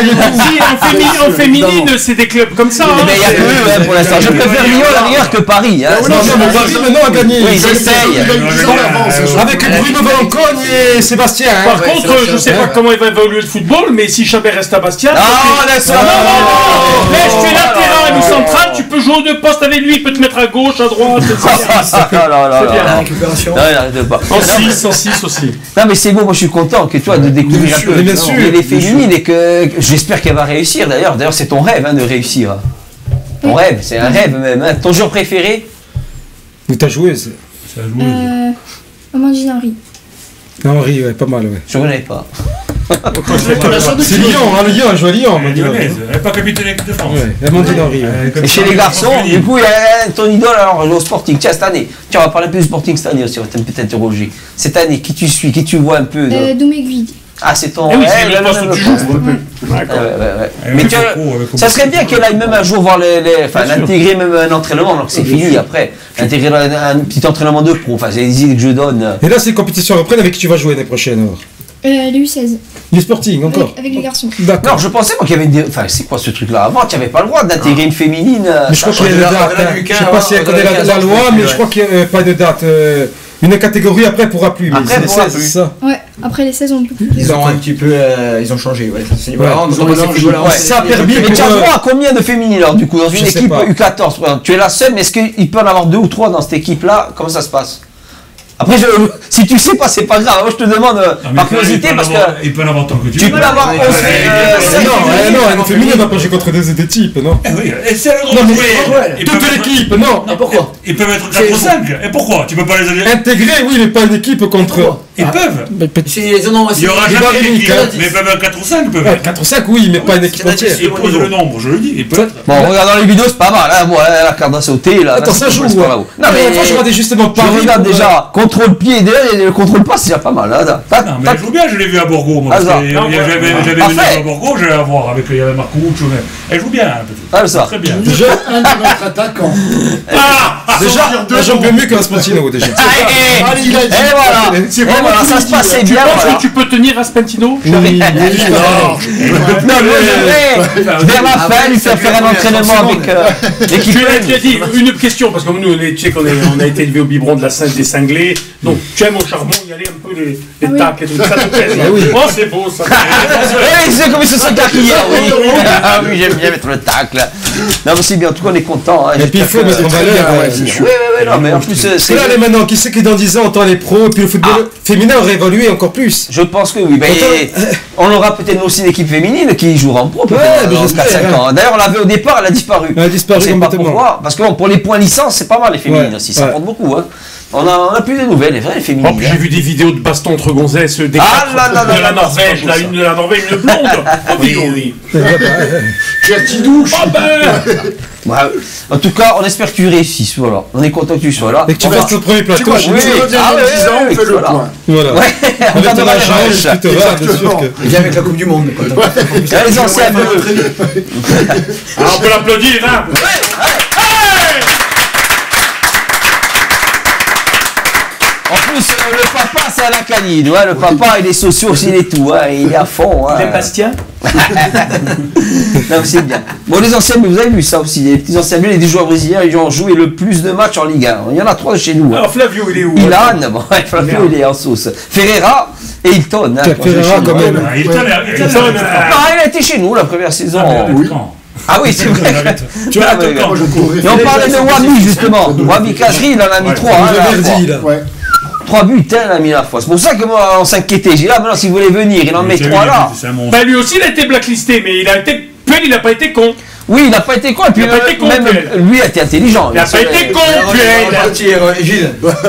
[SPEAKER 4] en féminine c'est des clubs comme ça.
[SPEAKER 2] Mais il y a que eux pour l'instant. Je préfère Lyon à la rigueur que Paris.
[SPEAKER 7] Non non mais Paris maintenant a gagné.
[SPEAKER 2] Oui ils essayent.
[SPEAKER 7] Avec Bruno Valencogne et Sébastien.
[SPEAKER 4] Par contre je sais pas comment il va évoluer le football mais si Chabert reste à Bastia.
[SPEAKER 2] Non laisse-moi.
[SPEAKER 4] Non laisse tu es latéral ou central tu peux jouer aux deux postes avec lui il peut te mettre à gauche à droite.
[SPEAKER 2] C'est bien.
[SPEAKER 6] La récupération.
[SPEAKER 2] En
[SPEAKER 4] six en six aussi.
[SPEAKER 2] Non mais c'est beau, moi je suis content que toi de découvrir un peu
[SPEAKER 7] bien sûr,
[SPEAKER 2] les féminines et que j'espère qu'elle va réussir d'ailleurs. D'ailleurs c'est ton rêve hein, de réussir. Ton rêve, c'est un rêve même. Hein. Ton joueur préféré?
[SPEAKER 7] Ou ta joueuse?
[SPEAKER 11] C'est la joueuse. Euh, Amandine Henry.
[SPEAKER 7] Henry, ouais, pas mal, ouais.
[SPEAKER 2] Je connais pas.
[SPEAKER 7] C'est Lyon, hein, Lyon, elle joue à Lyon.
[SPEAKER 8] Elle n'est pas capitaine de France.
[SPEAKER 7] Ouais, Amandine Henry. Ouais.
[SPEAKER 2] Et chez les garçons, du coup, il y a ton idole alors au Sporting. Tiens, cette année, tiens, on va parler un peu du Sporting cette année aussi, on va peut-être interroger. Cette année, qui tu suis, qui tu vois un peu?
[SPEAKER 11] Euh, Doumé-Guide.
[SPEAKER 2] Ah, c'est ton.
[SPEAKER 4] Eh oui, c'est le poste où tu joues.
[SPEAKER 2] D'accord. Mais tu ça serait bien qu'elle aille même un jour voir les. les enfin, l'intégrer même un entraînement, alors que c'est fini après. Intégrer un, un petit entraînement de pro. Enfin, c'est les idées que je donne.
[SPEAKER 7] Et là, c'est les compétitions reprennent avec qui tu vas jouer l'année prochaine alors?
[SPEAKER 11] Euh, les U seize.
[SPEAKER 7] Les Sporting encore?
[SPEAKER 11] Avec, avec les garçons.
[SPEAKER 2] D'accord. Non, je pensais moi qu'il y avait des. Enfin, c'est quoi ce truc-là? Avant, tu n'avais pas le droit d'intégrer une féminine.
[SPEAKER 7] Mais je crois qu'il y a une date. Je ne sais pas si elle connaît la loi, mais je crois qu'il n'y a pas de date. Une catégorie après, elle pourra plus. Mais
[SPEAKER 2] Après,
[SPEAKER 7] les
[SPEAKER 2] pourra
[SPEAKER 7] seize,
[SPEAKER 2] plus.
[SPEAKER 7] c'est ça.
[SPEAKER 11] Ouais, après les seize, on peut plus.
[SPEAKER 6] Ils ont un petit peu, euh, ils ont changé, ouais. Ça,
[SPEAKER 7] Ouais,
[SPEAKER 6] voilà,
[SPEAKER 7] ils ont
[SPEAKER 6] on-
[SPEAKER 7] mélangé.
[SPEAKER 6] voilà, on-
[SPEAKER 7] Ouais, ça a permis
[SPEAKER 2] Mais
[SPEAKER 7] pour,
[SPEAKER 2] tu as
[SPEAKER 7] euh,
[SPEAKER 2] droit à combien de féminines alors du coup dans une
[SPEAKER 7] Je sais
[SPEAKER 2] équipe
[SPEAKER 7] pas.
[SPEAKER 2] U quatorze par exemple. Tu es la seule, mais est-ce qu'il peut en avoir deux ou trois dans cette équipe-là? Comment ça se passe? Après, je, si tu sais pas, c'est pas grave. Moi, je te demande euh,
[SPEAKER 8] Ah, mais
[SPEAKER 2] par
[SPEAKER 8] il peut-
[SPEAKER 2] curiosité
[SPEAKER 8] il peut
[SPEAKER 2] parce
[SPEAKER 8] en
[SPEAKER 2] que
[SPEAKER 8] avoir- il peut en avoir tant que tu
[SPEAKER 2] tu
[SPEAKER 8] veux.
[SPEAKER 2] peux avoir
[SPEAKER 8] Ouais,
[SPEAKER 2] onze,
[SPEAKER 8] ouais,
[SPEAKER 2] euh,
[SPEAKER 8] ouais,
[SPEAKER 2] cinq
[SPEAKER 8] ouais,
[SPEAKER 7] Non,
[SPEAKER 8] ouais,
[SPEAKER 7] eh non,
[SPEAKER 8] ouais,
[SPEAKER 7] une féminine va pas jouer contre des des types, non.
[SPEAKER 8] Eh oui, et c'est le droit
[SPEAKER 7] Non,
[SPEAKER 8] de
[SPEAKER 7] mais
[SPEAKER 8] jouer. Ils
[SPEAKER 7] toute
[SPEAKER 8] peuvent être-
[SPEAKER 7] l'équipe, non.
[SPEAKER 8] Non,
[SPEAKER 6] pourquoi
[SPEAKER 8] Ils peuvent être quatre ou cinq. Et pourquoi? Tu peux pas les aller.
[SPEAKER 7] Intégrés, oui, mais pas une équipe contre.
[SPEAKER 8] Ils peuvent.
[SPEAKER 6] C'est- non,
[SPEAKER 8] Il y aura
[SPEAKER 7] Il va
[SPEAKER 8] jamais une
[SPEAKER 7] arriver,
[SPEAKER 8] équipe.
[SPEAKER 7] hein.
[SPEAKER 8] Mais peuvent être quatre ou cinq peuvent
[SPEAKER 7] Ouais,
[SPEAKER 8] être.
[SPEAKER 7] quatre ou cinq, oui, mais pas une équipe entière.
[SPEAKER 8] Ils posent le nombre, je le dis. Ils peuvent être.
[SPEAKER 2] bon, en regardant les vidéos, c'est pas mal. Hein. Bon, la carte à sauter là.
[SPEAKER 7] Attends,
[SPEAKER 2] là,
[SPEAKER 7] ça
[SPEAKER 2] c'est
[SPEAKER 7] joue.
[SPEAKER 2] pas- c'est pas
[SPEAKER 7] ouais.
[SPEAKER 2] là-haut. Non,
[SPEAKER 7] mais
[SPEAKER 2] mais
[SPEAKER 7] moi, je regardais justement
[SPEAKER 2] je
[SPEAKER 7] Paris.
[SPEAKER 2] regarde
[SPEAKER 7] pour,
[SPEAKER 2] déjà contrôle pied et derrière, le contrôle pas, c'est déjà pas mal. Hein. Tac,
[SPEAKER 8] Non, mais
[SPEAKER 2] tac.
[SPEAKER 8] elle joue bien, je l'ai vu à Borgo. Moi,
[SPEAKER 2] Ah,
[SPEAKER 8] parce
[SPEAKER 2] ça.
[SPEAKER 8] que
[SPEAKER 4] Non,
[SPEAKER 8] J'avais
[SPEAKER 4] ouais.
[SPEAKER 8] j'avais
[SPEAKER 2] Parfait.
[SPEAKER 8] venu à Borgo, j'allais la voir avec il y avait Marcouch. Elle joue bien, peut-être.
[SPEAKER 2] Ah, ça.
[SPEAKER 8] Très bien.
[SPEAKER 5] Déjà, un de notre attaquant.
[SPEAKER 8] Ah,
[SPEAKER 7] Déjà, là, j'en peux mieux que Raspantino déjà.
[SPEAKER 2] Ah, et, et,
[SPEAKER 5] Allez, il a dit.
[SPEAKER 2] et voilà,
[SPEAKER 5] C'est
[SPEAKER 2] et
[SPEAKER 5] vraiment
[SPEAKER 2] voilà,
[SPEAKER 5] tout
[SPEAKER 2] ça
[SPEAKER 5] le
[SPEAKER 2] se
[SPEAKER 5] dit,
[SPEAKER 2] passait
[SPEAKER 5] hein.
[SPEAKER 4] Tu
[SPEAKER 2] bien.
[SPEAKER 4] penses
[SPEAKER 2] Voilà.
[SPEAKER 4] que tu peux tenir à Spentino?
[SPEAKER 7] Oui, oui,
[SPEAKER 2] Non, moi je vais vers la fin lui faire faire un entraînement avec euh, l'équipe.
[SPEAKER 4] Tu as, tu as dit une question, parce que nous, les- tu sais qu'on est- on a été élevés au biberon de la Sainte des cinglés, donc tu aimes au charbon y aller un peu les, les
[SPEAKER 11] Ah oui.
[SPEAKER 4] tacs et tout ça te plaît.
[SPEAKER 7] Ah oui.
[SPEAKER 4] Oh, c'est beau ça.
[SPEAKER 2] Oui, c'est comme ils se sont carquillés, oui. Ah oui, j'aime bien mettre le tacle. Non, mais c'est bien, en tout cas, on est content.
[SPEAKER 7] Et puis il faut mettre en valeur.
[SPEAKER 2] Oui, oui, oui, non, mais en plus, euh,
[SPEAKER 7] Parce que
[SPEAKER 2] c'est.
[SPEAKER 7] là, les maintenant, qui sait que dans dix ans, on entend les pros, et puis le football féminin aurait évolué encore plus.
[SPEAKER 2] Je pense que oui. Ben, on aura peut-être aussi une équipe féminine qui jouera en pro.
[SPEAKER 7] Ouais, mais
[SPEAKER 2] dans
[SPEAKER 7] j'espère,
[SPEAKER 2] quatre cinq
[SPEAKER 7] hein.
[SPEAKER 2] ans. D'ailleurs, on l'avait au départ, elle a disparu.
[SPEAKER 7] Elle a disparu
[SPEAKER 2] Je sais pas
[SPEAKER 7] complètement.
[SPEAKER 2] pourquoi. Parce que bon, pour les points licence, c'est pas mal les féminines
[SPEAKER 7] Ouais,
[SPEAKER 2] aussi. Ça
[SPEAKER 7] ouais.
[SPEAKER 2] compte beaucoup. Hein. On a, on a plus de nouvelles, les vraies les féminines.
[SPEAKER 4] Oh, puis j'ai vu des vidéos de baston entre gonzesses des
[SPEAKER 2] Ah
[SPEAKER 4] quatre,
[SPEAKER 2] là là là
[SPEAKER 4] de la
[SPEAKER 2] là,
[SPEAKER 4] Norvège,
[SPEAKER 2] c'est pas
[SPEAKER 4] là,
[SPEAKER 2] beau,
[SPEAKER 4] une de la Norvège, une blonde. En vidéo, oui.
[SPEAKER 5] Gertie douche.
[SPEAKER 4] Oh ben
[SPEAKER 2] Ouais, en tout cas, on espère que tu réussisses. Voilà. On est content que tu sois là.
[SPEAKER 7] Et que tu
[SPEAKER 2] On va-
[SPEAKER 7] fasses le premier
[SPEAKER 5] Tu
[SPEAKER 7] plateau.
[SPEAKER 5] vois,
[SPEAKER 7] chez
[SPEAKER 5] je
[SPEAKER 7] nous.
[SPEAKER 5] me reviens
[SPEAKER 2] Ah
[SPEAKER 5] dans
[SPEAKER 2] ouais,
[SPEAKER 5] dix ans, on
[SPEAKER 2] ouais,
[SPEAKER 5] fait le
[SPEAKER 2] voilà.
[SPEAKER 5] point.
[SPEAKER 7] Voilà.
[SPEAKER 2] Ouais, on
[SPEAKER 7] Avec
[SPEAKER 2] va
[SPEAKER 7] ton
[SPEAKER 2] dans la
[SPEAKER 7] argent,
[SPEAKER 2] revanche.
[SPEAKER 7] tu te vas, bien sûr que.
[SPEAKER 6] Il vient avec la Coupe du Monde. quoi.
[SPEAKER 2] Ah, les anciens bleus.
[SPEAKER 4] Alors on peut l'applaudir, hein.
[SPEAKER 2] En plus, euh, le papa, c'est à la canine. Ouais, le papa, il est socio, il est tout. Hein, il est à fond. Hein.
[SPEAKER 4] Les Bastien.
[SPEAKER 2] Non, c'est bien. Bon, les anciens, mais vous avez vu ça aussi. Les petits anciens, bleus, les dix joueurs brésiliens, ils ont joué le plus de matchs en Ligue un. Il y en a trois de chez nous. Hein.
[SPEAKER 4] Alors Flavio, il est où?
[SPEAKER 2] Ilan, bon, Flavio, il est en sauce. Ferreira et Hilton. Hein,
[SPEAKER 7] Tiens,
[SPEAKER 2] quand je
[SPEAKER 7] Ferreira,
[SPEAKER 2] chez nous.
[SPEAKER 7] quand même.
[SPEAKER 8] Ah, il est allé- il est allé-
[SPEAKER 4] Hilton,
[SPEAKER 8] il est allé-
[SPEAKER 2] Non, il a été chez nous la première saison.
[SPEAKER 8] Oui. Quand
[SPEAKER 2] Ah oui, c'est vrai.
[SPEAKER 8] Tu as
[SPEAKER 2] Ah, mais-
[SPEAKER 8] quand je cours.
[SPEAKER 2] Et on parlait de Wabi justement. Wabi Kazri, il en a mis
[SPEAKER 8] Ouais,
[SPEAKER 2] trois. Hein,
[SPEAKER 7] Le
[SPEAKER 2] la
[SPEAKER 7] Verdi,
[SPEAKER 2] fois.
[SPEAKER 7] là.
[SPEAKER 5] Ouais.
[SPEAKER 2] Trois buts, hein, il a mis la fois. C'est pour ça que moi, on s'inquiétait. J'ai dit, ah, maintenant, si vous voulez venir, il en met
[SPEAKER 8] C'est
[SPEAKER 2] trois
[SPEAKER 8] lui,
[SPEAKER 2] là.
[SPEAKER 8] c'est un monstre.
[SPEAKER 4] Bah lui aussi il a été blacklisté, mais il a été. Puel, il n'a pas été con.
[SPEAKER 2] Oui, il n'a pas été con. Et puis,
[SPEAKER 4] Il a pas
[SPEAKER 2] euh,
[SPEAKER 4] été con,
[SPEAKER 2] même
[SPEAKER 4] Puel.
[SPEAKER 2] lui a été intelligent.
[SPEAKER 4] Il n'a pas été con,
[SPEAKER 6] On va
[SPEAKER 4] Puel.
[SPEAKER 6] partir, euh, Gilles.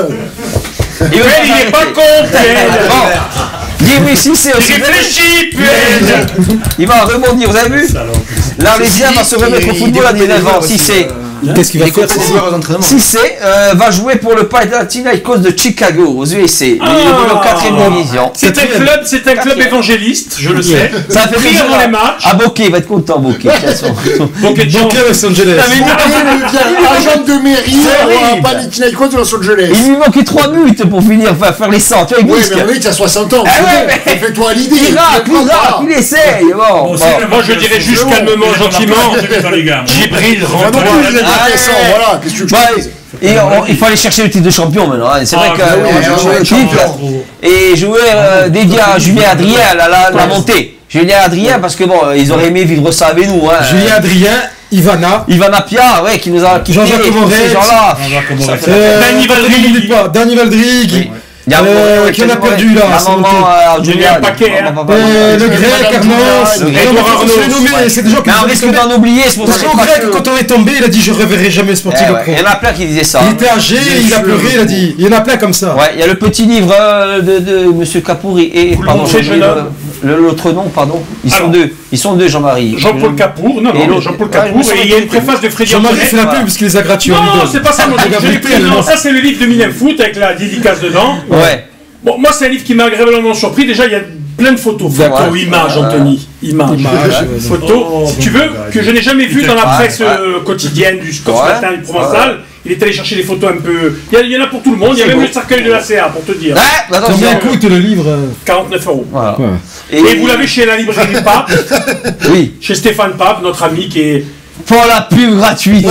[SPEAKER 2] Il
[SPEAKER 4] Puel, il n'est pas con, Puel.
[SPEAKER 2] Bon. Dis oui, si c'est aussi.
[SPEAKER 4] Il réfléchit, Puel.
[SPEAKER 2] Il va rebondir, vous avez vu? L'Arlésien va se remettre au football à dix-neuf ans. Si c'est.
[SPEAKER 7] Qu'est-ce qu'il va faire
[SPEAKER 2] Si c'est euh, va jouer pour le Panathinaikos de Chicago aux U S A. Il évolue en quatrième division.
[SPEAKER 4] C'est un club, c'est un club
[SPEAKER 2] Quatrième.
[SPEAKER 4] évangéliste, je le sais.
[SPEAKER 2] Ça fait
[SPEAKER 4] Prie
[SPEAKER 2] plaisir
[SPEAKER 4] avant les
[SPEAKER 2] à-
[SPEAKER 4] matchs.
[SPEAKER 2] Ah, Bokeh, il va être content, Bokeh. de toute façon.
[SPEAKER 4] Donc, et
[SPEAKER 7] Donc, à Los Angeles.
[SPEAKER 2] Ah, mais il lui
[SPEAKER 5] Il devient agent de mairie
[SPEAKER 2] C'est
[SPEAKER 5] à
[SPEAKER 2] horrible.
[SPEAKER 5] Panathinaikos de Los Angeles.
[SPEAKER 2] Il lui manquait trois buts pour finir, enfin faire les cent. Tu vois, il
[SPEAKER 5] Oui,
[SPEAKER 2] glisse.
[SPEAKER 5] mais oui, tu as soixante ans.
[SPEAKER 2] Ah
[SPEAKER 5] c'est
[SPEAKER 2] ouais,
[SPEAKER 5] bon.
[SPEAKER 2] mais-
[SPEAKER 5] Fais-toi l'idée.
[SPEAKER 2] Il rappe,
[SPEAKER 5] tu le
[SPEAKER 2] il
[SPEAKER 5] prends
[SPEAKER 2] rappe,
[SPEAKER 5] pas.
[SPEAKER 2] il essaye. Bon, bon.
[SPEAKER 4] Moi, je dirais juste calmement, gentiment. Djibril,
[SPEAKER 5] Moi non
[SPEAKER 4] rentre.
[SPEAKER 5] plus, il est
[SPEAKER 2] Ah,
[SPEAKER 5] intéressant.
[SPEAKER 2] ouais.
[SPEAKER 5] Voilà, qu'est-ce que tu veux que
[SPEAKER 2] Ouais,
[SPEAKER 5] je te dise?
[SPEAKER 2] et on- il faut aller chercher le titre de champion maintenant. hein. C'est vrai
[SPEAKER 8] Ah,
[SPEAKER 2] que
[SPEAKER 8] bah
[SPEAKER 2] euh,
[SPEAKER 8] oui,
[SPEAKER 2] on
[SPEAKER 5] oui,
[SPEAKER 2] a joué
[SPEAKER 5] oui,
[SPEAKER 2] le titre
[SPEAKER 5] champion.
[SPEAKER 2] et jouer euh, dédié à Julien Adrien la, la, la montée. Julien Adrien parce que bon, ils auraient aimé vivre ça avec nous. Hein.
[SPEAKER 7] Julien Adrien, Ivana.
[SPEAKER 2] Ivan Apia, ouais, qui nous a quitté.
[SPEAKER 7] Jean-Jacques
[SPEAKER 2] tous
[SPEAKER 7] Moret.
[SPEAKER 2] ces gens-là.
[SPEAKER 8] Jean-Jacques
[SPEAKER 2] Ça
[SPEAKER 8] Moret.
[SPEAKER 2] fait-
[SPEAKER 7] Euh,
[SPEAKER 4] Danny Valdrig.
[SPEAKER 7] comment on dit pas Danny Valdrig.
[SPEAKER 2] Oui. Il y a
[SPEAKER 7] Euh,
[SPEAKER 2] ouais,
[SPEAKER 7] qui en a
[SPEAKER 2] quasiment,
[SPEAKER 7] perdu, là,
[SPEAKER 2] la
[SPEAKER 7] c'est
[SPEAKER 2] maman,
[SPEAKER 7] noté.
[SPEAKER 2] euh,
[SPEAKER 4] Il y a
[SPEAKER 2] Juliane.
[SPEAKER 4] un paquet, hein.
[SPEAKER 2] Maman, maman,
[SPEAKER 7] Euh, le
[SPEAKER 2] maman.
[SPEAKER 7] grec, Arnaud.
[SPEAKER 2] Le grec,
[SPEAKER 7] Edouard
[SPEAKER 2] Arnaud.
[SPEAKER 7] Arnaud. nommé, c'est des gens qui
[SPEAKER 2] Mais on
[SPEAKER 7] nous
[SPEAKER 2] risque
[SPEAKER 7] ont
[SPEAKER 2] d'en oublier, c'est pour
[SPEAKER 7] Parce
[SPEAKER 2] ça
[SPEAKER 7] qu'en
[SPEAKER 2] que
[SPEAKER 7] grec, quand on est tombé, il a dit je reverrai jamais le sportif
[SPEAKER 2] Eh
[SPEAKER 7] de
[SPEAKER 2] ouais,
[SPEAKER 7] pro.
[SPEAKER 2] il y en a plein qui disaient ça.
[SPEAKER 7] Il
[SPEAKER 2] hein.
[SPEAKER 7] était âgé, il a pleuré, il a dit. Il y en a plein comme ça.
[SPEAKER 2] Ouais, il y a le petit livre euh, de, de Monsieur Capouri et pardon,
[SPEAKER 4] montrer,
[SPEAKER 2] j'ai
[SPEAKER 4] jeune
[SPEAKER 2] oublié
[SPEAKER 4] homme.
[SPEAKER 2] le- le- l'autre nom, pardon. Ils sont
[SPEAKER 4] Alors.
[SPEAKER 2] deux. Ils sont deux, Jean-Marie.
[SPEAKER 4] Jean-Paul Capour, non,
[SPEAKER 2] Et
[SPEAKER 4] non,
[SPEAKER 2] l'autre-
[SPEAKER 4] Jean-Paul
[SPEAKER 2] Ouais,
[SPEAKER 4] Capour,
[SPEAKER 2] je me
[SPEAKER 4] et il y a une
[SPEAKER 2] souviens
[SPEAKER 4] préface de Freddy
[SPEAKER 7] Jean-Marie
[SPEAKER 4] Antonet.
[SPEAKER 7] fait la pub parce qu'il les a gratuits.
[SPEAKER 4] Non,
[SPEAKER 7] on lui donne.
[SPEAKER 4] c'est pas ça, moi,
[SPEAKER 7] Il a
[SPEAKER 4] je l'ai
[SPEAKER 7] goûté,
[SPEAKER 4] pris. Non,
[SPEAKER 7] alors.
[SPEAKER 4] ça c'est le livre de Minem Foot avec la dédicace dedans.
[SPEAKER 2] Ouais.
[SPEAKER 4] Bon, moi c'est un livre qui m'a agréablement surpris. Déjà, il y a plein de photos. Photos,
[SPEAKER 2] Ouais.
[SPEAKER 4] images,
[SPEAKER 2] Ouais.
[SPEAKER 4] Anthony. Images.
[SPEAKER 7] Images, ouais.
[SPEAKER 4] Photos. Si tu veux, que je n'ai jamais vu dans la
[SPEAKER 2] Ouais,
[SPEAKER 4] presse
[SPEAKER 2] ouais.
[SPEAKER 4] euh, quotidienne du Scots
[SPEAKER 2] Ouais.
[SPEAKER 4] Matin, du Provençal. Il est allé chercher des photos un peu. Il y, a- il y en a pour tout le monde. Il y a
[SPEAKER 2] C'est
[SPEAKER 4] même
[SPEAKER 2] beau.
[SPEAKER 4] le cercueil de la C A pour te dire.
[SPEAKER 2] Ouais,
[SPEAKER 7] Combien
[SPEAKER 2] attention.
[SPEAKER 7] coûte le livre euh,
[SPEAKER 4] quarante-neuf euros.
[SPEAKER 2] Voilà.
[SPEAKER 7] Ouais.
[SPEAKER 4] Et vous l'avez chez la librairie Pape,
[SPEAKER 2] Oui.
[SPEAKER 4] chez Stéphane Pape, notre ami qui est
[SPEAKER 2] pour la pub gratuite.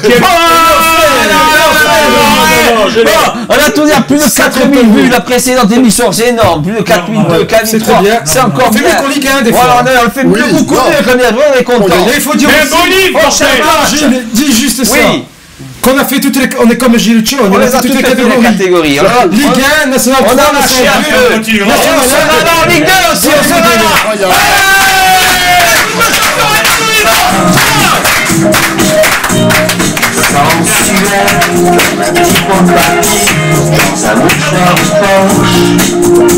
[SPEAKER 2] On a tourné à plus de quatre mille vues la précédente émission, c'est énorme. Plus de quatre mille deux, quatre mille trois, c'est encore bien.
[SPEAKER 7] On fait mieux qu'on Ligue un des fois.
[SPEAKER 2] Voilà, on le fait mieux, beaucoup mieux qu'on est, on est content.
[SPEAKER 7] Il faut dire aussi, Gilles, dis juste ça. Qu'on a fait toutes les, on est comme Gilles Tchon, on, on a fait toutes les catégories.
[SPEAKER 2] catégories. Alors,
[SPEAKER 7] Ligue un, National
[SPEAKER 2] trois,
[SPEAKER 7] on a lâché un peu.
[SPEAKER 2] On sera là en Ligue deux aussi, on sera là.
[SPEAKER 10] Sensuel, comme un petit point de papier dans un mouchoir poche.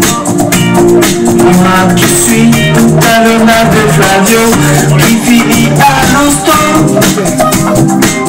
[SPEAKER 10] Moi qui suis Talona de Flavio qui finit à l'instant.